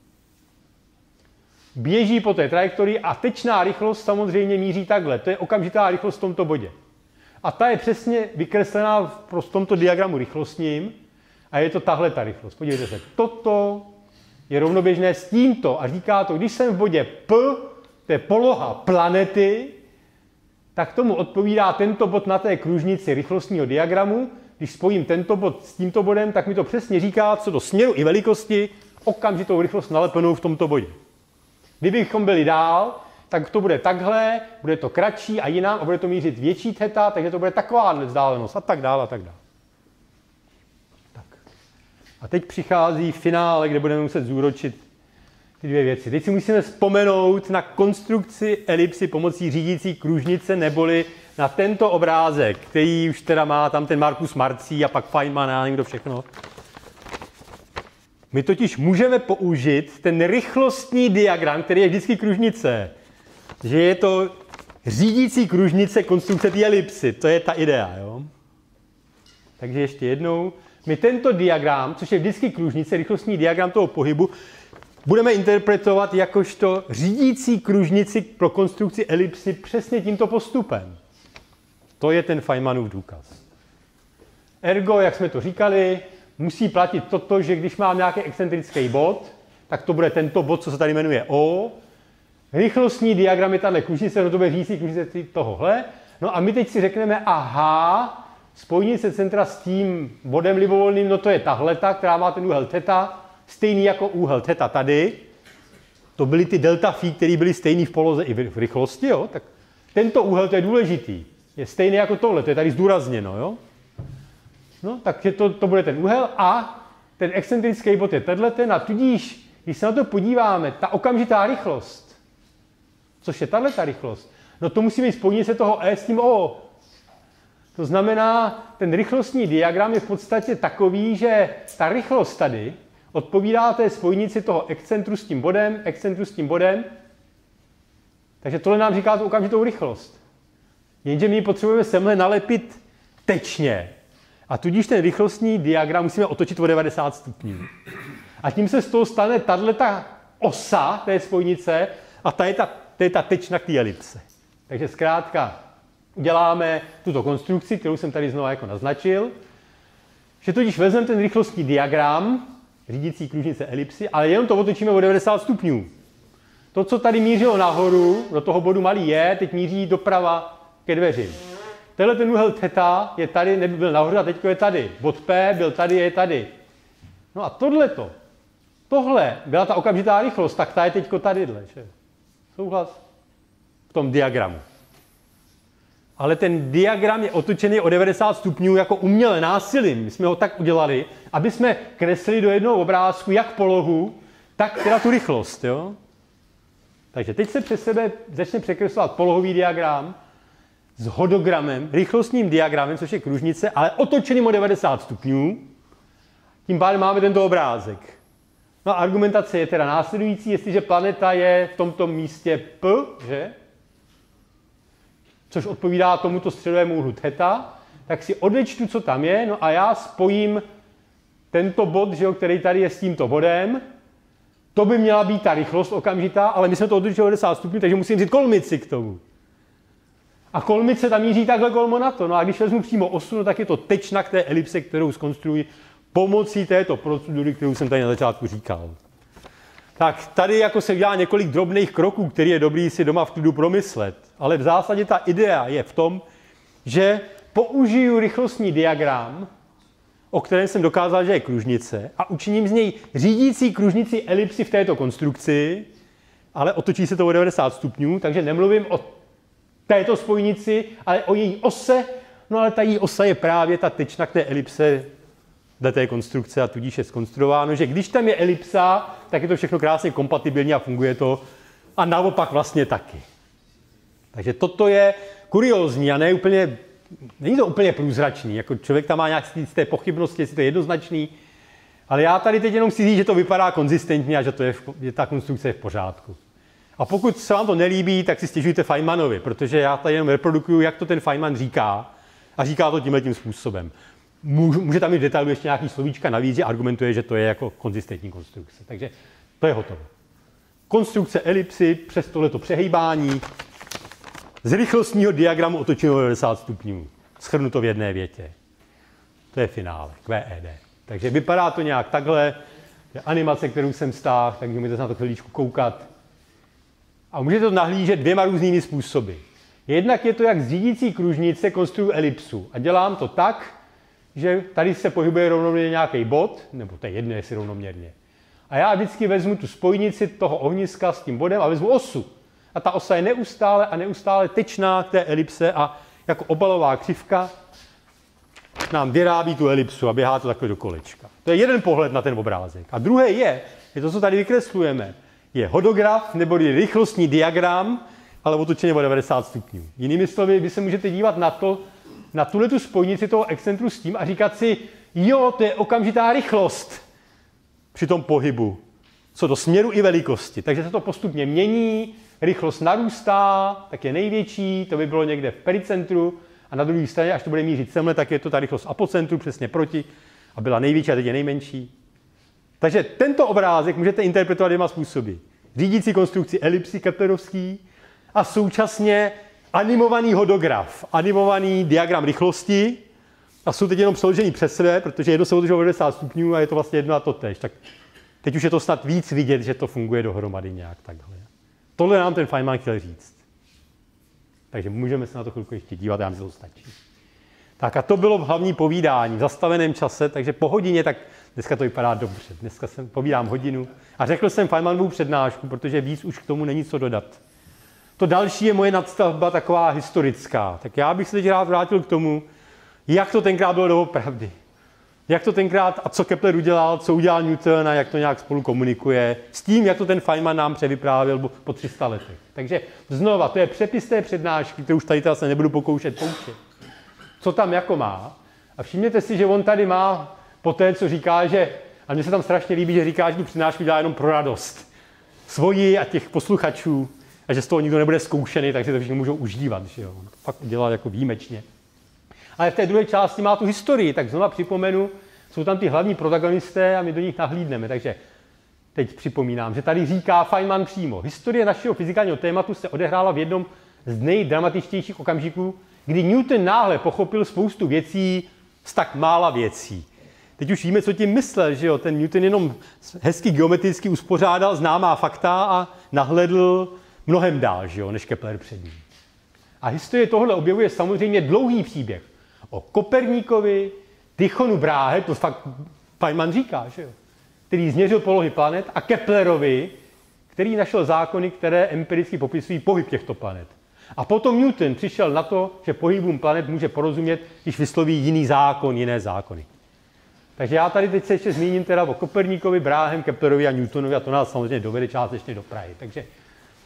Běží po té trajektorii a tečná rychlost samozřejmě míří takhle. To je okamžitá rychlost v tomto bodě. A ta je přesně vykreslená v tomto diagramu rychlostním a je to tahle ta rychlost. Podívejte se, toto je rovnoběžné s tímto a říká to, když jsem v bodě P, to je poloha planety, tak tomu odpovídá tento bod na té kružnici rychlostního diagramu. Když spojím tento bod s tímto bodem, tak mi to přesně říká, co do směru i velikosti okamžitou rychlost nalepenou v tomto bodě. Kdybychom byli dál, tak to bude takhle, bude to kratší a jiná a bude to mířit větší theta, takže to bude taková vzdálenost a tak dále a tak dále. Tak. A teď přichází finále, kde budeme muset zúročit ty dvě věci. Teď si musíme vzpomenout na konstrukci elipsy pomocí řídící kružnice, neboli na tento obrázek, který už teda má tam ten Markus Marcí a pak Feynman a někdo všechno. My totiž můžeme použít ten rychlostní diagram, který je vždycky kružnice, že je to řídící kružnice konstrukce té elipsy. To je ta idea. Jo? Takže ještě jednou. My tento diagram, což je vždycky kružnice, rychlostní diagram toho pohybu, budeme interpretovat jakožto řídící kružnici pro konstrukci elipsy přesně tímto postupem. To je ten Feynmanův důkaz. Ergo, jak jsme to říkali, musí platit toto, že když mám nějaký excentrický bod, tak to bude tento bod, co se tady jmenuje O. Rychlostní diagram je tahle kružnice, no to bude řídící kružnice tohohle. No a my teď si řekneme, aha, spojnice centra s tím bodem libovolným, no to je tahleta, která má ten úhel theta, stejný jako úhel theta tady. To byly ty delta phi, které byly stejný v poloze i v rychlosti, jo? Tak tento úhel, to je důležitý. Je stejný jako tohle, to je tady zdůrazněno, jo? No, takže to, to bude ten úhel a ten excentrický bod je tenhle ten a tudíž, když se na to podíváme, ta okamžitá rychlost, což je tato rychlost, no to musí být spojnice toho E s tím O. To znamená, ten rychlostní diagram je v podstatě takový, že ta rychlost tady odpovídá té spojnici toho excentru s tím bodem, excentru s tím bodem. Takže tohle nám říká tu okamžitou rychlost. Jenže my potřebujeme semhle nalepit tečně. A tudíž ten rychlostní diagram musíme otočit o devadesát stupňů. A tím se z toho stane tato osa té spojnice a ta je ta, to je ta tečna k té elipse. Takže zkrátka uděláme tuto konstrukci, kterou jsem tady znovu jako naznačil, že tudíž vezmeme ten rychlostní diagram, řídící kružnice elipsy, ale jenom to otočíme o devadesát stupňů. To, co tady mířilo nahoru, do toho bodu malý je, teď míří doprava ke dveřím. Tenhle ten úhel theta je tady, nebyl nahoře a teď je tady. Bod P byl tady, je tady. No a tohleto, tohle byla ta okamžitá rychlost, tak ta je teďko tadyhle. Že? Souhlas? V tom diagramu. Ale ten diagram je otočený o devadesát stupňů jako uměle násilím. My jsme ho tak udělali, aby jsme kreslili do jednoho obrázku jak polohu, tak teda tu rychlost. Jo? Takže teď se přes sebe začne překreslovat polohový diagram s hodogramem, rychlostním diagramem, což je kružnice, ale otočeným o devadesát stupňů. Tím pádem máme tento obrázek. No a argumentace je teda následující, jestliže planeta je v tomto místě P, že? Což odpovídá tomuto středovému úhlu theta, tak si odečtu, co tam je, no a já spojím tento bod, že jo, který tady je s tímto bodem. To by měla být ta rychlost okamžitá, ale my jsme to otočili o devadesát stupňů, takže musím vzít kolmici k tomu. A kolmice tam míří takhle kolmo na to. No a když vezmu přímo osu, no tak je to tečna k té elipse, kterou zkonstruuji pomocí této procedury, kterou jsem tady na začátku říkal. Tak tady jako se udělá několik drobných kroků, který je dobrý si doma v klidu promyslet. Ale v zásadě ta idea je v tom, že použiju rychlostní diagram, o kterém jsem dokázal, že je kružnice, a učiním z něj řídící kružnici elipsy v této konstrukci, ale otočí se to o devadesát stupňů, takže nemluvím o této spojnici, ale o její ose, no ale ta její osa je právě ta tečna k té elipse dle té konstrukce a tudíž je zkonstruováno, že když tam je elipsa, tak je to všechno krásně kompatibilní a funguje to a naopak vlastně taky. Takže toto je kuriózní a ne úplně, není to úplně průzračný, jako člověk tam má nějaké z té pochybnosti, jestli to je jednoznačný, ale já tady teď jenom chci říct, že to vypadá konzistentně a že, to je, že ta konstrukce je v pořádku. A pokud se vám to nelíbí, tak si stěžujte Feynmanovi, protože já tady jenom reprodukuju, jak to ten Feynman říká a říká to tímhletím způsobem. Může tam mít v detailu ještě nějaký slovíčka navíc, že argumentuje, že to je jako konzistentní konstrukce. Takže to je hotovo. Konstrukce elipsy přes tohleto přehejbání z rychlostního diagramu otočeného devadesát stupňů. Shrnuto v jedné větě. To je finále, Q E D. Takže vypadá to nějak takhle. Je animace, kterou jsem stáhl, takže můžete se na to chviličku koukat. A můžete to nahlížet dvěma různými způsoby. Jednak je to, jak z řídící kružnice konstruuji elipsu. A dělám to tak, že tady se pohybuje rovnoměrně nějaký bod, nebo to je jedno, jestli rovnoměrně. A já vždycky vezmu tu spojnici toho ohniska s tím bodem a vezmu osu. A ta osa je neustále a neustále tečná k té elipse a jako obalová křivka nám vyrábí tu elipsu a běhá to takhle do kolečka. To je jeden pohled na ten obrázek. A druhý je, je to, co tady vykreslujeme, je hodograf nebo je rychlostní diagram, ale otočeně o devadesát stupňů. Jinými slovy, vy se můžete dívat na to, na tuhletu spojnici toho excentru s tím a říkat si, jo, to je okamžitá rychlost při tom pohybu, co do směru i velikosti. Takže se to postupně mění, rychlost narůstá, tak je největší, to by bylo někde v pericentru a na druhé straně, až to bude mířit semhle, tak je to ta rychlost apocentru přesně proti a byla největší a teď je nejmenší. Takže tento obrázek můžete interpretovat dvěma způsoby. Řídící konstrukci elipsy keplerovský a současně animovaný hodograf, animovaný diagram rychlosti a jsou teď jenom přeložený přes sebe, protože jedno se otočilo o devadesát stupňů a je to vlastně jedno a to tež. Tak teď už je to snad víc vidět, že to funguje dohromady nějak takhle. Tohle nám ten Feynman chtěl říct. Takže můžeme se na to chvilku ještě dívat, já myslím, že to stačí. Tak a to bylo hlavní povídání v zastaveném čase, takže po hodině, tak dneska to vypadá dobře. Dneska jsem povídám hodinu a řekl jsem Feynmanovu přednášku, protože víc už k tomu není co dodat. To další je moje nadstavba taková historická. Tak já bych se teď rád vrátil k tomu, jak to tenkrát bylo doopravdy. Jak to tenkrát a co Kepler udělal, co udělal Newton a jak to nějak spolu komunikuje s tím, jak to ten Feynman nám převyprávěl po tři sta letech. Takže znova, to je přepis té přednášky, kterou už tady teda se nebudu pokoušet poučit. Co tam jako má. A všimněte si, že on tady má po té, co říká, že, a mně se tam strašně líbí, že říká, že tu přednášku dělá jenom pro radost svoji a těch posluchačů a že z toho nikdo nebude zkoušený, takže to všichni můžou užívat. Že jo? On to fakt udělal jako výjimečně. Ale v té druhé části má tu historii, tak znovu připomenu, jsou tam ty hlavní protagonisté a my do nich nahlídneme. Takže teď připomínám, že tady říká Feynman přímo. Historie našeho fyzikálního tématu se odehrála v jednom z nejdramatičtějších okamžiků, kdy Newton náhle pochopil spoustu věcí z tak mála věcí. Teď už víme, co tím myslel, že jo? Ten Newton jenom hezky geometricky uspořádal známá fakta a nahledl mnohem dál, že jo, než Kepler před ním. A historie tohle objevuje samozřejmě dlouhý příběh o Koperníkovi, Tychonu Brahe, to fakt Feynman říká, že jo, který změřil polohy planet, a Keplerovi, který našel zákony, které empiricky popisují pohyb těchto planet. A potom Newton přišel na to, že pohybům planet může porozumět, když vysloví jiný zákon, jiné zákony. Takže já tady teď se ještě zmíním teda o Koperníkovi, Brahem, Keplerovi a Newtonovi a to nás samozřejmě dovede částečně do Prahy. Takže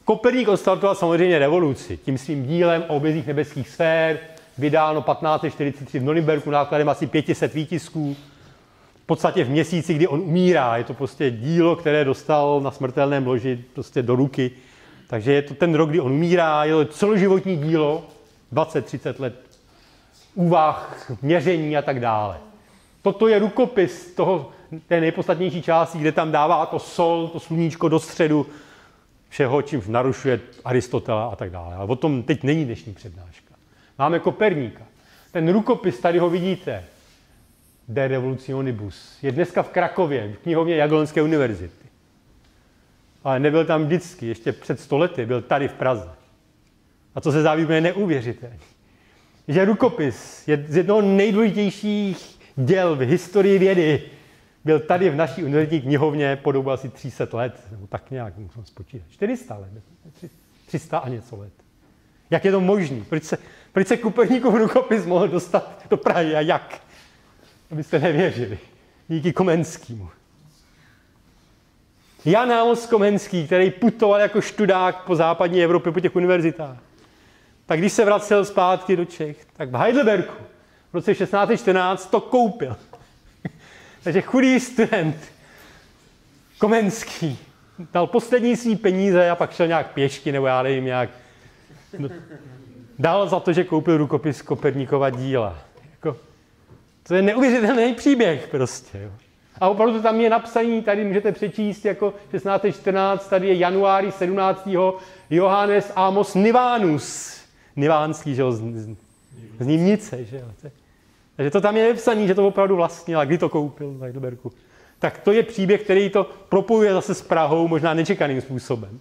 Koperník odstartoval samozřejmě revoluci. Tím svým dílem o obězích nebeských sfér, vydáno patnáct set čtyřicet tři v Norimberku nákladem asi pět set výtisků. V podstatě v měsíci, kdy on umírá. Je to prostě dílo, které dostal na smrtelném loži prostě do ruky. Takže je to ten rok, kdy on umírá, je to celoživotní dílo, dvacet třicet let úvah, měření a tak dále. Toto je rukopis toho, té nejpodstatnější části, kde tam dává to sol, to sluníčko do středu všeho, čím narušuje Aristotela a tak dále. Ale o tom teď není dnešní přednáška. Máme Koperníka. Ten rukopis, tady ho vidíte, De Revolutionibus. Je dneska v Krakově, v knihovně Jagellonské univerzity. Ale nebyl tam vždycky, ještě před sto lety, byl tady v Praze. A co se záví, je neuvěřitelné. Že rukopis je z jednoho nejdůležitějších děl v historii vědy. Byl tady v naší univerzitní knihovně po dobu asi tři sta let, nebo tak nějak, musím spočítat. čtyři sta let, tři sta a něco let. Jak je to možné? Proč se, proč se Koperníkův rukopis mohl dostat do Prahy a jak? Abyste nevěřili. Díky Komenskému. Jan Amos Komenský, který putoval jako študák po západní Evropě, po těch univerzitách, tak když se vracel zpátky do Čech, tak v Heidelbergu v roce šestnáct set čtrnáct to koupil. Takže chudý student Komenský dal poslední svý peníze a pak šel nějak pěšky, nebo já nevím, nějak no, dal za to, že koupil rukopis Koperníkova díla. Jako, to je neuvěřitelný příběh prostě. Jo. A opravdu tam je napsaný, tady můžete přečíst jako šestnáct set čtrnáct, tady je januári sedmnáctého Johannes Amos Nivanus. Nivánský, že jo, z, z, z Nivnice, že jo. Takže to tam je nepsaný, že to opravdu vlastnil a kdy to koupil v Heidelbergu. Tak to je příběh, který to propojuje zase s Prahou, možná nečekaným způsobem.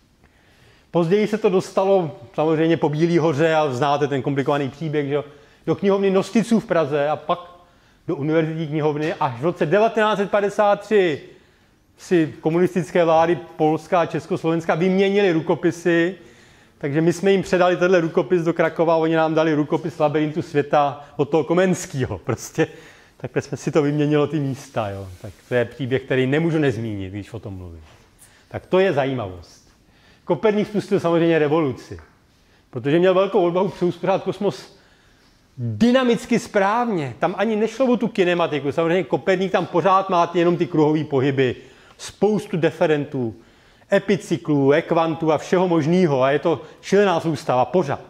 Později se to dostalo samozřejmě po Bílý hoře a znáte ten komplikovaný příběh, že jo, do knihovny Nosticů v Praze a pak do univerzitní knihovny až v roce devatenáct set padesát tři si komunistické vlády Polska a Československa vyměnili rukopisy, takže my jsme jim předali tenhle rukopis do Krakova a oni nám dali rukopis Labyrintu světa od toho Komenského. Prostě takhle jsme si to vyměnilo ty místa. Jo. Tak to je příběh, který nemůžu nezmínit, když o tom mluvím. Tak to je zajímavost. Koperník spustil samozřejmě revoluci, protože měl velkou odvahu přeuspořádat kosmos dynamicky správně. Tam ani nešlo o tu kinematiku. Samozřejmě Koperník tam pořád má jenom ty kruhové pohyby, spoustu deferentů, epicyklů, ekvantů a všeho možného. A je to šílená soustava pořád.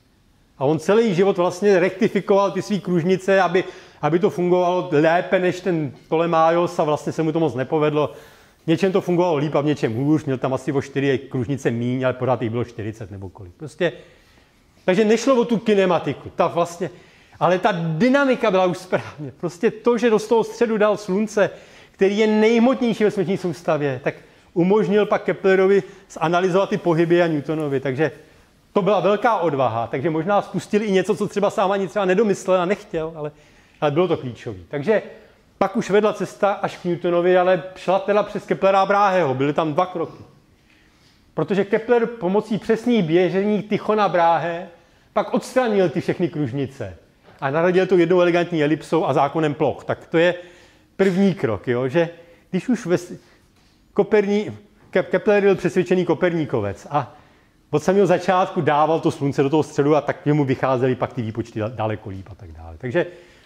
A on celý život vlastně rektifikoval ty svý kružnice, aby, aby to fungovalo lépe než ten Ptolemaios a vlastně se mu to moc nepovedlo. V něčem to fungovalo líp a v něčem hůř. Měl tam asi o čtyři kružnice míň, ale pořád jich bylo čtyřicet nebo kolik. Prostě, takže nešlo o tu kinematiku. Ta vlastně, ale ta dynamika byla už správně. Prostě to, že do toho středu dal slunce, který je nejhmotnější ve slunečné soustavě, tak umožnil pak Keplerovi zanalyzovat ty pohyby a Newtonovi. Takže to byla velká odvaha. Takže možná spustili i něco, co třeba sám ani třeba nedomyslel a nechtěl, ale, ale bylo to klíčové. Takže pak už vedla cesta až k Newtonovi, ale šla teda přes Keplera a Braheho. Byly tam dva kroky. Protože Kepler pomocí přesných běžení Tychona Brahe pak odstranil ty všechny kružnice a nahradil to jednou elegantní elipsou a zákonem ploch. Tak to je první krok, jo? Že když už ve Koperní, Kepler byl přesvědčený Koperníkovec a od samého začátku dával to slunce do toho středu a tak mu vycházely pak ty výpočty daleko líp a tak dále. Takže,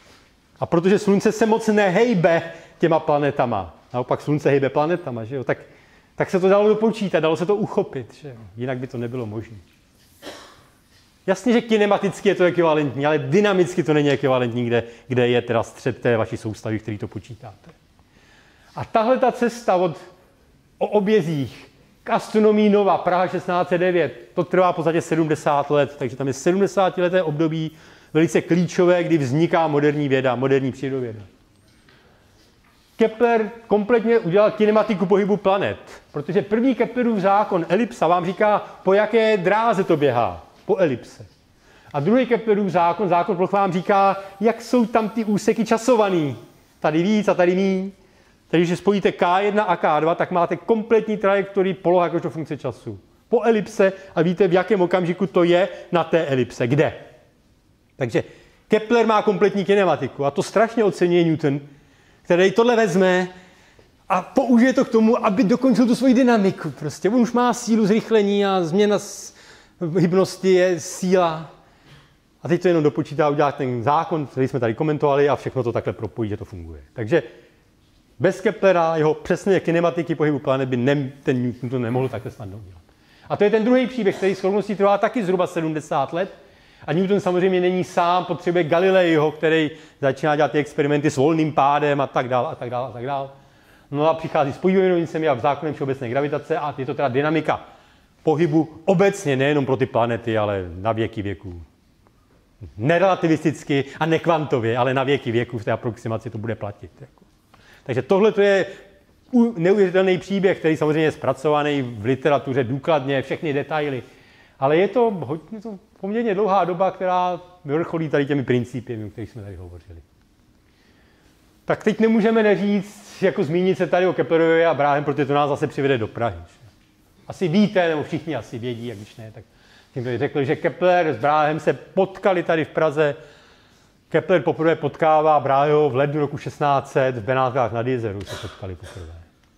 a protože slunce se moc nehejbe těma planetama, naopak slunce hejbe planetama, že jo, tak, tak se to dalo dopočítat, dalo se to uchopit, že jo, jinak by to nebylo možné. Jasně, že kinematicky je to ekvivalentní, ale dynamicky to není ekvivalentní, kde, kde je teda střed té vaší soustavy, který to počítáte. A tahle ta cesta od o obězích k astronomii nova, Praha šestnáct set devět, to trvá v podstatě sedmdesát let, takže tam je sedmdesátileté období velice klíčové, kdy vzniká moderní věda, moderní přírodověda. Kepler kompletně udělal kinematiku pohybu planet, protože první Keplerův zákon, elipsa, vám říká, po jaké dráze to běhá, po elipse. A druhý Keplerův zákon, zákon ploch vám říká, jak jsou tam ty úseky časovaný, tady víc a tady míň. Takže když spojíte K jedna a K dva, tak máte kompletní trajektorii poloha jakožto funkce času. Po elipse a víte, v jakém okamžiku to je na té elipse. Kde? Takže Kepler má kompletní kinematiku a to strašně oceňuje Newton, který tohle vezme A použije to k tomu, aby dokončil tu svoji dynamiku. Prostě on už má sílu zrychlení a změna hybnosti je síla. A teď to jenom dopočítá, udělat ten zákon, který jsme tady komentovali a všechno to takhle propojí, že to funguje. Takže bez Keplera, jeho přesné kinematiky pohybu planet by ne, ten Newton to nemohl takhle snadno udělat. A to je ten druhý příběh, který s rovností trvá taky zhruba sedmdesát let. A Newton samozřejmě není sám, potřebuje Galileiho, který začíná dělat ty experimenty s volným pádem a tak dál a tak dál a tak dál. No a přichází s podivovnicemi a zákonem všeobecné gravitace a je to teda dynamika pohybu obecně, nejenom pro ty planety, ale na věky věků. Nerelativisticky a nekvantově, ale na věky věků v té aproximaci to bude platit. Jako. Takže tohle to je neuvěřitelný příběh, který samozřejmě je zpracovaný v literatuře důkladně, všechny detaily. Ale je to, hodně, to poměrně dlouhá doba, která vrcholí tady těmi principy, o kterých jsme tady hovořili. Tak teď nemůžeme neříct, jako zmínit se tady o Keplerovi a Bráhem, protože to nás zase přivede do Prahy. Asi víte, nebo všichni asi vědí, a když ne, tak tím řekl, že Kepler s Bráhem se potkali tady v Praze. Kepler poprvé potkává Bráheho v lednu roku šestnáct set v Benátkách nad Jezeru se potkali poprvé.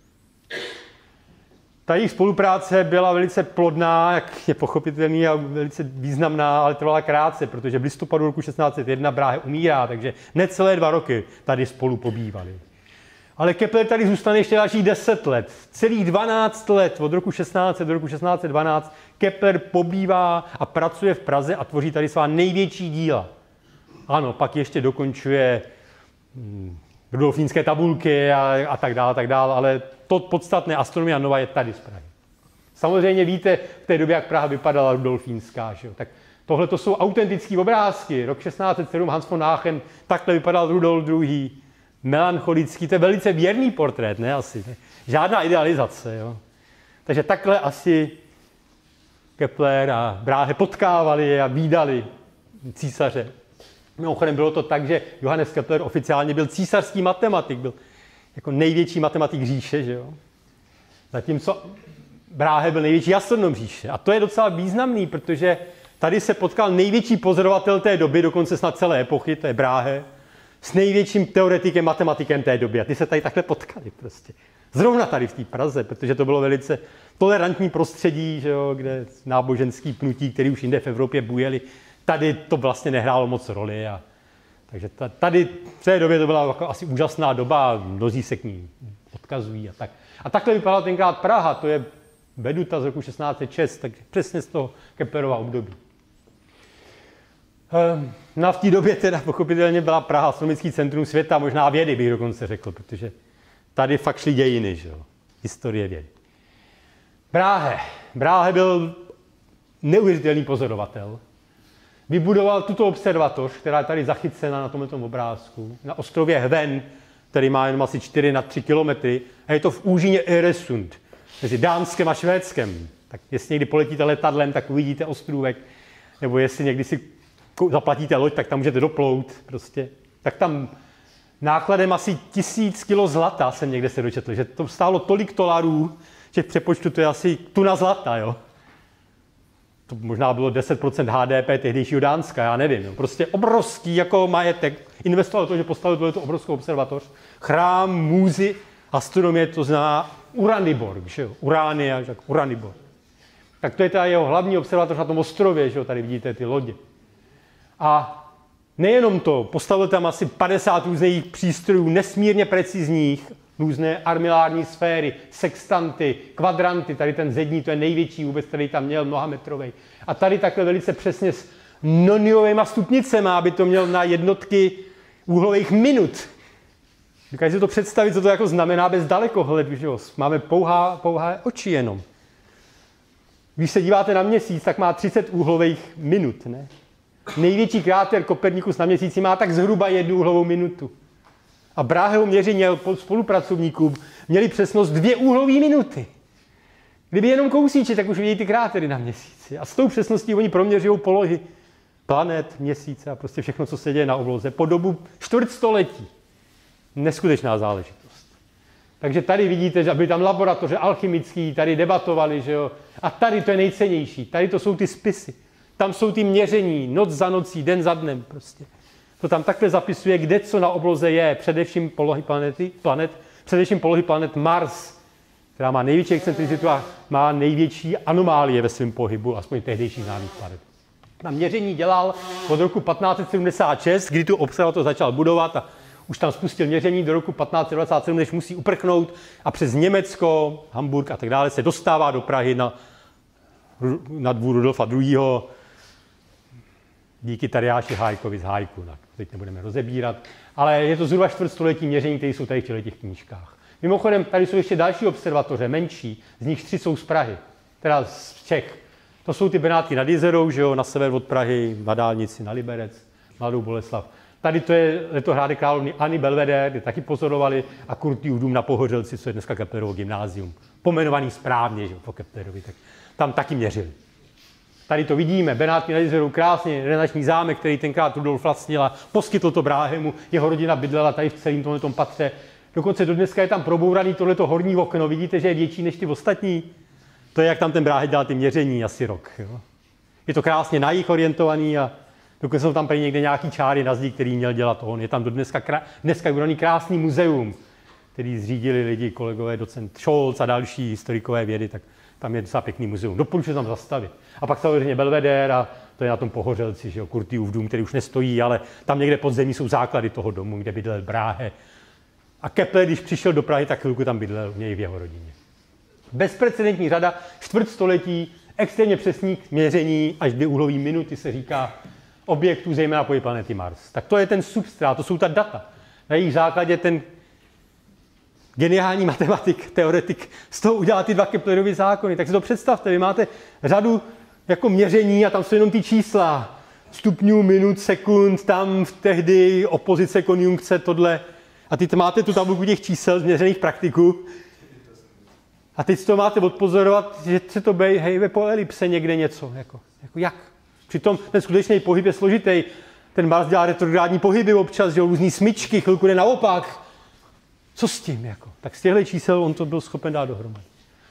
Ta jejich spolupráce byla velice plodná, jak je pochopitelný, a velice významná, ale trvala krátce, protože v listopadu roku šestnáct set jedna Bráhe umírá, takže necelé dva roky tady spolu pobývali. Ale Kepler tady zůstane ještě dalších deset let. Celých dvanáct let, od roku šestnáct set do roku šestnáct set dvanáct, Kepler pobývá a pracuje v Praze a tvoří tady svá největší díla. Ano, pak ještě dokončuje hm, rudolfínské tabulky a, a tak dále, tak dále, ale to podstatné Astronomia Nova je tady z Prahy. Samozřejmě víte v té době, jak Praha vypadala rudolfínská, že jo? Tak tohle to jsou autentické obrázky. Rok šestnáct set sedm Hans von Aachen, takhle vypadal Rudolf druhý. Melancholický, to je velice věrný portrét, ne asi. Ne? Žádná idealizace, jo. Takže takhle asi Kepler a Bráhe potkávali a vídali císaře. Mimochodem bylo to tak, že Johannes Kepler oficiálně byl císařský matematik, byl jako největší matematik říše, že jo. Zatímco Bráhe byl největší astronom říše. A to je docela významný, protože tady se potkal největší pozorovatel té doby, dokonce snad celé epochy, to je Bráhe, s největším teoretikem, matematikem té doby. A ty se tady takhle potkali prostě. Zrovna tady v té Praze, protože to bylo velice tolerantní prostředí, že jo, kde náboženský pnutí, který už jinde v Evropě bujeli, tady to vlastně nehrálo moc roli. A, takže tady v té době to byla jako asi úžasná doba a mnozí se k ní odkazují. A, tak. a takhle vypadala tenkrát Praha, to je veduta z roku šestnáct set šest, takže přesně z toho Keplerova období. No a v té době teda pochopitelně byla Praha astronomický centrum světa, možná vědy bych dokonce řekl, protože tady fakt šly dějiny, že jo? Historie vědy. Bráhe. Bráhe byl neuvěřitelný pozorovatel. Vybudoval tuto observatoř, která je tady zachycena na tomto obrázku, na ostrově Hven, který má jenom asi čtyři na tři kilometry, a je to v úžině Öresund, mezi Dánskem a Švédskem. Tak jestli někdy poletíte letadlem, tak uvidíte ostrůvek, nebo jestli někdy si zaplatíte loď, tak tam můžete doplout prostě. Tak tam nákladem asi tisíc kilo zlata jsem někde se dočetl, že to stálo tolik dolarů, že v přepočtu to je asi tuna zlata, jo. To možná bylo deset procent H D P tehdejšího Dánska, já nevím. Jo. Prostě obrovský jako majetek. Investoval to, že postavil tu obrovskou observatoř. Chrám, můzy, astronomie, to zná Uraniborg, že jo. Uránia, tak Uraniborg. Tak to je ta jeho hlavní observatoř na tom ostrově, že jo, tady vidíte ty lodě. A nejenom to, postavil tam asi padesát různých přístrojů, nesmírně precizních, různé armilární sféry, sextanty, kvadranty, tady ten zední, to je největší vůbec, který tam měl, mnohametrovej. A tady takhle velice přesně s noniovými stupnicemi, aby to měl na jednotky úhlových minut. Dokážete si to představit, co to jako znamená bez dalekohledu, že jo? Máme pouhá, pouhá oči jenom. Když se díváte na měsíc, tak má třicet úhlových minut, ne? Největší kráter Kopernikus na měsíci má tak zhruba jednu úhlovou minutu. A Bráheho měření spolupracovníků měli přesnost dvě úhlové minuty. Kdyby jenom kousíček, tak už vidí ty krátery na měsíci. A s tou přesností oni proměřují polohy planet, měsíce a prostě všechno, co se děje na obloze po dobu čtvrtstoletí. Neskutečná záležitost. Takže tady vidíte, že byly tam laboratoře alchymické, tady debatovali, že jo. A tady to je nejcennější. Tady to jsou ty spisy. Tam jsou ty měření, noc za nocí, den za dnem prostě. To tam takhle zapisuje, kde co na obloze je, především polohy planety, planet, především polohy planet Mars, která má největší excentricitu a má největší anomálie ve svém pohybu, aspoň tehdejších známých planet. Na měření dělal od roku patnáct set sedmdesát šest, kdy tu observatoř začal budovat a už tam spustil měření do roku patnáct set dvacet sedm, než musí uprchnout a přes Německo, Hamburg a tak dále se dostává do Prahy na, na dvůr Rudolfa druhého. Díky Tadeáši Hájkovi z Hájku, tak teď nebudeme rozebírat. Ale je to zhruba čtvrtstoletí měření, které jsou tady v těch knížkách. Mimochodem, tady jsou ještě další observatoře, menší, z nich tři jsou z Prahy, teda z Čech. To jsou ty Benáty nad Jizerou, že jo, na sever od Prahy, na dálnici, na Liberec, Mladou Boleslav. Tady to je letohrádek královny Anny Belvedere, kde taky pozorovali, a Kurtův dům na Pohořelci, co je dneska Keplerovo gymnázium. Pomenovaný správně, že jo, po Keplerovi, tak tam taky měřili. Tady to vidíme, Benáty nad Jizerou, krásně renesanční zámek, který tenkrát Rudolf vlastnil a poskytl to Bráhemu. Jeho rodina bydlela tady v celém tomhletom patře. Dokonce do dneska je tam probouraný tohleto horní okno. Vidíte, že je větší než ty ostatní? To je, jak tam ten Bráhe dělal ty měření asi rok. Jo? Je to krásně na jih orientovaný a dokonce jsou tam prý někde nějaký čáry na zdi, který měl dělat on. Je tam do dneska, krá... dneska je krásný muzeum, který zřídili lidi, kolegové, docent Scholz a další historikové vědy, tak tam je docela pěkný muzeum. Doporučuji tam zastavit. A pak samozřejmě Belvedere, a to je na tom Pohořelci, že jo, Kurtův dům, který už nestojí, ale tam někde pod zemí jsou základy toho domu, kde bydlel Bráhe. A Kepler, když přišel do Prahy, tak chvilku tam bydlel u něj v jeho rodině. Bezprecedentní řada, čtvrtstoletí, extrémně přesných měření, až dvě úhlové minuty se říká, objektů, zejména pohyb planety Mars. Tak to je ten substrát, to jsou ta data. Na jejich základě ten geniální matematik, teoretik z toho udělá ty dva Keplerovy zákony. Tak si to představte, vy máte řadu jako měření a tam jsou jenom ty čísla. Stupňů, minut, sekund, tam v tehdy opozice, konjunkce, tohle. A teď máte tu tabulku těch čísel změřených praktiků. A teď si to máte odpozorovat, že se to bej, hejbe po elipse někde něco. Jako, jako jak? Přitom ten skutečný pohyb je složitý. Ten Mars dělá retrográdní pohyby občas, že různý smyčky, chvilku jde naopak. Co s tím? Jako? Tak z těchto čísel on to byl schopen dát dohromady.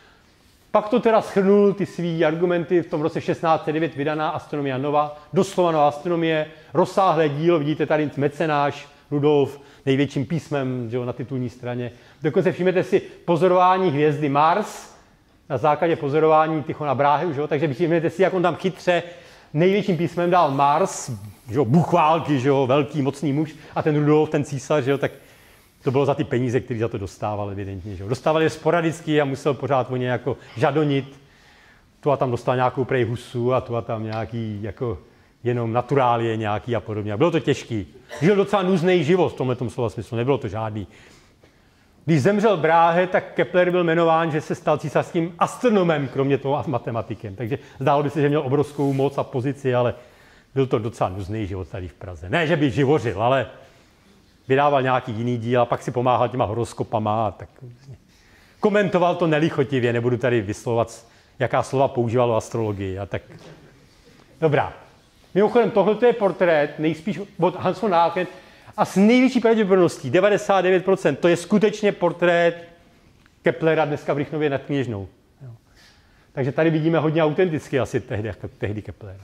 Pak to teda shrnul ty svý argumenty v tom roce šestnáct set devět vydaná Astronomia Nova, doslova nová astronomie, rozsáhlé dílo, vidíte tady mecenáš Rudolf, největším písmem, že jo, na titulní straně. Dokonce všimněte si pozorování hvězdy Mars na základě pozorování Tychona Bráhy, že jo, takže všimněte si, jak on tam chytře největším písmem dal Mars, že jo, bůh války, že jo, velký, mocný muž, a ten Rudolf, ten císař, že jo, tak to bylo za ty peníze, které za to dostával, evidentně. Že? Dostával je sporadicky a musel pořád o ně jako žadonit. Tu a tam dostal nějakou prej husu a tu a tam nějaký jako jenom naturálie nějaký a podobně. A bylo to těžký. Žil docela nuzný život v tomhletom slova smyslu, nebylo to žádný. Když zemřel Bráhe, tak Kepler byl jmenován, že se stal císařským astronomem, kromě toho a matematikem. Takže zdálo by se, že měl obrovskou moc a pozici, ale byl to docela nuzný život tady v Praze. Ne, že by živořil, ale vydával nějaký jiný díl a pak si pomáhal těma horoskopama a tak komentoval to nelichotivě, nebudu tady vyslovovat, jaká slova používal o astrologii a tak. Dobrá. Mimochodem, tohle je portrét nejspíš od Hans von Aachen a s největší pravděpodobností, devadesát devět procent, to je skutečně portrét Keplera dneska v Rychnově nad Kněžnou. Takže tady vidíme hodně autenticky asi tehdy, tehdy Keplera.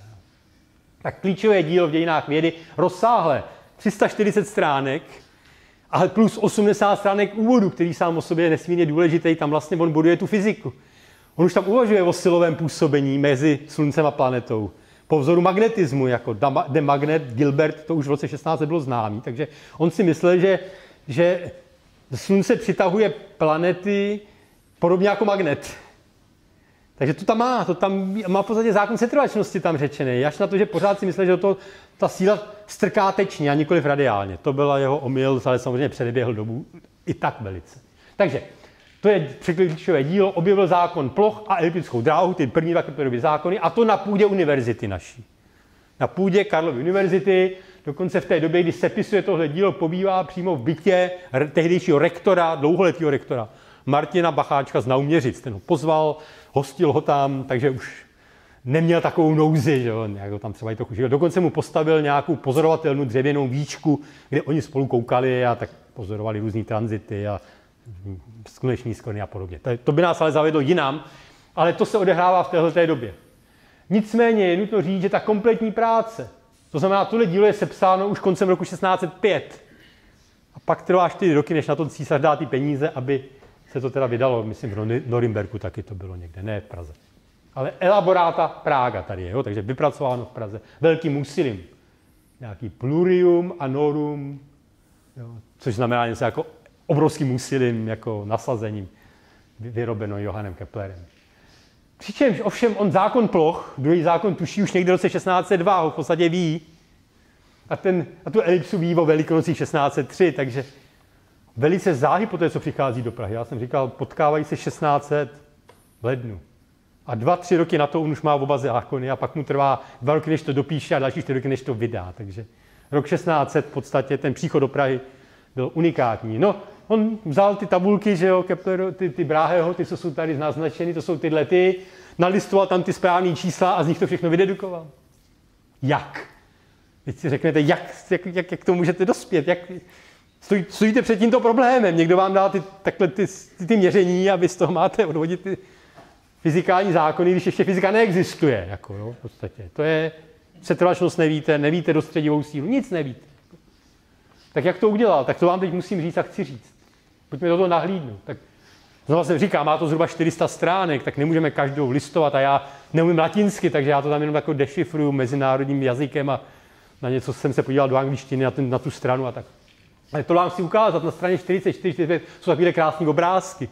Tak klíčové dílo v dějinách vědy, rozsáhlé, tři sta čtyřicet stránek, ale plus osmdesát stránek úvodu, který sám o sobě je nesmírně důležitý, tam vlastně on buduje tu fyziku. On už tam uvažuje o silovém působení mezi Sluncem a planetou. Po vzoru magnetismu, jako de Magnet, Gilbert, to už v roce šestnáct bylo známý, takže on si myslel, že, že Slunce přitahuje planety podobně jako magnet. Takže to tam má, to tam má v podstatě zákon setrvačnosti tam řečený, až na to, že pořád si myslel, že to ta síla strká tečně a nikoliv radiálně. To byla jeho omyl, ale samozřejmě předeběhl dobu i tak velice. Takže to je překlíčové dílo, objevil zákon ploch a eliptickou dráhu, ty první dva Keplerovy zákony, a to na půdě univerzity naší. Na půdě Karlovy univerzity, dokonce v té době, kdy sepisuje tohle dílo, pobývá přímo v bytě tehdejšího rektora, dlouholetého rektora, Martina Bacháčka z Nauměřic. Ten ho pozval, hostil ho tam, takže už neměl takovou nouzi, že jo, nějak ho tam třeba i trochu žil. Dokonce mu postavil nějakou pozorovatelnou dřevěnou víčku, kde oni spolu koukali a tak pozorovali různý tranzity a sluneční sklony a podobně. To by nás ale zavedlo jinam, ale to se odehrává v téhleté době. Nicméně je nutno říct, že ta kompletní práce, to znamená, tohle dílo je sepsáno už koncem roku šestnáct set pět. A pak trvá čtyři roky, než na to císař dá ty peníze, aby se to teda vydalo, myslím, v Norimberku taky to bylo někde, ne v Praze. Ale elaboráta Prága tady je, jo, takže vypracováno v Praze velkým úsilím. Nějaký plurium anorum, jo, což znamená něco jako obrovským úsilím, jako nasazením, vyrobeno Johannem Keplerem. Přičemž ovšem on zákon ploch, druhý zákon tuší už někde v roce šestnáct set dva, ho v podstatě ví, a, ten, a tu elipsu ví o Velikonocích šestnáct set tři, takže velice záhy po té, co přichází do Prahy. Já jsem říkal, potkávají se šestnáct set v lednu. A dva, tři roky na to on už má oba zákony a pak mu trvá dva roky, než to dopíše a další čtyři roky, než to vydá. Takže rok šestnáct set v podstatě, ten příchod do Prahy byl unikátní. No, on vzal ty tabulky, že jo, Kepler, ty, ty Braheho, ty, co jsou tady naznačeny, to jsou tyhle ty, nalistoval tam ty správné čísla a z nich to všechno vydedukoval. Jak? Teď si řeknete, jak, jak, jak, jak to můžete dospět? Jak, stoj, stojíte před tímto problémem. Někdo vám dá ty, takhle ty, ty, ty měření a vy z toho máte odvodit ty fyzikální zákony, když ještě fyzika neexistuje. Jako, jo, v podstatě. To je přetrvačnost nevíte, nevíte dostředivou sílu, nic nevíte. Tak jak to udělal? Tak to vám teď musím říct a chci říct. Pojďme do toho nahlídnout. Tak znovu jsem říkal, má to zhruba čtyři sta stránek, tak nemůžeme každou listovat a já neumím latinsky, takže já to tam jenom jako dešifruju mezinárodním jazykem a na něco jsem se podíval do angličtiny, na, ten, na tu stranu a tak. Ale to vám chci ukázat, na straně čtyřicet čtyři, čtyřicet pět jsou takové krásné obrázky.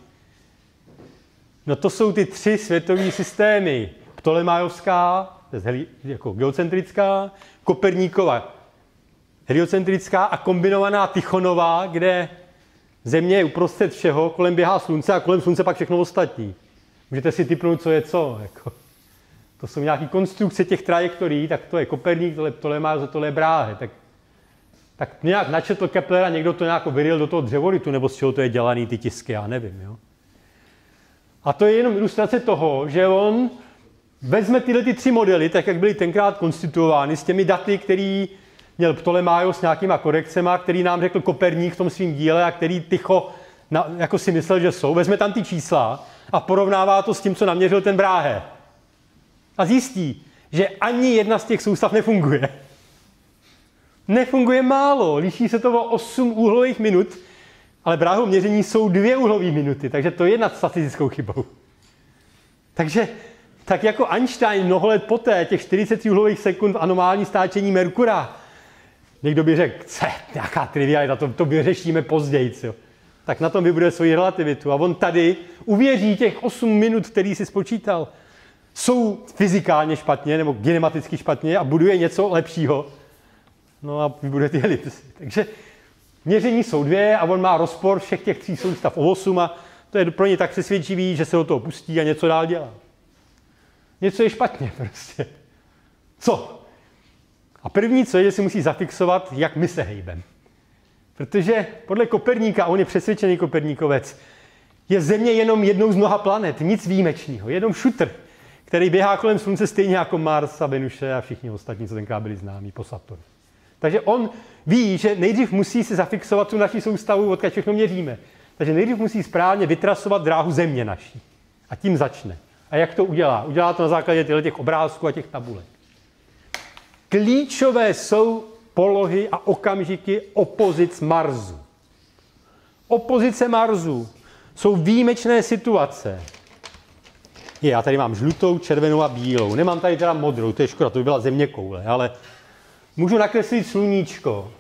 No to jsou ty tři světové systémy. Ptolemajovská, jako geocentrická, Koperníkova heliocentrická a kombinovaná Tychonová, kde Země je uprostřed všeho, kolem běhá slunce a kolem slunce pak všechno ostatní. Můžete si tipnout, co je co. Jako. To jsou nějaké konstrukce těch trajektorií, tak to je Koperník, tohle Ptolemajos, tohle je Brahe. Tak, tak nějak načetl Kepler a někdo to nějak vyril do toho dřevoritu, nebo z čeho to je dělaný ty tisky, já nevím. Jo? A to je jenom ilustrace toho, že on vezme tyhle ty tři modely, tak jak byly tenkrát konstituovány, s těmi daty, který měl Ptolemaios s nějakýma korekcema, který nám řekl Koperník v tom svým díle a který Tycho na, jako si myslel, že jsou. Vezme tam ty čísla a porovnává to s tím, co naměřil ten Brahe. A zjistí, že ani jedna z těch soustav nefunguje. Nefunguje málo, liší se to o osm úhlových minut, ale Braheho měření jsou dvě úhlové minuty, takže to je nad statistickou chybou. Takže tak jako Einstein mnoho let poté, těch čtyřicet tři úhlových sekund v anomální stáčení Merkura, někdo by řekl, co nějaká trivialita, to, to vyřešíme později. Jo. Tak na tom vybuduje svoji relativitu. A on tady uvěří těch osm minut, který si spočítal, jsou fyzikálně špatně nebo kinematicky špatně a buduje něco lepšího. No a vybuduje ty elipsy. Takže měření jsou dvě a on má rozpor všech těch tří soustav o osm a to je pro ně tak přesvědčivý, že se do toho pustí a něco dál dělá. Něco je špatně prostě. Co? A první, co je, že si musí zafixovat, jak my se hejbeme. Protože podle Koperníka, on je přesvědčený Koperníkovec, je Země jenom jednou z mnoha planet, nic výjimečného, jenom šutr, který běhá kolem Slunce stejně jako Mars a Venuše a všichni ostatní, co tenkrát byli známí po Saturnu. Takže on ví, že nejdřív musí si zafixovat tu naši soustavu, odkud všechno měříme. Takže nejdřív musí správně vytrasovat dráhu Země naší. A tím začne. A jak to udělá? Udělá to na základě těch obrázků a těch tabulek. Klíčové jsou polohy a okamžiky opozic Marsu. Opozice Marsu jsou výjimečné situace. Je, já tady mám žlutou, červenou a bílou. Nemám tady teda modrou, to je škoda, to by byla zeměkoule, ale můžu nakreslit sluníčko.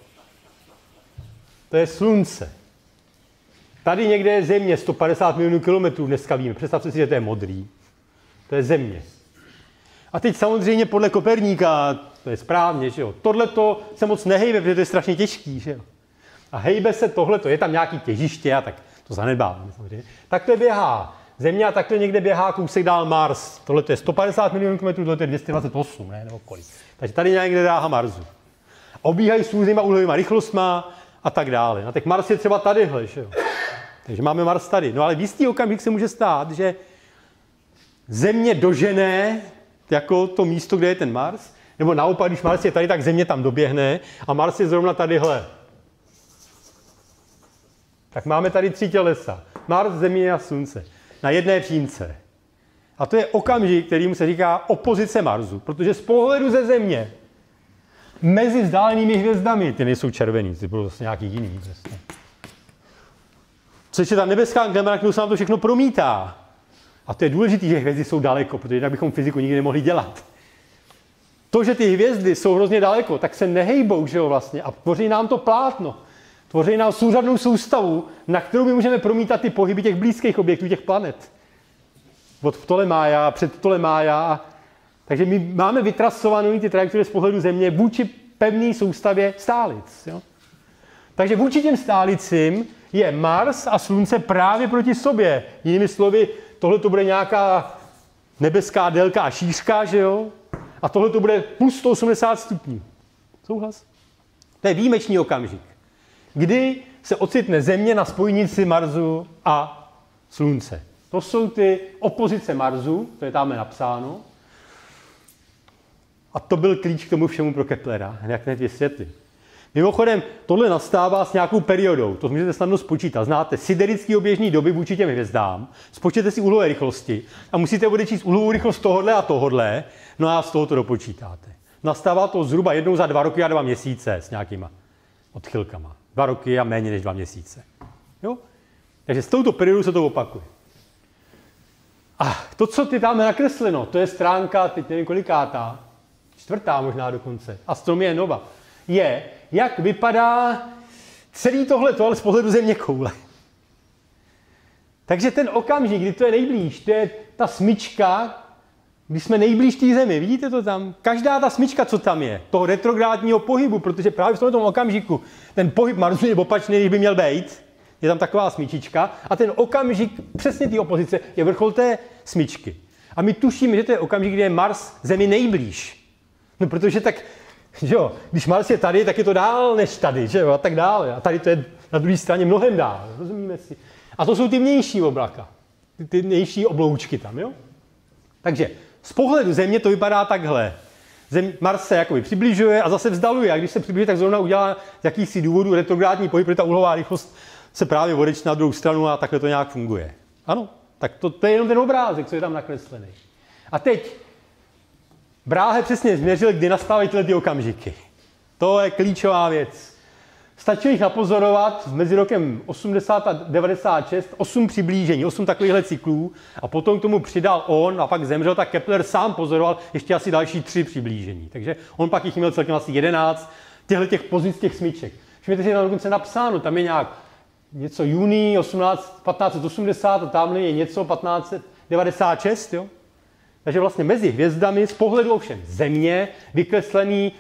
To je slunce. Tady někde je Země, sto padesát milionů kilometrů dneska víme. Představte si, že to je modrý. To je Země. A teď samozřejmě podle Koperníka, to je správně, že jo, tohleto se moc nehejbe, protože to je strašně těžký, že jo. A hejbe se tohleto, je tam nějaký těžiště a tak to zanedbáváme samozřejmě. Tak to je běhá Země a takhle někde běhá kousek dál Mars. Tohle je sto padesát milionů kilometrů, tohle je dvě stě dvacet osm, ne, nebo kolik. Takže tady někde dráha Marsu. Obíhají s různýma úhlovýma rychlostma a tak dále. A tak Mars je třeba tadyhle, že jo. Takže máme Mars tady. No ale v jistý okamžik se může stát, že Země dožené jako to místo, kde je ten Mars, nebo naopak, když Mars je tady, tak Země tam doběhne a Mars je zrovna tadyhle. Tak máme tady tři tělesa. Mars, Země a Slunce. Na jedné přímce. A to je okamžik, kterýmu se říká opozice Marsu, protože z pohledu ze Země mezi vzdálenými hvězdami, ty nejsou červený, ty budou zase nějaký jiný. Vlastně. což je ta nebeská kamera, kterou se nám to všechno promítá. A to je důležité, že hvězdy jsou daleko, protože jinak bychom fyziku nikdy nemohli dělat. To, že ty hvězdy jsou hrozně daleko, tak se nehejbou, že jo, vlastně, a tvoří nám to plátno. Tvoří nám souřadnou soustavu, na kterou my můžeme promítat ty pohyby těch blízkých objektů, těch planet. Od Ptolemája, před Ptolemája. Takže my máme vytrasované ty trajektorie z pohledu Země vůči pevné soustavě stálic. Jo? Takže vůči těm stálicím je Mars a Slunce právě proti sobě. Jinými slovy, tohle to bude nějaká nebeská délka a šířka, že jo? A tohle to bude plus sto osmdesát stupňů. Souhlas? To je výjimečný okamžik, kdy se ocitne Země na spojnici Marsu a Slunce. To jsou ty opozice Marsu, to je tam napsáno. A to byl klíč k tomu všemu pro Keplera, jak hned vysvětlím. Mimochodem, tohle nastává s nějakou periodou, to můžete snadno spočítat. Znáte siderický oběžný doby vůči těm hvězdám, spočtěte si úhlové rychlosti a musíte odečíst úhlovou rychlost tohodle a tohodle, no a z toho to dopočítáte. Nastává to zhruba jednou za dva roky a dva měsíce s nějakýma odchylkama. Dva roky a méně než dva měsíce. Jo? Takže s touto periodou se to opakuje. A to, co ty tam nakresleno, to je stránka, teď nevím kolikátá, čtvrtá možná dokonce, Astronomie nova, je, jak vypadá celý tohleto, ale z pohledu Země koule. Takže ten okamžik, kdy to je nejblíž, to je ta smyčka, když jsme nejblíž té Zemi, vidíte to tam? Každá ta smyčka, co tam je, toho retrográdního pohybu, protože právě v tomto okamžiku ten pohyb Marsu je opačný, než by měl být, je tam taková smyčička a ten okamžik, přesně té opozice, je vrchol té smyčky. A my tušíme, že to je okamžik, kdy je Mars Zemi nejblíž. No protože tak, že jo, když Mars je tady, tak je to dál než tady, že jo, a tak dále. A tady to je na druhé straně mnohem dál, rozumíme si. A to jsou ty vnější oblaka, ty, ty vnější obloučky tam, jo. Takže z pohledu Země to vypadá takhle. Zem, Mars se jakoby přibližuje a zase vzdaluje. A když se přibližuje, tak zrovna udělá z jakýchsi důvodů retrográdní pohyb, protože ta úhlová rychlost se právě odečte na druhou stranu a takhle to nějak funguje. Ano, tak to, to je jenom ten obrázek, co je tam nakreslený. A teď Bráhe přesně změřil, kdy nastávají tyhle ty okamžiky. To je klíčová věc. Stačí jich napozorovat mezi rokem osmdesát a devadesát šest, osm přiblížení, osm takovýchhle cyklů a potom k tomu přidal on a pak zemřel, tak Kepler sám pozoroval ještě asi další tři přiblížení. Takže on pak jich měl celkem asi jedenáct těchto těch pozic těch smyček. Všimněte si, je tam dokonce napsáno, tam je nějak něco júní patnáct set osmdesát a tamhle je něco patnáct set devadesát šest, jo? Takže vlastně mezi hvězdami z pohledu ovšem Země vykreslený,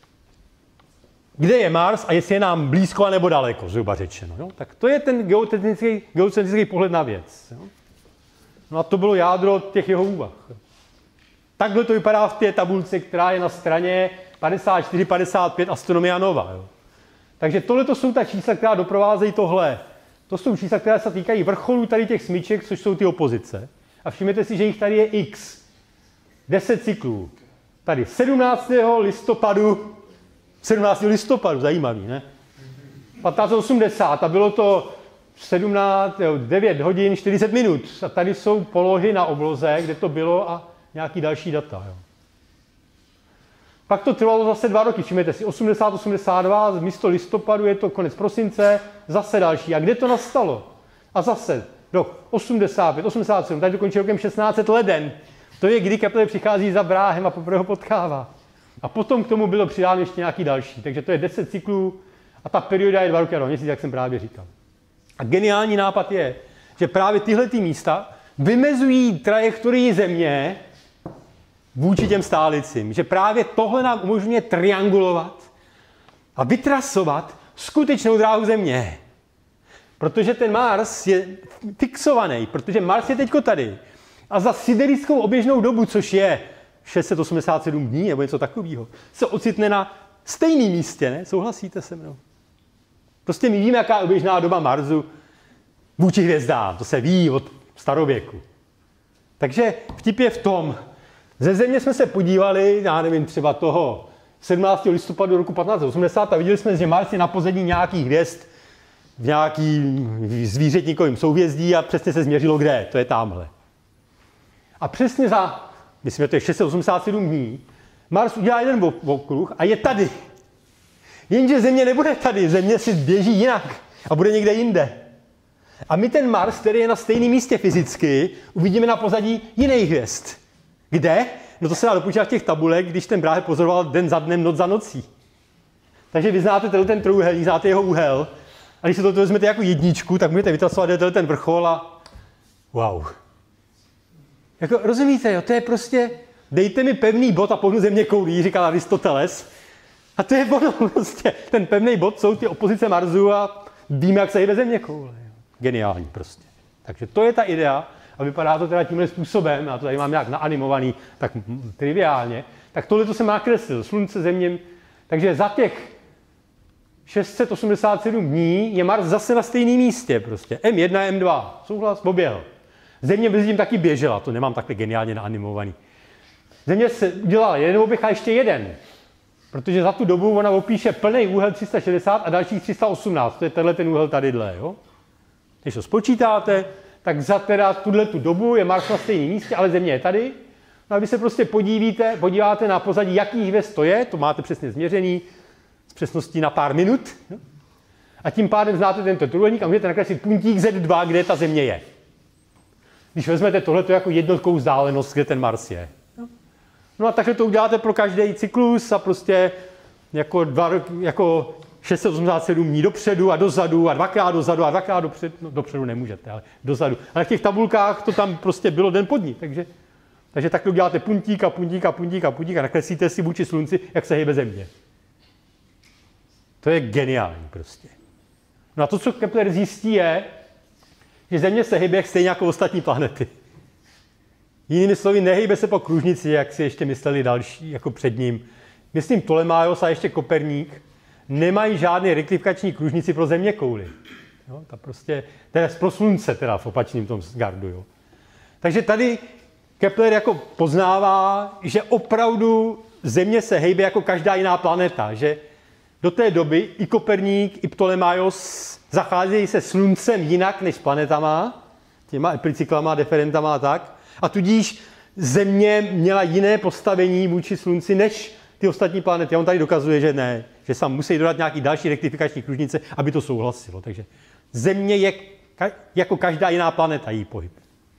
kde je Mars a jestli je nám blízko nebo daleko, zhruba řečeno. Jo? Tak to je ten geocentrický, geocentrický pohled na věc. Jo? No a to bylo jádro těch jeho úvah. Takhle to vypadá v té tabulce, která je na straně padesát čtyři padesát pět Astronomia nova. Jo? Takže tohle to jsou ta čísla, která doprovázejí tohle. To jsou čísla, která se týkají vrcholů tady těch smyček, což jsou ty opozice. A všimněte si, že jich tady je x. deset cyklů. Tady sedmnáctého listopadu, sedmnáctého listopadu, zajímavý, ne? patnáct set osmdesát a bylo to sedmnáct, devět hodin čtyřicet minut. A tady jsou polohy na obloze, kde to bylo a nějaký další data. Jo. Pak to trvalo zase dva roky, všimněte si, osmdesát osmdesát dva, místo listopadu je to konec prosince, zase další. A kde to nastalo? A zase rok osmdesát pět, osmdesát sedm, tady dokončí rokem šestnáct set leden. To je, kdy Kepler přichází za Bráhem a poprvé ho potkává. A potom k tomu bylo přidáno ještě nějaký další. Takže to je deset cyklů a ta perioda je dva roky a dva měsíce, jak jsem právě říkal. A geniální nápad je, že právě tyhle ty místa vymezují trajektorii Země vůči těm stálicím. Že právě tohle nám umožňuje triangulovat a vytrasovat skutečnou dráhu Země. Protože ten Mars je fixovaný, protože Mars je teďko tady. A za siderickou oběžnou dobu, což je šest set osmdesát sedm dní nebo něco takového, se ocitne na stejném místě, ne? Souhlasíte se mnou? Prostě my víme, jaká je oběžná doba Marsu vůči hvězdám. To se ví od starověku. Takže vtip je v tom, ze Země jsme se podívali, já nevím, třeba toho sedmnáctého listopadu roku patnáct set osmdesát a viděli jsme, že Mars je na pozadí nějakých hvězd v nějaký zvířetníkovým souhvězdí a přesně se změřilo, kde. To je tamhle. A přesně za, myslím, že to je šest set osmdesát sedm dní, Mars udělá jeden okruh a je tady. Jenže Země nebude tady, Země si běží jinak a bude někde jinde. A my ten Mars, který je na stejném místě fyzicky, uvidíme na pozadí jiných hvězd. Kde? No to se dá dopočítat v těch tabulek, když ten Brahe pozoroval den za dnem, noc za nocí. Takže vy znáte tenhle ten trojúhelník, znáte jeho úhel. A když si to vezmete jako jedničku, tak můžete vytrasovat ten vrchol a wow. Jako, rozumíte, jo? To je prostě, dejte mi pevný bod a pohnu země koulí, říkal Aristoteles. A to je ono prostě. Ten pevný bod jsou ty opozice Marsu a víme, jak se hýbe země koule. Geniální prostě. Takže to je ta idea a vypadá to teda tímhle způsobem, já to tady mám nějak naanimovaný, tak triviálně. Tak tohle to jsem nakreslil, slunce, země. Takže za těch šest set osmdesát sedm dní je Mars zase na stejném místě prostě. M jedna, M dva, souhlas, poběhl. Země mezi tím taky běžela, to nemám takhle geniálně naanimovaný. Země se udělala jeden oběh a ještě jeden. Protože za tu dobu ona opíše plný úhel tři sta šedesát a dalších tři sta osmnáct. To je tenhle ten úhel tadyhle, jo? Když to spočítáte, tak za teda tuhle tu dobu je Mars na stejném místě, ale Země je tady. No a vy se prostě podívíte, podíváte na pozadí, jaký hvězd to je, to máte přesně změřený, s přesností na pár minut. Jo? A tím pádem znáte tento trojúhelník a můžete nakreslit puntík Z dva, kde ta Země je. Když vezmete tohleto jako jednotkou vzdálenost, kde ten Mars je. No a takhle to uděláte pro každý cyklus a prostě jako, dva, jako šest set osmdesát sedm dní dopředu a dozadu a dvakrát dozadu a dvakrát dopředu. No dopředu nemůžete, ale dozadu. Ale v těch tabulkách to tam prostě bylo den pod ní. Takže, takže takhle uděláte puntík a puntík a puntík a puntík a nakreslíte si vůči slunci, jak se hýbe Země. To je geniální prostě. No a to, co Kepler zjistí, je, že Země se hýbe stejně jako ostatní planety. Jinými slovy, nehýbe se po kružnici, jak si ještě mysleli další, jako před ním. Myslím, Ptolemaios a ještě Koperník nemají žádný reklifikační kružnici pro zeměkouli. Jo, ta prostě, teda pro slunce, teda v opačném tom gardu. Jo. Takže tady Kepler jako poznává, že opravdu Země se hejbe jako každá jiná planeta, že do té doby i Koperník, i Ptolemaios zacházejí se sluncem jinak než s planetama, těma epicyklama, deferentama a tak. A tudíž Země měla jiné postavení vůči slunci než ty ostatní planety. A on tady dokazuje, že ne, že se musí dodat nějaký další rektifikační kružnice, aby to souhlasilo. Takže Země je ka- jako každá jiná planeta, její pohyb.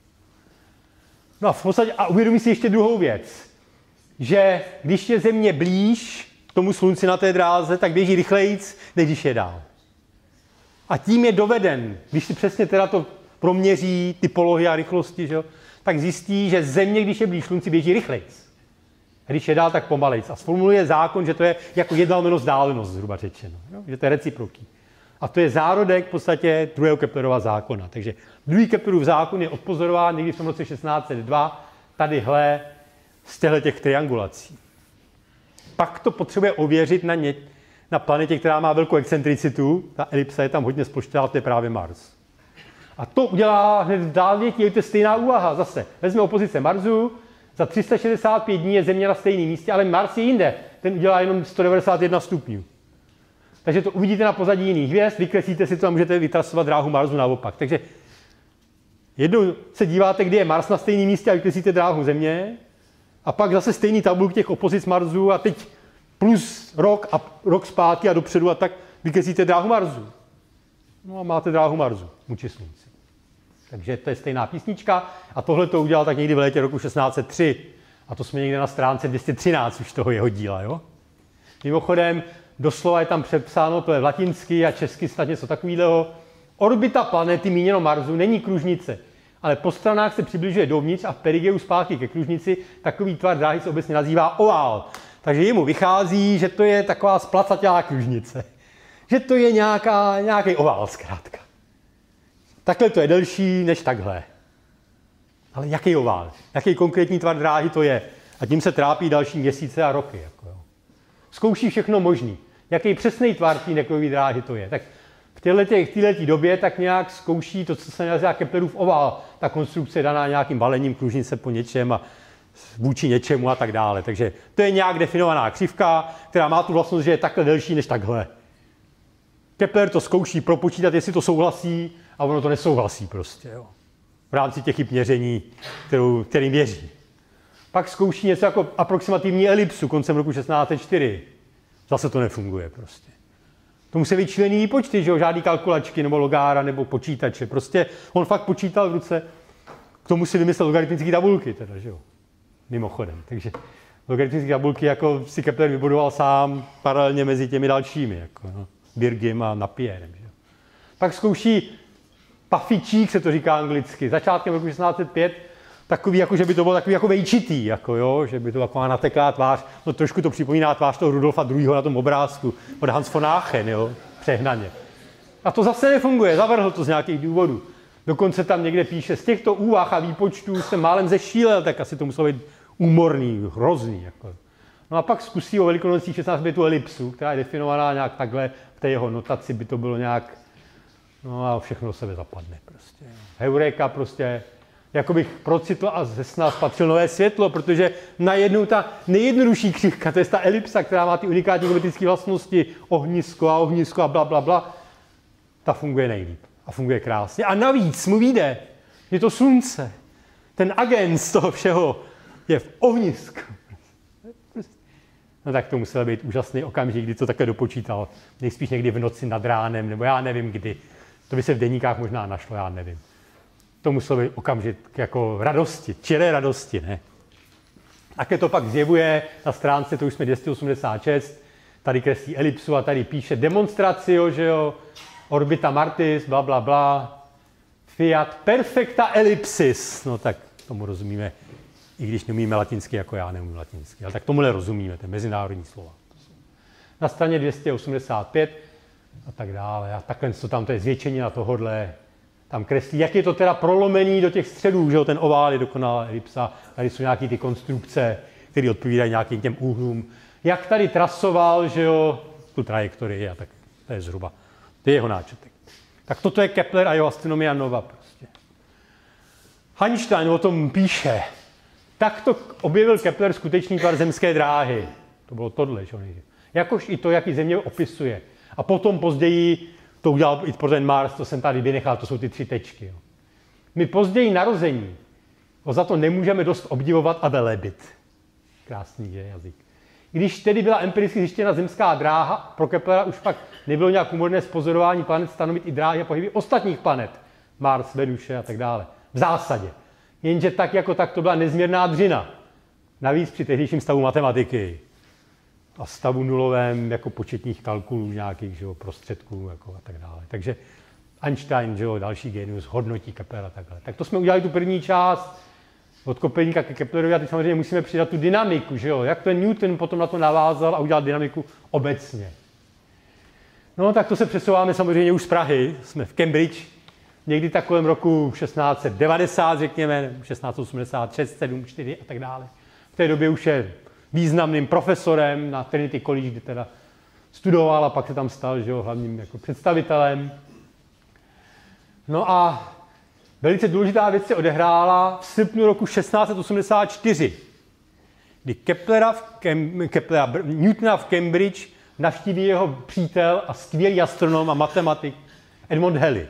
No a v podstatě, a uvědomí si ještě druhou věc, že když je Země blíž k tomu slunci na té dráze, tak běží rychlejc, než když je dál. A tím je doveden, když si přesně teda to proměří, ty polohy a rychlosti, že jo, tak zjistí, že Země, když je blíž slunci, běží rychlejc. A když je dál, tak pomalejc. A sformuluje zákon, že to je jako jedna lomeno vzdálenost, zhruba řečeno. Jo? Že to je reciproký. A to je zárodek v podstatě druhého Keplerova zákona. Takže druhý Keplerův zákon je odpozorován někdy v tom roce šestnáct set dva, tadyhle z těch triangulací. Pak to potřebuje ověřit na, ně, na planetě, která má velkou excentricitu. Ta elipsa je tam hodně sploštělá, to je právě Mars. A to udělá hned v dálněti, je to stejná úvaha zase. Vezme opozice Marsu, za tři sta šedesát pět dní je Země na stejném místě, ale Mars je jinde. Ten udělá jenom sto devadesát jedna stupňů. Takže to uvidíte na pozadí jiných hvězd, vykreslíte si to a můžete vytrasovat dráhu Marsu naopak. Takže jednou se díváte, kdy je Mars na stejném místě a vykreslíte dráhu Země, a pak zase stejný tabulk těch opozic Marsu a teď plus rok a rok zpátky a dopředu a tak vykreslíte dráhu Marsu. No a máte dráhu Marsu vůči slunci. Takže to je stejná písnička a tohle to udělal tak někdy v létě roku šestnáct set tři. A to jsme někde na stránce dvě stě třináct už toho jeho díla, jo? Mimochodem, doslova je tam přepsáno, to je v latinsky a česky snad něco takového. Orbita planety, míněno Marsu, není kružnice, ale po stranách se přibližuje dovnitř a v perigeu zpátky ke kružnici takový tvar dráhy se obecně nazývá ovál. Takže jemu vychází, že to je taková splacatělá kružnice. Že to je nějaká, nějaký ovál zkrátka. Takhle to je delší než takhle. Ale jaký ovál? Jaký konkrétní tvar dráhy to je? A tím se trápí další měsíce a roky. Jako jo. Zkouší všechno možný. Jaký přesný tvar té nekové dráhy to je? Tak v této době tak nějak zkouší to, co se nazývá Keplerův ovál. Ta konstrukce je daná nějakým valením kružnice po něčem a vůči něčemu a tak dále. Takže to je nějak definovaná křivka, která má tu vlastnost, že je takhle delší než takhle. Kepler to zkouší propočítat, jestli to souhlasí, a ono to nesouhlasí prostě, jo. V rámci těch chyb měření, kterou, který měří. Pak zkouší něco jako aproximativní elipsu koncem roku šestnáct set čtyři. Zase to nefunguje prostě. To musí být šílený výpočty, že jo, žádný kalkulačky nebo logára nebo počítače. Prostě on fakt počítal v ruce, k tomu si vymyslel logaritmické tabulky, teda, že jo, mimochodem. Takže logaritmické tabulky jako si Kepler vybudoval sám paralelně mezi těmi dalšími, jako no, Birgem a Napierem, že jo. Pak zkouší pafičík, se to říká anglicky, začátkem roku šestnáct set pět, takový, jako, že by to bylo takový jako vejčitý, jako, jo, že by to taková nateklá tvář, no trošku to připomíná tvář toho Rudolfa druhého. na tom obrázku, od Hans von Aachen, jo, přehnaně. A to zase nefunguje, zavrhl to z nějakých důvodů. Dokonce tam někde píše, z těchto úvah a výpočtů jsem málem zešílel, tak asi to muselo být úmorný, hrozný. Jako. No a pak zkusí o velikonočních šestnáct tu elipsu, která je definovaná nějak takhle, v té jeho notaci by to bylo nějak, no a všechno do sebe zapadne prostě. Heureka prostě, jako bych procitl a ze sna spatřil nové světlo, protože najednou ta nejjednodušší křivka, to je ta elipsa, která má ty unikátní geometrické vlastnosti, ohnisko a ohnisko a bla, bla, bla, ta funguje nejlíp a funguje krásně. A navíc mu vyjde, že to slunce, ten agent z toho všeho je v ohnisku. No tak to musel být úžasný okamžik, kdy to také dopočítal. Nejspíš někdy v noci nad ránem, nebo já nevím kdy. To by se v deníkách možná našlo, já nevím. To muselo být okamžik jako radosti, čiré radosti, ne? Také to pak zjevuje na stránce, to už jsme dvě stě osmdesát šest, tady kreslí elipsu a tady píše demonstratio, že jo, orbita martis, bla, bla, bla, fiat perfecta ellipsis. No tak tomu rozumíme, i když neumíme latinsky, jako já neumím latinsky, ale tak tomuhle rozumíme, to je mezinárodní slova. Na straně dvě stě osmdesát pět a tak dále. A takhle to tam, to je zvětšení na tohodle. Tam kreslí, jak je to teda prolomený do těch středů, že jo, ten ovál je dokonalá elipsa, tady jsou nějaký ty konstrukce, které odpovídají nějakým těm úhlům. Jak tady trasoval, že jo, tu trajektorii a tak, to je zhruba, to je jeho náčetek. Tak toto je Kepler a jeho astronomia nova prostě. Einstein o tom píše, takto objevil Kepler skutečný tvar zemské dráhy. To bylo tohle, že jo, jakož i to, jaký země opisuje. A potom později to udělal i pro ten Mars, to jsem tady vynechal, to jsou ty tři tečky. Jo. My později narození ho za to nemůžeme dost obdivovat a velebit. Krásný je jazyk. Když tedy byla empiricky zjištěna zemská dráha, pro Keplera už pak nebylo nějak úmorné zpozorování planet stanovit i dráhy a pohyby ostatních planet. Mars, Venuše a tak dále. V zásadě. Jenže tak jako tak to byla nezměrná dřina. Navíc při tehdejším stavu matematiky. A stavu nulovém jako početních kalkulů nějakých, že jo, prostředků jako a tak dále. Takže Einstein, že jo, další genius, hodnotí Keplera takhle. Tak to jsme udělali tu první část od Koperníka ke Keplerovi a teď samozřejmě musíme přidat tu dynamiku, že jo, jak ten Newton potom na to navázal a udělal dynamiku obecně. No tak to se přesouváme samozřejmě už z Prahy, jsme v Cambridge, někdy tak kolem roku šestnáct set devadesát, řekněme, šestnáct set osmdesát šest, sedm, čtyři a tak dále. V té době už je významným profesorem na Trinity College, kde teda studoval a pak se tam stal, že jo, hlavním jako představitelem. No a velice důležitá věc se odehrála v srpnu roku šestnáct set osmdesát čtyři, kdy Keplera v Kem, Keplera, Newtona v Cambridge navštíví jeho přítel a skvělý astronom a matematik Edmund Halley.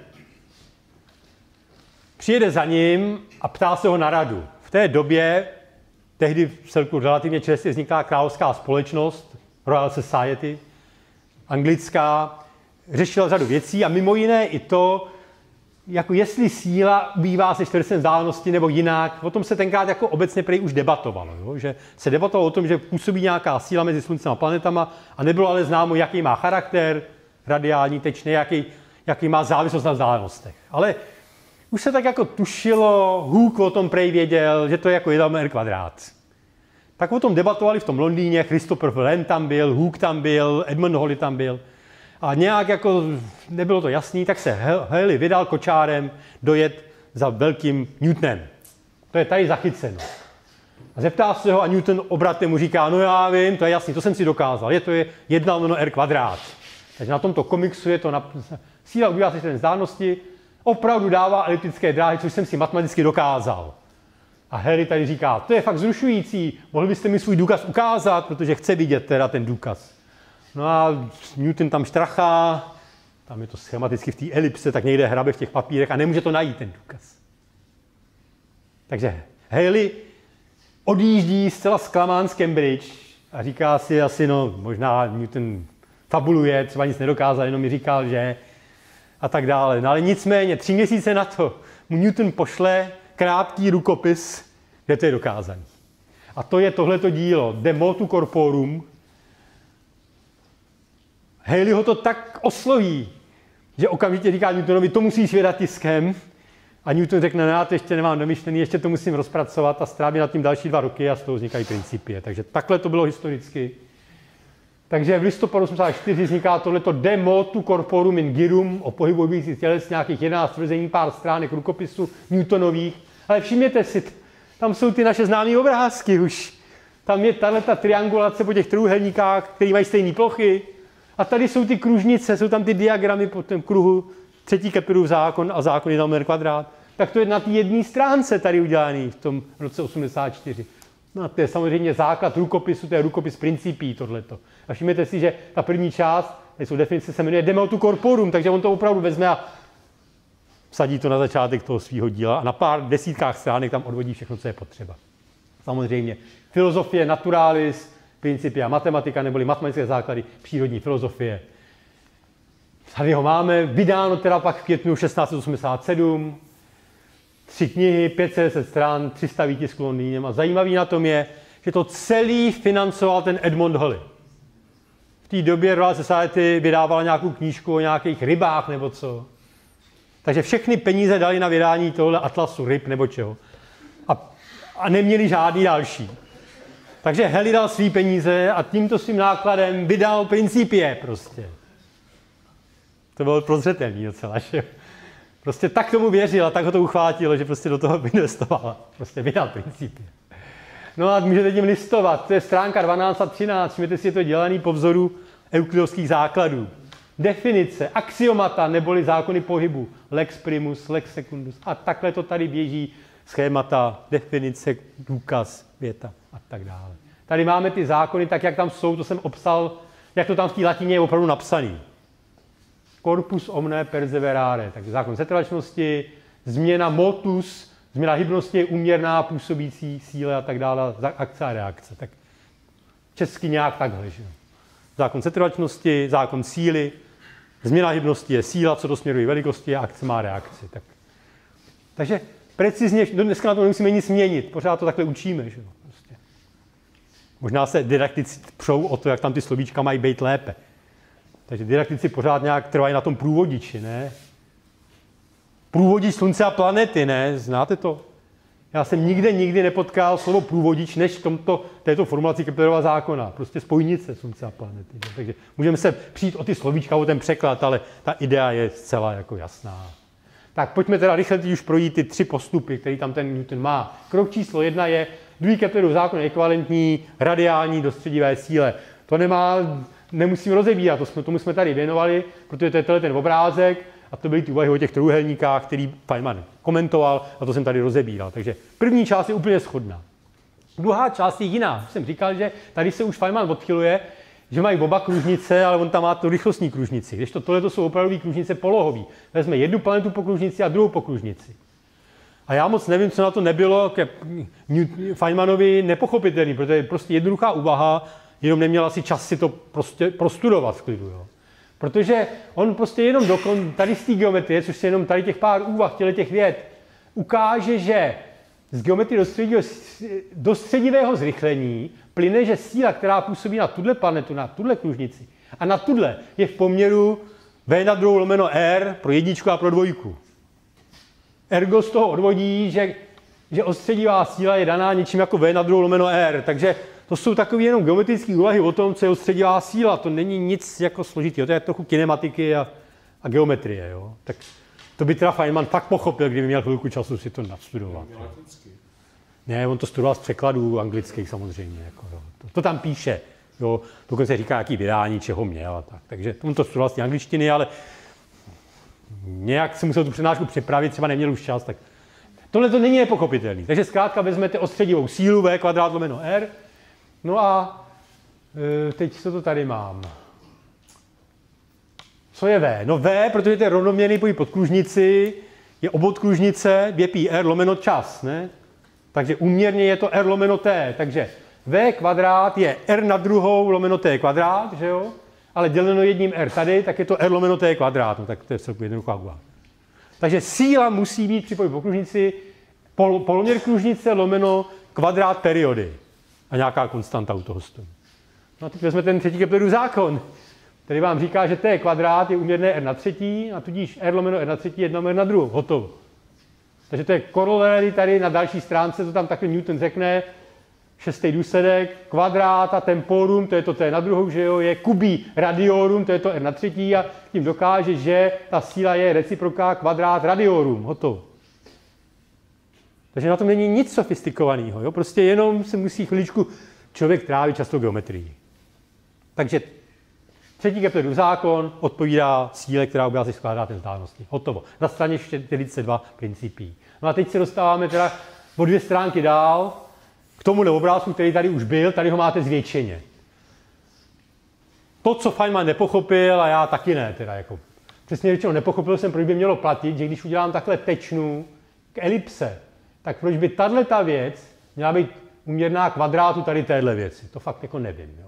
Přijede za ním a ptá se ho na radu. V té době tehdy v celku relativně čerstvě vzniklá královská společnost, Royal Society, anglická, řešila řadu věcí a mimo jiné i to, jako jestli síla bývá se čtvrtcem vzdálenosti nebo jinak. O tom se tenkrát jako obecně prej už debatovalo. Jo? Že se debatovalo o tom, že působí nějaká síla mezi sluncem a planetama a nebylo ale známo, jaký má charakter, radiální, tečný, jaký, jaký má závislost na vzdálenostech. Ale už se tak jako tušilo, Hooke o tom prej věděl, že to je jako jedna r kvadrát. Tak o tom debatovali v tom Londýně, Christopher Wren tam byl, Hooke tam byl, Edmund Halley tam byl. A nějak jako nebylo to jasný, tak se Halley vydal kočárem dojet za velkým Newtonem. To je tady zachyceno. A zeptá se ho a Newton obratem mu říká, no já vím, to je jasný, to jsem si dokázal, je to je jedna lomeno r kvadrát. Takže na tomto komiksu je to na, síla ubývá se čtvrtcem vzdálenosti, opravdu dává eliptické dráhy, což jsem si matematicky dokázal. A Halley tady říká, to je fakt zrušující, mohli byste mi svůj důkaz ukázat, protože chce vidět teda ten důkaz. No a Newton tam štrachá, tam je to schematicky v té elipse, tak někde hrabe v těch papírech a nemůže to najít ten důkaz. Takže Halley odjíždí zcela zklamán z Cambridge a říká si asi, no možná Newton fabuluje, třeba nic nedokázal, jenom mi říkal, že a tak dále. No ale nicméně, tři měsíce na to mu Newton pošle krátký rukopis, kde to je dokázaný. A to je tohleto dílo, De Motu Corporum. Haley ho to tak osloví, že okamžitě říká Newtonovi, to musíš vydat tiskem. A Newton řekne, no já to ještě nemám domyšlený, ještě to musím rozpracovat a stráví nad tím další dva roky a z toho vznikají principie. Takže takhle to bylo historicky. Takže v listopadu osmdesát čtyři vzniká tohleto De Motu Corporum in Girum o pohybujících těles, nějakých jedenáct tvrzení, pár stránek rukopisu Newtonových. Ale všimněte si, tam jsou ty naše známé obrázky už. Tam je tato triangulace po těch trojúhelníkách, které mají stejné plochy. A tady jsou ty kružnice, jsou tam ty diagramy po tom kruhu, třetí Keplerův zákon a zákon jedna lomeno kvadrát. Tak to je na té jedné stránce tady udělaný v tom roce osmdesát čtyři. No, to je samozřejmě základ rukopisu, to je rukopis principí tohleto. A všimněte si, že ta první část, tady jsou definice, se jmenuje De Motu Corporum, takže on to opravdu vezme a vsadí to na začátek toho svého díla a na pár desítkách stránek tam odvodí všechno, co je potřeba. Samozřejmě filozofie naturalis, principia matematika, neboli matematické základy přírodní filozofie. Tady ho máme, vydáno teda pak v květnu šestnáct set osmdesát sedm, tři knihy, pět set deset stran, tři sta výtisků Londýnem. A zajímavý na tom je, že to celý financoval ten Edmond Halley. V té době Royal Society vydávala nějakou knížku o nějakých rybách nebo co. Takže všechny peníze dali na vydání tohle atlasu ryb nebo čeho. A, a neměli žádný další. Takže Halley dal svý peníze a tímto svým nákladem vydal Principie prostě. To bylo prozřetelný docela, že prostě tak tomu věřil a tak ho to uchvátilo, že prostě do toho investoval. Prostě vydal Principie. No a můžete tím listovat. To je stránka dvanáct a třináct. Všimněte si, je to dělaný po vzoru euklidovských základů. Definice, axiomata neboli zákony pohybu. Lex primus, lex secundus. A takhle to tady běží. Schémata, definice, důkaz, věta a tak dále. Tady máme ty zákony, tak jak tam jsou, to jsem obsal, jak to tam v té latině je opravdu napsaný. Corpus omne perseverare, takže zákon setrvačnosti, změna motus, změna hybnosti je úměrná působící síle a tak dále, akce a reakce. Tak česky nějak takhle. Že? Zákon setrvačnosti, zákon síly, změna hybnosti je síla, co dosměruje velikosti a akce má reakci. Tak. Takže precizně, dneska na to nemusíme nic měnit, pořád to takhle učíme. Že? Prostě. Možná se didaktici přou o to, jak tam ty slovíčka mají být lépe. Takže didaktici pořád nějak trvají na tom průvodiči, ne? Průvodič slunce a planety, ne? Znáte to? Já jsem nikde, nikdy nepotkal slovo průvodič, než v tomto, této formulaci Keplerova zákona. Prostě spojnice slunce a planety. Ne? Takže můžeme se přijít o ty slovíčka, o ten překlad, ale ta idea je zcela jako jasná. Tak pojďme teda rychle už projít ty tři postupy, které tam ten Newton má. Krok číslo jedna je, druhý Keplerův zákon je ekvivalentní radiální dostředivé síle. To nemá, nemusím rozebírat, to jsme, tomu jsme tady věnovali, protože to je tenhle ten obrázek a to byly ty úvahy o těch trojúhelníkách, který Feynman komentoval a to jsem tady rozebíral. Takže první část je úplně shodná. Druhá část je jiná. Jsem říkal, že tady se už Feynman odchyluje, že mají oba kružnice, ale on tam má tu rychlostní kružnici. Když to tohle jsou opravdu kružnice polohový. Vezme jednu planetu po kružnici a druhou po kružnici. A já moc nevím, co na to nebylo ke Feynmanovi nepochopitelný, protože prostě jednoduchá úvaha, jenom neměl asi čas si to prostě prostudovat v klidu. Jo. Protože on prostě jenom dokon, tady z té geometrie, což se jenom tady těch pár úvah, těch věd, ukáže, že z geometrie dostředivého zrychlení plyne, že síla, která působí na tuhle planetu, na tuhle kružnici a na tuhle je v poměru V na druhou lomeno R pro jedničku a pro dvojku. Ergo z toho odvodí, že, že ostředivá síla je daná něčím jako V na druhou lomeno R. Takže to jsou takové jenom geometrické úvahy o tom, co je ostředivá síla. To není nic jako složitého. To je trochu kinematiky a, a geometrie. Jo? Tak to by teda Feynman fakt pochopil, kdyby měl chvilku času si to nastudovat. Ne, on to studoval z překladů anglických samozřejmě. Jako, jo. To, to tam píše. Jo. Dokonce říká, jaký vydání, čeho měl a tak. Takže on to studoval z té angličtiny, ale nějak se musel tu přednášku připravit, třeba neměl už čas. Tak tohle to není nepochopitelný. Takže zkrátka vezmete ostředivou sílu V kvadrát lomeno R. No a e, teď co to tady mám? Co je V? No V, protože to je rovnoměrný pohyb pod kružnici, je obvod kružnice dvě pi R lomeno čas, ne? Takže úměrně je to R lomeno T. Takže V kvadrát je R na druhou lomeno T kvadrát, že jo? ale děleno jedním R tady, tak je to R lomeno T kvadrát, no, tak to je celkově jednoduchá úvaha. Takže síla musí být při pohybu po kružnici pol, poloměr kružnice lomeno kvadrát periody a nějaká konstanta u toho stojí. No a teď vezme ten třetí Keplerův zákon, který vám říká, že T kvadrát je úměrné R na třetí a tudíž R lomeno R na třetí je jedna R na druhou. Hotovo. Takže to je koroláry tady na další stránce, to tam takhle Newton řekne, šestý důsledek, kvadrát a temporum, to je to T na druhou, že jo, je kubí radiorum, to je to R na třetí a tím dokáže, že ta síla je reciproká kvadrát radiorum. Hotovo. Takže na tom není nic sofistikovaného, jo? Prostě jenom se musí chviličku člověk trávit často geometrii. Takže třetí Keplerův zákon odpovídá síle, která obrázek skládá té vzdálenosti. Hotovo. Na straně čtyřicet dva principí. No a teď se dostáváme teda o dvě stránky dál k tomuhle obrázku, který tady už byl, tady ho máte zvětšeně. To, co Feynman nepochopil, a já taky ne, teda jako. Přesně řečeno, nepochopil jsem, proč by mělo platit, že když udělám takhle tečnu k elipse, tak proč by tato věc měla být úměrná kvadrátu tady téhle věci. To fakt jako nevím. Jo.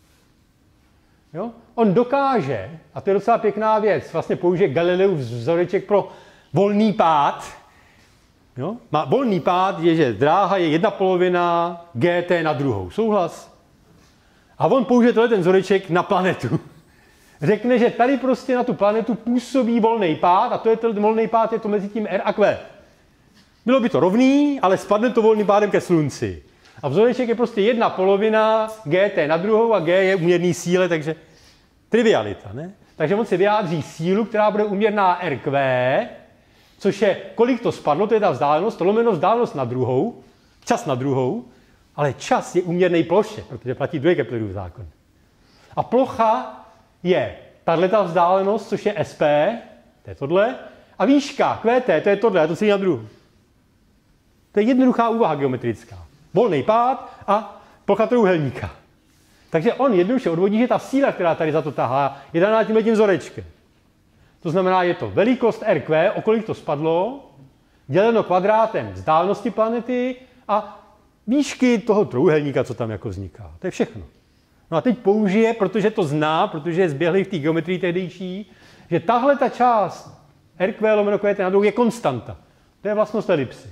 Jo? On dokáže, a to je docela pěkná věc, vlastně použije Galileův vzoreček pro volný pád. Jo? Má volný pád je, že dráha je jedna polovina gt na druhou. Souhlas? A on použije tenhle ten vzoreček na planetu. Řekne, že tady prostě na tu planetu působí volný pád a to je ten volný pád, je to mezi tím R a Q. Bylo by to rovný, ale spadne to volným pádem ke slunci. A vzoreček je prostě jedna polovina gt na druhou a g je úměrný síle, takže trivialita, ne? Takže on si vyjádří sílu, která bude úměrná R Q, což je, kolik to spadlo, to je ta vzdálenost, lomeno vzdálenost na druhou, čas na druhou, ale čas je úměrný ploše, protože platí druhý Keplerův zákon. A plocha je tato vzdálenost, což je S P, to je tohle, a výška Q T, to je tohle, a to celý na druhou. To je jednoduchá úvaha geometrická. Volný pád a plocha trojúhelníka. Takže on jednoduše odvodí, že ta síla, která tady za to tahá, je daná tímhletím vzorečkem. To znamená, je to velikost R Q, o kolik to spadlo, děleno kvadrátem vzdálenosti planety a výšky toho trojúhelníka, co tam jako vzniká. To je všechno. No a teď použije, protože to zná, protože je zběhlý v té geometrii tehdejší, že tahle ta část R Q lomeno Q T na druhou je konstanta. To je vlastnost elipsy.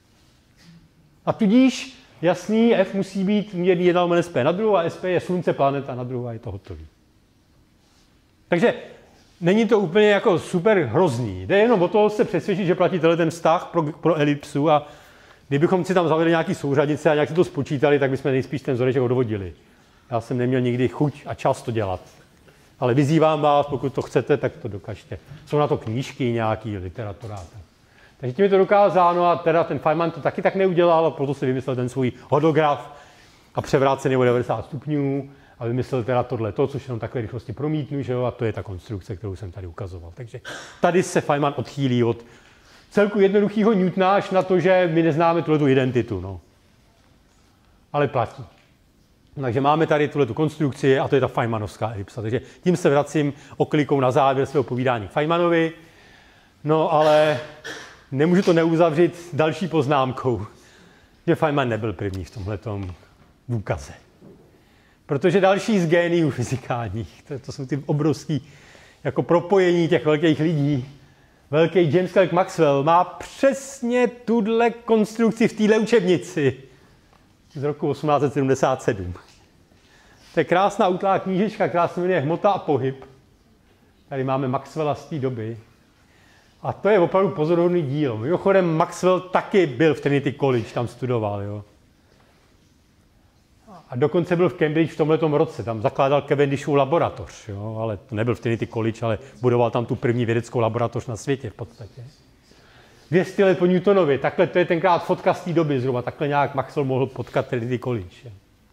A tudíž jasný, F musí být úměrný jedna lomeno S P na druhou a S P je slunce, planeta na druhou a je to hotový. Takže není to úplně jako super hrozný. Jde jenom o to se přesvědčit, že platí tenhle ten vztah pro, pro elipsu a kdybychom si tam zavedli nějaký souřadice a nějak si to spočítali, tak bychom nejspíš ten vzoreček odvodili. Já jsem neměl nikdy chuť a čas to dělat. Ale vyzývám vás, pokud to chcete, tak to dokažte. Jsou na to knížky, nějaký literatura. Takže tím je to dokázáno a teda ten Feynman to taky tak neudělal a proto si vymyslel ten svůj hodograf a převrácený o devadesát stupňů a vymyslel teda tohleto, což jenom takové rychlosti promítnu, že jo, a to je ta konstrukce, kterou jsem tady ukazoval. Takže tady se Feynman odchýlí od celku jednoduchého Newtona až na to, že my neznáme tuhletu identitu, no. Ale platí. Takže máme tady tuhletu konstrukci a to je ta Feynmanovská elipsa. Takže tím se vracím oklikou na závěr svého povídání k Feynmanovi. No ale nemůžu to neuzavřít další poznámkou, že Feynman nebyl první v tomhletom důkaze. Protože další z géniů fyzikálních, to, to jsou ty obrovský jako propojení těch velkých lidí, velký James Clerk Maxwell má přesně tuhle konstrukci v téhle učebnici z roku osmnáct set sedmdesát sedm. To je krásná útlá knížečka, která se jmenuje Hmota a pohyb. Tady máme Maxwella z té doby. A to je opravdu pozoruhodný dílo. Mimochodem Maxwell taky byl v Trinity College, tam studoval. Jo. A dokonce byl v Cambridge v tomhletom roce. Tam zakládal Cavendishovu laboratoř. Jo. Ale to nebyl v Trinity College, ale budoval tam tu první vědeckou laboratoř na světě v podstatě. dvě stě let po Newtonovi. Takhle to je tenkrát fotka z té doby zhruba. Takhle nějak Maxwell mohl potkat Trinity College. Jo.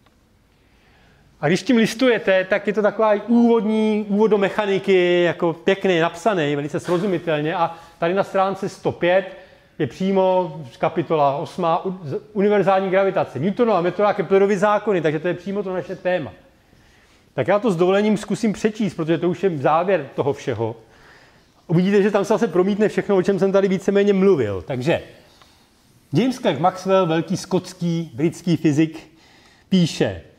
A když tím listujete, tak je to taková úvodní, úvod do mechaniky, jako pěkný, napsaný, velice srozumitelně. A tady na stránce sto pět je přímo kapitola osmá univerzální gravitace. Newtonova metoda, Keplerovy zákony, takže to je přímo to naše téma. Tak já to s dovolením zkusím přečíst, protože to už je závěr toho všeho. Uvidíte, že tam se zase promítne všechno, o čem jsem tady víceméně mluvil. Takže James Clerk Maxwell, velký skotský, britský fyzik, píše: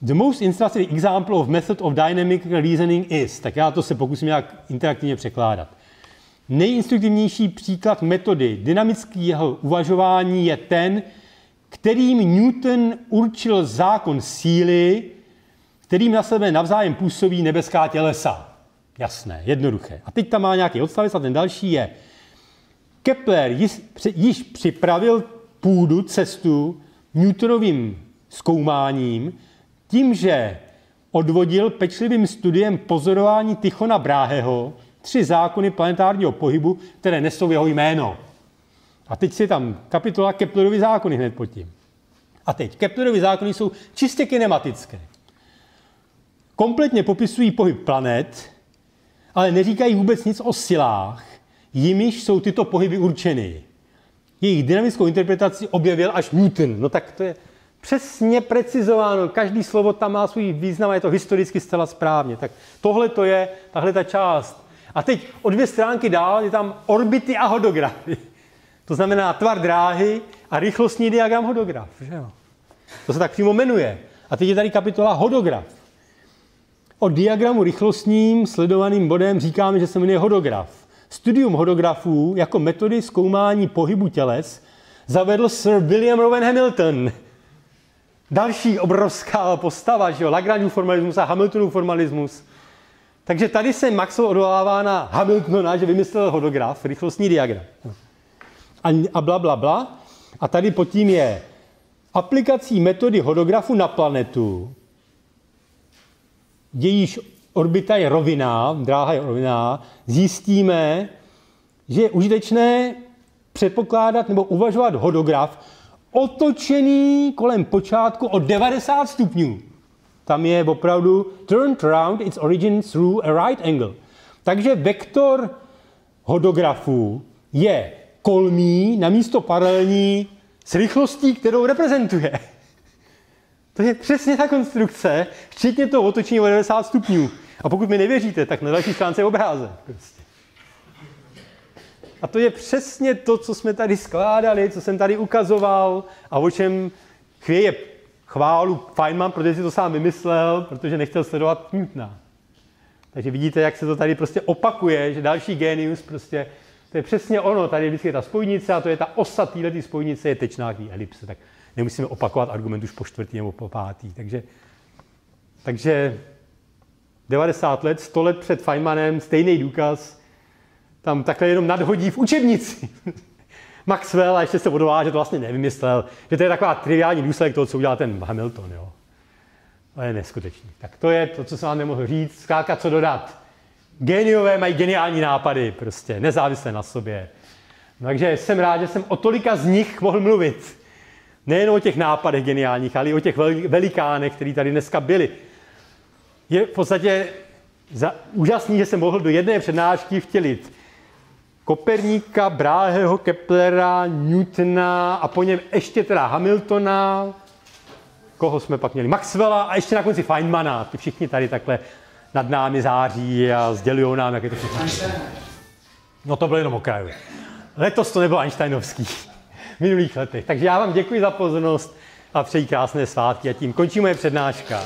The most instructive example of method of dynamic reasoning is, tak já to se pokusím nějak interaktivně překládat. Nejinstruktivnější příklad metody dynamického uvažování je ten, kterým Newton určil zákon síly, kterým na sebe navzájem působí nebeská tělesa. Jasné, jednoduché. A teď tam má nějaký odstavec a ten další je. Kepler již, již připravil půdu, cestu Newtonovým zkoumáním tím, že odvodil pečlivým studiem pozorování Tychona Braheho tři zákony planetárního pohybu, které nesou jeho jméno. A teď si tam kapitola Keplerovy zákony hned pod tím. A teď Keplerovy zákony jsou čistě kinematické. Kompletně popisují pohyb planet, ale neříkají vůbec nic o silách, jimiž jsou tyto pohyby určeny. Jejich dynamickou interpretaci objevil až Newton. No tak to je přesně precizováno. Každý slovo tam má svůj význam a je to historicky zcela správně. Tak tohle to je, tahle ta část. A teď o dvě stránky dál je tam orbity a hodografy. To znamená tvar dráhy a rychlostní diagram hodograf. Že jo? To se tak přímo jmenuje. A teď je tady kapitola hodograf. O diagramu rychlostním sledovaným bodem říkáme, že se jmenuje hodograf. Studium hodografů jako metody zkoumání pohybu těles zavedl Sir William Rowan Hamilton. Další obrovská postava, že jo? Lagrangeův formalismus a Hamiltonův formalismus. Takže tady se Maxwell odvolává na Hamiltona, že vymyslel hodograf, rychlostní diagram. A, a bla, bla, bla. A tady pod tím je aplikací metody hodografu na planetu, jejíž orbita je rovinná, dráha je rovinná, zjistíme, že je užitečné předpokládat nebo uvažovat hodograf otočený kolem počátku o devadesát stupňů. Tam je opravdu turned around its origin through a right angle. Takže vektor hodografu je kolmý na místo paralelní s rychlostí, kterou reprezentuje. To je přesně ta konstrukce, včetně toho otočení o devadesát stupňů. A pokud mi nevěříte, tak na další stránce je obrázek. Prostě. A to je přesně to, co jsme tady skládali, co jsem tady ukazoval a o čem chvěje chválu Feynman, protože si to sám vymyslel, protože nechtěl sledovat Newtona. Takže vidíte, jak se to tady prostě opakuje, že další génius prostě, to je přesně ono, tady je vždycky ta spojnice a to je ta osa této spojnice, je tečná elipse, tak nemusíme opakovat argument už po čtvrtý nebo po pátý. Takže, takže devadesát let, sto let před Feynmanem, stejný důkaz, tam takhle jenom nadhodí v učebnici. Maxwell, a ještě se odvolá, že to vlastně nevymyslel, že to je taková triviální důsledek toho, co udělal ten Hamilton. Jo. To je neskutečný. Tak to je to, co jsem vám nemohl říct. Zkrátka, co dodat. Géniové mají geniální nápady, prostě, nezávisle na sobě. No, takže jsem rád, že jsem o tolika z nich mohl mluvit. Nejen o těch nápadech geniálních, ale i o těch velikánech, který tady dneska byli. Je v podstatě za, úžasný, že jsem mohl do jedné přednášky vtělit Koperníka, Braheho, Keplera, Newtona a po něm ještě teda Hamiltona, koho jsme pak měli, Maxwella a ještě na konci Feynmana. Ty všichni tady takhle nad námi září a sdělují nám, jak je to všechno. No to bylo jenom okrajově. Letos to nebylo Einsteinovský v minulých letech. Takže já vám děkuji za pozornost a přeji krásné svátky a tím končí moje přednáška.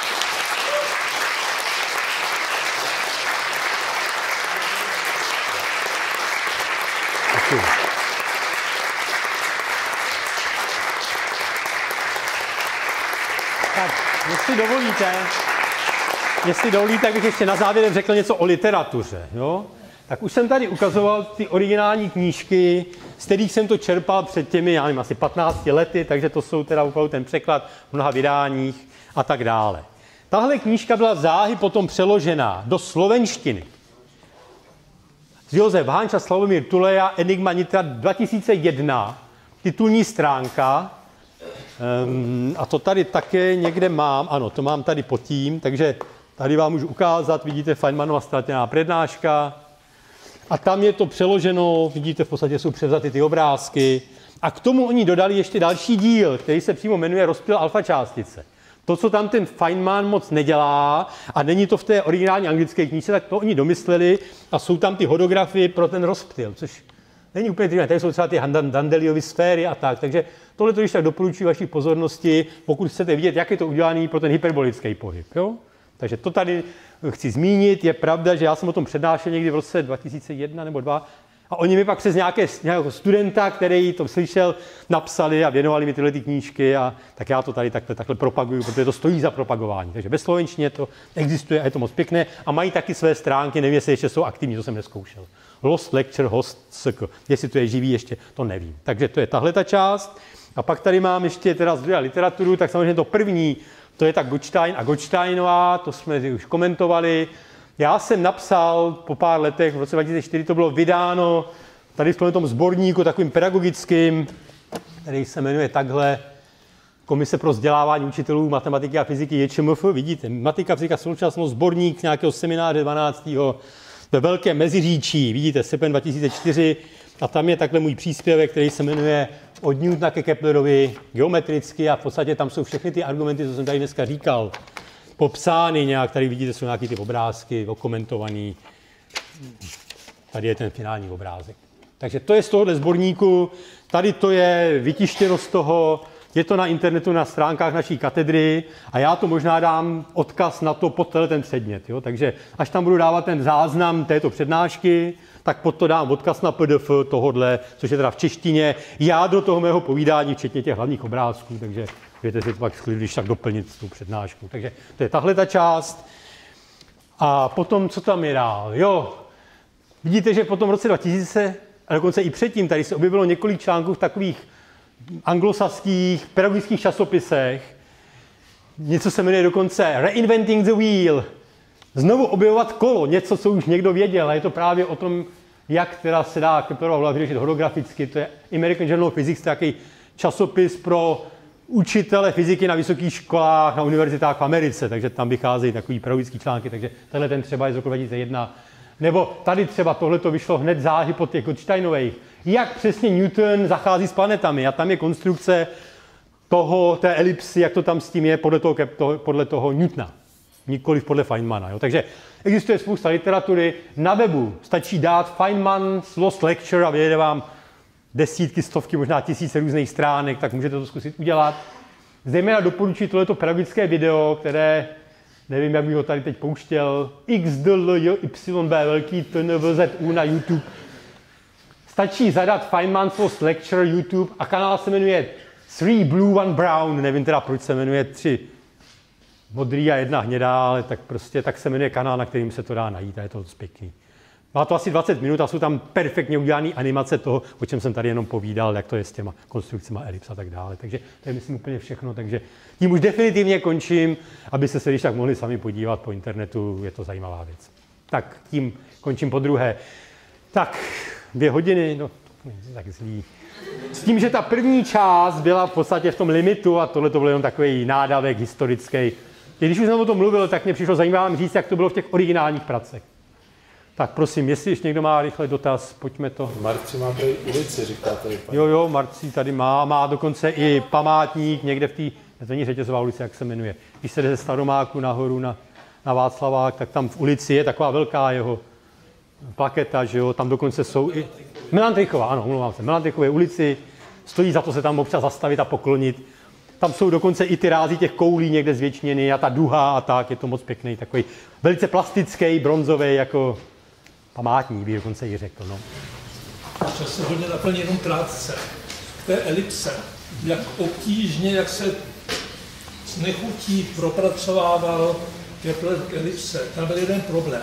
Tak, jestli dovolíte, jestli dovolíte, tak bych ještě na závěr řekl něco o literatuře. Jo? Tak už jsem tady ukazoval ty originální knížky, z kterých jsem to čerpal před těmi, já nevím, asi patnácti lety, takže to jsou teda opravdu ten překlad v mnoha vydáních a tak dále. Tahle knížka byla záhy potom přeložena do slovenštiny. Josef Hanč a Slavomír Tuleja, Enigma Nitra dva tisíce jedna, titulní stránka. Um, a to tady také někde mám, ano, to mám tady pod tím, takže tady vám můžu ukázat, vidíte Feynmanova ztratěná přednáška. A tam je to přeloženo, vidíte, v podstatě jsou převzaty ty obrázky. A k tomu oni dodali ještě další díl, který se přímo jmenuje Rozptyl alfa částice. To, co tam ten Feynman moc nedělá, a není to v té originální anglické knížce, tak to oni domysleli a jsou tam ty hodografy pro ten rozptyl, což není úplně triviální. Tady jsou třeba ty Dandeliovy sféry a tak, takže tohle to když tak doporučuji vaší pozornosti, pokud chcete vidět, jak je to udělané pro ten hyperbolický pohyb. Jo? Takže to tady chci zmínit. Je pravda, že já jsem o tom přednášel někdy v roce dva tisíce jedna nebo dva a oni mi pak přes nějaké, nějakého studenta, který to slyšel, napsali a věnovali mi tyhle ty knížky a tak já to tady takhle, takhle propaguju, protože to stojí za propagování. Takže ve slovenštině to existuje a je to moc pěkné a mají taky své stránky, nevím, jestli ještě jsou aktivní, to jsem neskoušel. Lost Lecture Host S K. Jestli to je živý ještě, to nevím. Takže to je tahle ta část. A pak tady mám ještě teda zdroje literaturu, tak samozřejmě to první, to je ta Gottstein a Gottsteinová, to jsme už komentovali. Já jsem napsal po pár letech, v roce dva tisíce čtyři to bylo vydáno tady v tom sborníku takovým pedagogickým, který se jmenuje takhle Komise pro vzdělávání učitelů matematiky a fyziky J Č M F. Vidíte, matematika, fyzika, současnost, sborník nějakého semináře dvanáctého ve Velkém Meziříčí, vidíte, srpen dva tisíce čtyři, a tam je takhle můj příspěvek, který se jmenuje Od Newtona ke Keplerovi geometricky a v podstatě tam jsou všechny ty argumenty, co jsem tady dneska říkal, popsány nějak, tady vidíte, jsou nějaké ty obrázky, okomentovaný. Tady je ten finální obrázek. Takže to je z tohohle sborníku, tady to je vytištěno z toho, je to na internetu na stránkách naší katedry a já to možná dám odkaz na to pod ten předmět. Jo? Takže až tam budu dávat ten záznam této přednášky, tak pod to dám odkaz na P D F tohodle, což je teda v češtině, jádro toho mého povídání, včetně těch hlavních obrázků, takže můžete si to pak když tak doplnit s tou přednáškou. Takže to je tahle ta část. A potom, co tam je dál? Jo, vidíte, že potom v roce dva tisíce, a dokonce i předtím, tady se objevilo několik článků v takových anglosaských pedagogických časopisech. Něco se jmenuje dokonce Reinventing the Wheel. Znovu objevovat kolo, něco, co už někdo věděl. A je to právě o tom, jak teda se dá Keplerova hloubka vyřešit holograficky. To je American Journal of Physics, takový časopis pro učitele fyziky na vysokých školách, na univerzitách v Americe. Takže tam vycházejí takový pedagogický články. Takže tenhle ten třeba je z roku dva tisíce jedna. Nebo tady třeba tohleto vyšlo hned záhy po těch Gottsteinových. Jak přesně Newton zachází s planetami. A tam je konstrukce toho, té elipsy, jak to tam s tím je podle toho, podle toho Newtona. Nikoliv podle Feynmana. Jo. Takže existuje spousta literatury. Na webu stačí dát Feynman's Lost Lecture a vyjede vám desítky, stovky, možná tisíce různých stránek, tak můžete to zkusit udělat. Zejména doporučuji tohleto pedagogické video, které, nevím, jak bych ho tady teď pouštěl, X D L J Y B velký T N V Z U na YouTube. Stačí zadat Feynman's Lost Lecture YouTube a kanál se jmenuje Three Blue, One Brown. Nevím teda, proč se jmenuje tři modrý a jedna hnědá, ale tak prostě tak se jmenuje kanál, na kterým se to dá najít a je to dost pěkný. Má to asi dvacet minut a jsou tam perfektně udělané animace toho, o čem jsem tady jenom povídal, jak to je s těma konstrukcemi elips a tak dále. Takže to je, myslím, úplně všechno. Takže tím už definitivně končím, abyste se když tak mohli sami podívat po internetu, je to zajímavá věc. Tak tím končím po druhé. Tak, dvě hodiny, no, tak zlý. S tím, že ta první část byla v podstatě v tom limitu a tohle to byl jenom takový nádavek historický. Když už jsem o tom mluvil, tak mě přišlo zajímavé říct, jak to bylo v těch originálních pracech. Tak prosím, jestli ještě někdo má rychle dotaz, pojďme to. Marci má tady ulici, říkáte. Jo, jo, Marci tady má, má dokonce i památník někde v té, to není Řetězová ulice, jak se jmenuje. Když se jde ze Staromáku nahoru na, na Václavák, tak tam v ulici je taková velká jeho plaketa, že jo, tam dokonce jsou i... Melantrichová, ano, omlouvám se, Melantrichové ulici, stojí za to se tam občas zastavit a poklonit. Tam jsou dokonce i ty rázy těch koulí někde zvětšněny a ta duha a tak, je to moc pěkný, takový velice plastický, bronzový, jako památník, bych dokonce i řekl, no. Čas se hodně naplní jenom krátce. K té elipse, jak obtížně, jak se s nechutí propracovával Kepler k elipse, tam byl jeden problém.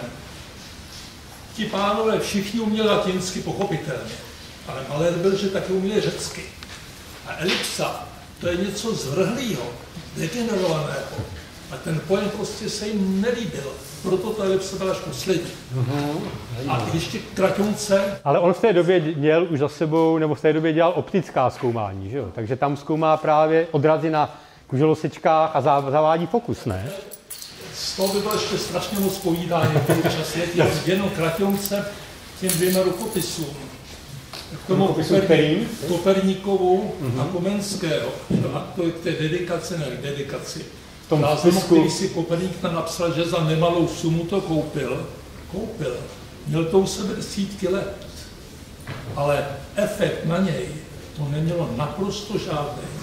Ti pánové všichni uměli latinsky, pochopitelně, ale Maler byl, že taky uměli řecky. A elipsa, to je něco zvrhlého, degenerovaného. A ten pojem prostě se jim nelíbil. Proto ta elipsa byla až poslední. Uh-huh. A ještě kraťonce. Ale on v té době měl už za sebou, nebo v té době dělal optická zkoumání, že jo? Takže tam zkoumá právě odrazy na kuželosečkách a zavádí fokus, ne? Z toho by bylo ještě strašně moc povídání, který čas je, jak jenom kraťonce těm dvěma rukopisům. K tomu Koperní, Koperníkovu uh-huh. a Komenského. A to je k té dedikaci, ne k dedikaci. V tom záznamu, který si Koperník napsal, že za nemalou sumu to koupil, koupil. Měl to u sebe desítky let. Ale efekt na něj to nemělo naprosto žádný.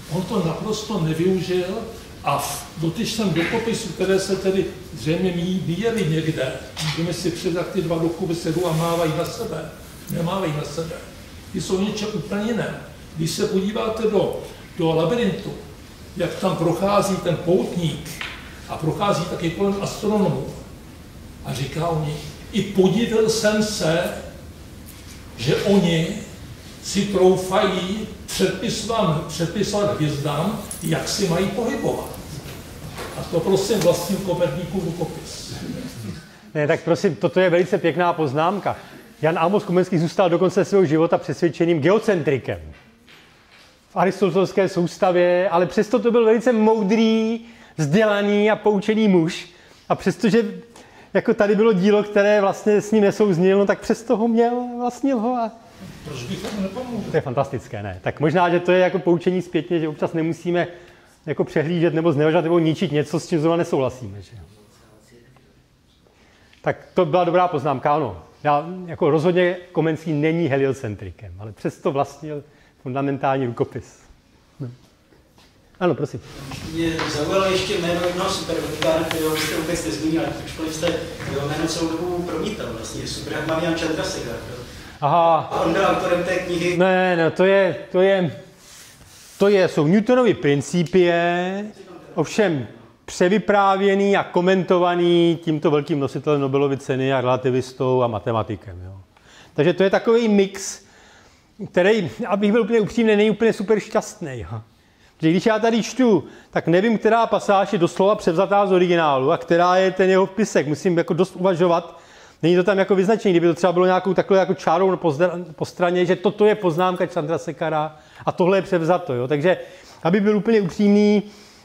On to naprosto nevyužil a v dotyčném dokopisu, které se tedy zřejmě míjeli někde, můžeme si předat ty dva dokopisy a mávají na sebe, nemávají na sebe. Ty jsou něčem úplně jiné. Když se podíváte do, do labirintu, jak tam prochází ten poutník a prochází taky kolem astronomů a říká oni, i podivil jsem se, že oni si troufají předpisovat, předpisovat hvězdám, jak si mají pohybovat. A to prosím vlastní Koperníkův rukopis. Ne, tak prosím, toto je velice pěkná poznámka. Jan Amos Komenský zůstal do konce svého života přesvědčeným geocentrikem v aristotelské soustavě, ale přesto to byl velice moudrý, vzdělaný a poučený muž. A přestože jako tady bylo dílo, které vlastně s ním nesouznilo, no tak přesto ho měl, vlastnil ho a... Proč bych tomu nepomohl? To je fantastické, ne? Tak možná, že to je jako poučení zpětně, že občas nemusíme jako přehlížet nebo znevažovat nebo ničit něco, s čím zrovna nesouhlasíme. Že? Tak to byla dobrá poznámka, ano. Já jako rozhodně Komenský není heliocentrikem, ale přesto vlastnil fundamentální rukopis. No. Ano, prosím. Mě zaujalo ještě jméno jednoho supervelikána, kterého jste vůbec nezmínil, ačkoliv jste jeho jméno celou dobu promítal, vlastně Subrahmanian Chandrasekhar. Aha. A on byl autorem té knihy. Ne, ne, to je, to je, to je, jsou Newtonovy principie, ovšem převyprávěný a komentovaný tímto velkým nositelem Nobelovy ceny a relativistou a matematikem. Jo. Takže to je takový mix, který, abych byl úplně upřímný, není úplně super šťastný. Jo. Že když já tady čtu, tak nevím, která pasáž je doslova převzatá z originálu a která je ten jeho vpisek. Musím jako dost uvažovat. Není to tam jako vyznačení, kdyby to třeba bylo nějakou takovou jako čárou po, po straně, že toto je poznámka Chandrasekhara a tohle je převzato. Jo. Takže, aby byl úplně upřímný,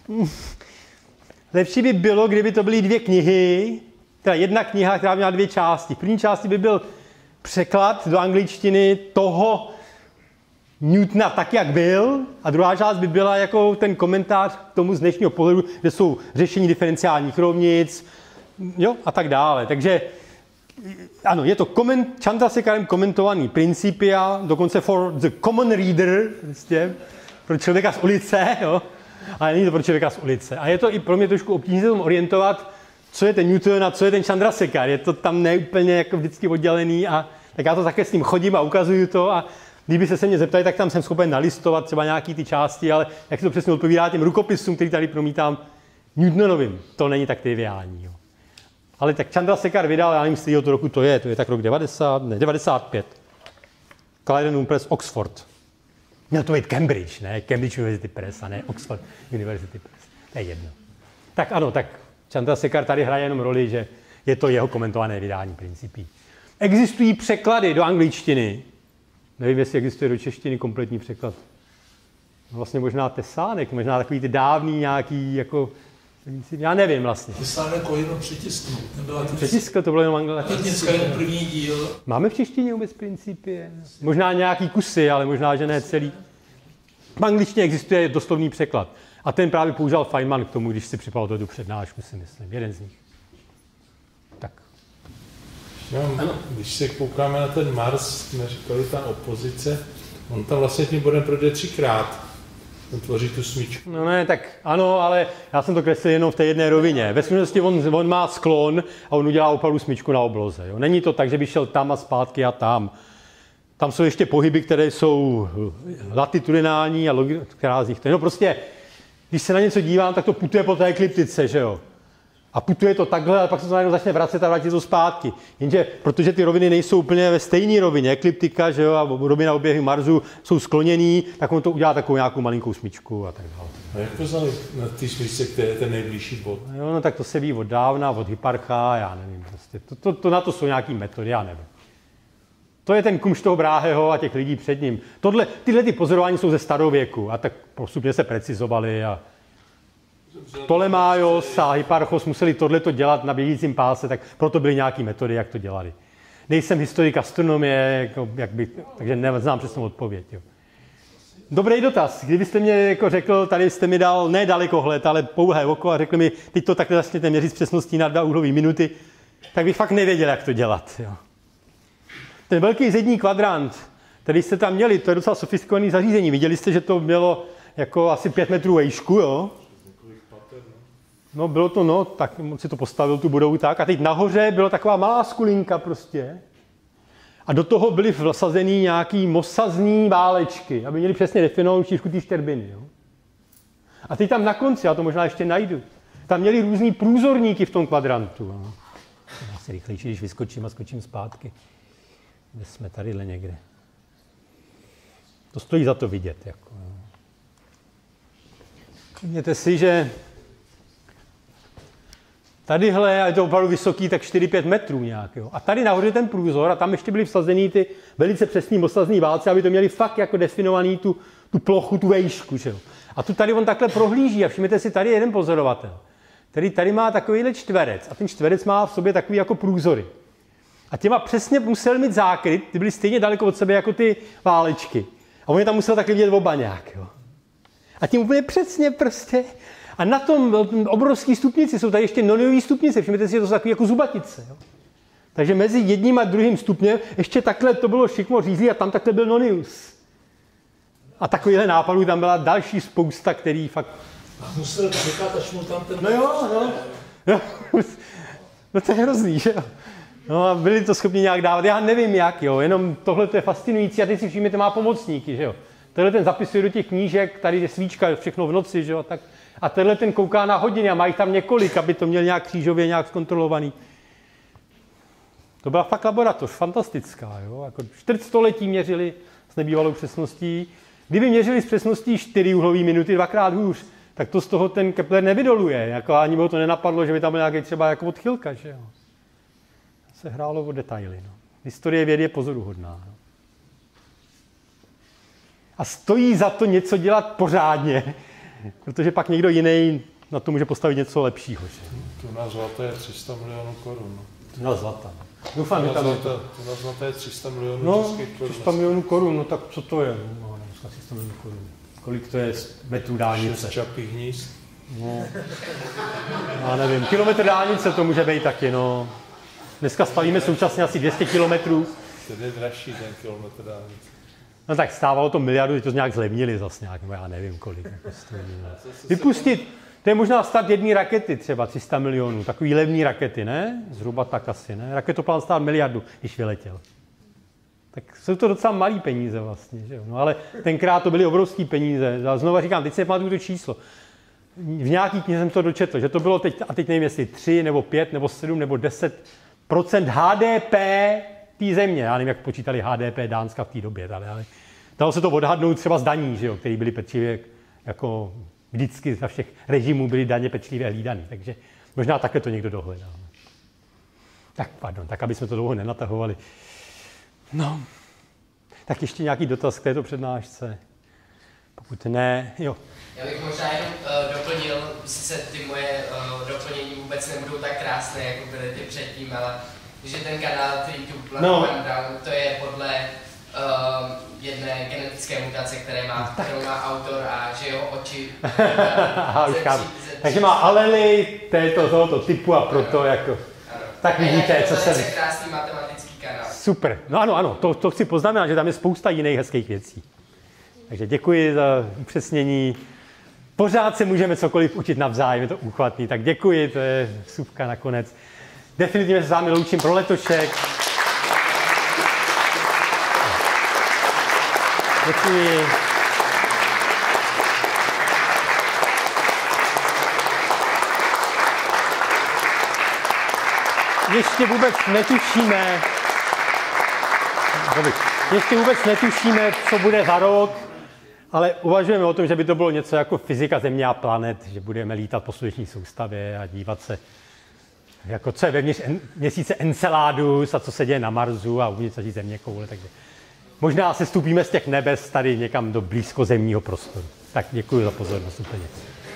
lepší by bylo, kdyby to byly dvě knihy, teda jedna kniha, která měla dvě části. V první části by byl překlad do angličtiny toho Newtona tak, jak byl, a druhá část by byla jako ten komentář k tomu z dnešního pohledu, kde jsou řešení diferenciálních rovnic, jo, a tak dále. Takže ano, je to koment, Chandrasekharem komentovaný principia, dokonce for the common reader, prostě, pro člověka z ulice, jo, ale není to pro člověka z ulice. A je to i pro mě trošku obtížné se tomu orientovat, co je ten Newton a co je ten Chandrasekhar. Je to tam neúplně jako vždycky oddělený a tak já to také s ním chodím a ukazuju to a kdyby se se mě zeptali, tak tam jsem schopen nalistovat třeba nějaký ty části, ale jak to přesně odpovídá těm rukopisům, který tady promítám Newtonovým, to není tak triviální. Jo. Ale tak Chandrasekhar vydal, já nevím, z kterého to roku to je, to je tak rok devadesát, ne, devadesát pět. Clarendon Press, Oxford. Měl to být Cambridge, ne? Cambridge University Press a ne Oxford University Press. To je jedno. Tak ano, tak Chandrasekhar tady hraje jenom roli, že je to jeho komentované vydání principí. Existují překlady do angličtiny. Nevím, jestli existuje do češtiny kompletní překlad. Vlastně možná Tesánek, možná takový ty dávný nějaký, jako, já nevím vlastně. Tesánek ho jenom přetisknul. Přetiskl, to bylo jenom angličtina. Dneska jenom první díl. Máme v češtině vůbec principy? Možná nějaký kusy, ale možná, že ne celý. V angličtině existuje doslovný překlad. A ten právě používal Feynman k tomu, když si připravil tu přednášku, si myslím. Jeden z nich. Tak. No, když se koukáme na ten Mars, jsme říkali, ta opozice, on tam vlastně tím bodem projde třikrát. On tvoří tu smyčku. No ne, tak ano, ale já jsem to kreslil jenom v té jedné rovině. Ve skutečnosti on, on má sklon a on udělá opravdu smyčku na obloze. Jo. Není to tak, že by šel tam a zpátky a tam. Tam jsou ještě pohyby, které jsou latitudinální a která z nich to je. No prostě, když se na něco dívám, tak to putuje po té ekliptice, že jo. A putuje to takhle, a pak se to najednou začne vracet a vrátí to zpátky. Jenže, protože ty roviny nejsou úplně ve stejné rovině, ekliptika, že jo, a rovina oběhy Marsu jsou skloněný, tak on to udělá takovou nějakou malinkou smyčku a tak dále. A jak to znali na té smyčce, který je ten nejbližší bod? Jo, no tak to se ví od dávna, od Hipparcha, já nevím, prostě. To, to, to na to jsou nějaký metody, já nevím. To je ten kumš toho Bráheho a těch lidí před ním. Tohle, tyhle ty pozorování jsou ze starověku a tak postupně se precizovaly a Ptolemaios a Hipparchos museli tohleto dělat na běžícím páse, tak proto byly nějaké metody, jak to dělali. Nejsem historik astronomie, jako, jak by, takže neznám přesnou odpověď. Jo. Dobrý dotaz. Kdybyste mě jako řekl, tady jste mi dal ne dalekohled, ale pouhé oko a řekl mi, teď to takhle začněte měřit s přesností na dva úhlové minuty, tak bych fakt nevěděl, jak to dělat. Jo. Ten velký zední kvadrant, který jste tam měli, to je docela sofistikované zařízení. Viděli jste, že to bylo jako asi pět metrů výšku, jo. No bylo to, no, tak on si to postavil tu budovu tak. A teď nahoře byla taková malá skulinka prostě. A do toho byly vsazený nějaký mosazní válečky, aby měli přesně definovanou šířku té štěrbiny, jo. A teď tam na konci, já to možná ještě najdu, tam měli různý průzorníky v tom kvadrantu. Jo. Asi rychlejší, když vyskočím a skočím zpátky. Kde jsme tadyhle někde. To stojí za to vidět. Jako. Mějte si, že tadyhle, a je to opravdu vysoký, tak čtyři pět metrů nějak. Jo. A tady nahoře ten průzor a tam ještě byly vsazený ty velice přesný mosazní válce, aby to měli fakt jako definovaný tu, tu plochu, tu vejšku. Že jo. A tu tady on takhle prohlíží a všimněte si, tady je jeden pozorovatel, který tady má takovýhle čtverec a ten čtverec má v sobě takový jako průzory. A těma přesně musel mít zákryt, ty byly stejně daleko od sebe jako ty válečky. A on je tam musel taky vidět oba nějak. Jo. A tím úplně přesně prostě. A na tom obrovský stupnici jsou tady ještě noniový stupnice. Všimněte si, že to jsou takový jako zubatice. Jo. Takže mezi jedním a druhým stupněm ještě takhle to bylo šikmo řízlí a tam takhle byl nonius. A takovýhle nápadů tam byla další spousta, který fakt... A musel čekat, až mu tam ten... No jo, no. Jo. No to je hrozný, že jo. No a byli to schopni nějak dávat, já nevím jak, jo, jenom tohle to je fascinující a teď si všimněte, má pomocníky, že jo. Tenhle ten zapisuje do těch knížek, tady je svíčka, všechno v noci, že jo, tak. A tenhle ten kouká na hodiny a má jich tam několik, aby to měl nějak křížově, nějak zkontrolovaný. To byla fakt laboratoř, fantastická, jo, jako čtvrtstoletí měřili s nebývalou přesností. Kdyby měřili s přesností čtyřúhlové minuty, dvakrát hůř, tak to z toho ten Kepler nevydoluje, jako ani by to nenapadlo, že by tam byl nějaký třeba jako odchylka, že jo. Se hrálo o detaily. No. Historie vědy je pozoruhodná. No. A stojí za to něco dělat pořádně, protože pak někdo jiný na to může postavit něco lepšího. Že? Tu na zlaté je tři sta milionů korun. No. Na zlata. Doufám, že tam je to. Tu na zlaté je tři sta milionů no, českých korun. tři sta milionů korun, no tak co to je? No, dneska tři sta milionů korun. Kolik to je metrů dálnice? šest čapích hnízd. No, já nevím, kilometr dálnice to může být taky, no. Dneska stavíme současně asi dvě stě kilometrů. To je dražší ten kilometr dálnice. No tak stávalo to miliardu, teď to nějak zlevnili zase nějak, já nevím kolik. Vypustit, to je možná start jedné rakety třeba, tři sta milionů, takový levný rakety, ne? Zhruba tak asi, ne? Raketoplán stál miliardu, když vyletěl. Tak jsou to docela malý peníze vlastně, že jo? No ale tenkrát to byly obrovský peníze. A znova říkám, teď se nepamatuju to číslo. V nějaký knize jsem to dočetl, že to bylo teď, a teď nevím, jestli tři, nebo pět, nebo sedm, nebo deset procent H D P té země. Já nevím, jak počítali H D P Dánska v té době, ale, ale dalo se to odhadnout třeba z daní, že jo, které byly pečlivě, jako vždycky za všech režimů byly daně pečlivě hlídané. Takže možná také to někdo dohledal. Tak pardon, tak aby jsme to dlouho nenatahovali. No, tak ještě nějaký dotaz k této přednášce? Pokud ne, jo. Já bych možná jenom uh, doplnil, sice ty moje uh, doplnění vůbec nebudou tak krásné, jako byly ty předtím, ale že ten kanál YouTube no. Down, to je podle uh, jedné genetické mutace, které má, tak. kterou má autor a že jeho oči... Aha, už chápu. Takže má alely této, tohoto typu a proto jako... Ano. Tak vidíte, co se... To je krásný matematický kanál. Super. No ano, ano, to, to chci poznamenat, že tam je spousta jiných hezkých věcí. Takže děkuji za upřesnění. Pořád se můžeme cokoliv učit navzájem, je to úchvatný. Tak děkuji, to je vsuvka nakonec. Definitivně se s vámi loučím pro letošek. Děkuji. Ještě vůbec netušíme, ještě vůbec netušíme, co bude za rok, ale uvažujeme o tom, že by to bylo něco jako fyzika Země a planet, že budeme lítat po sluneční soustavě a dívat se, jako co je vevnitř měsíce Enceladus a co se děje na Marsu a uvnitř naší země koule. Takže možná se stupíme z těch nebes tady někam do blízkozemního prostoru. Tak děkuji za pozornost úplně.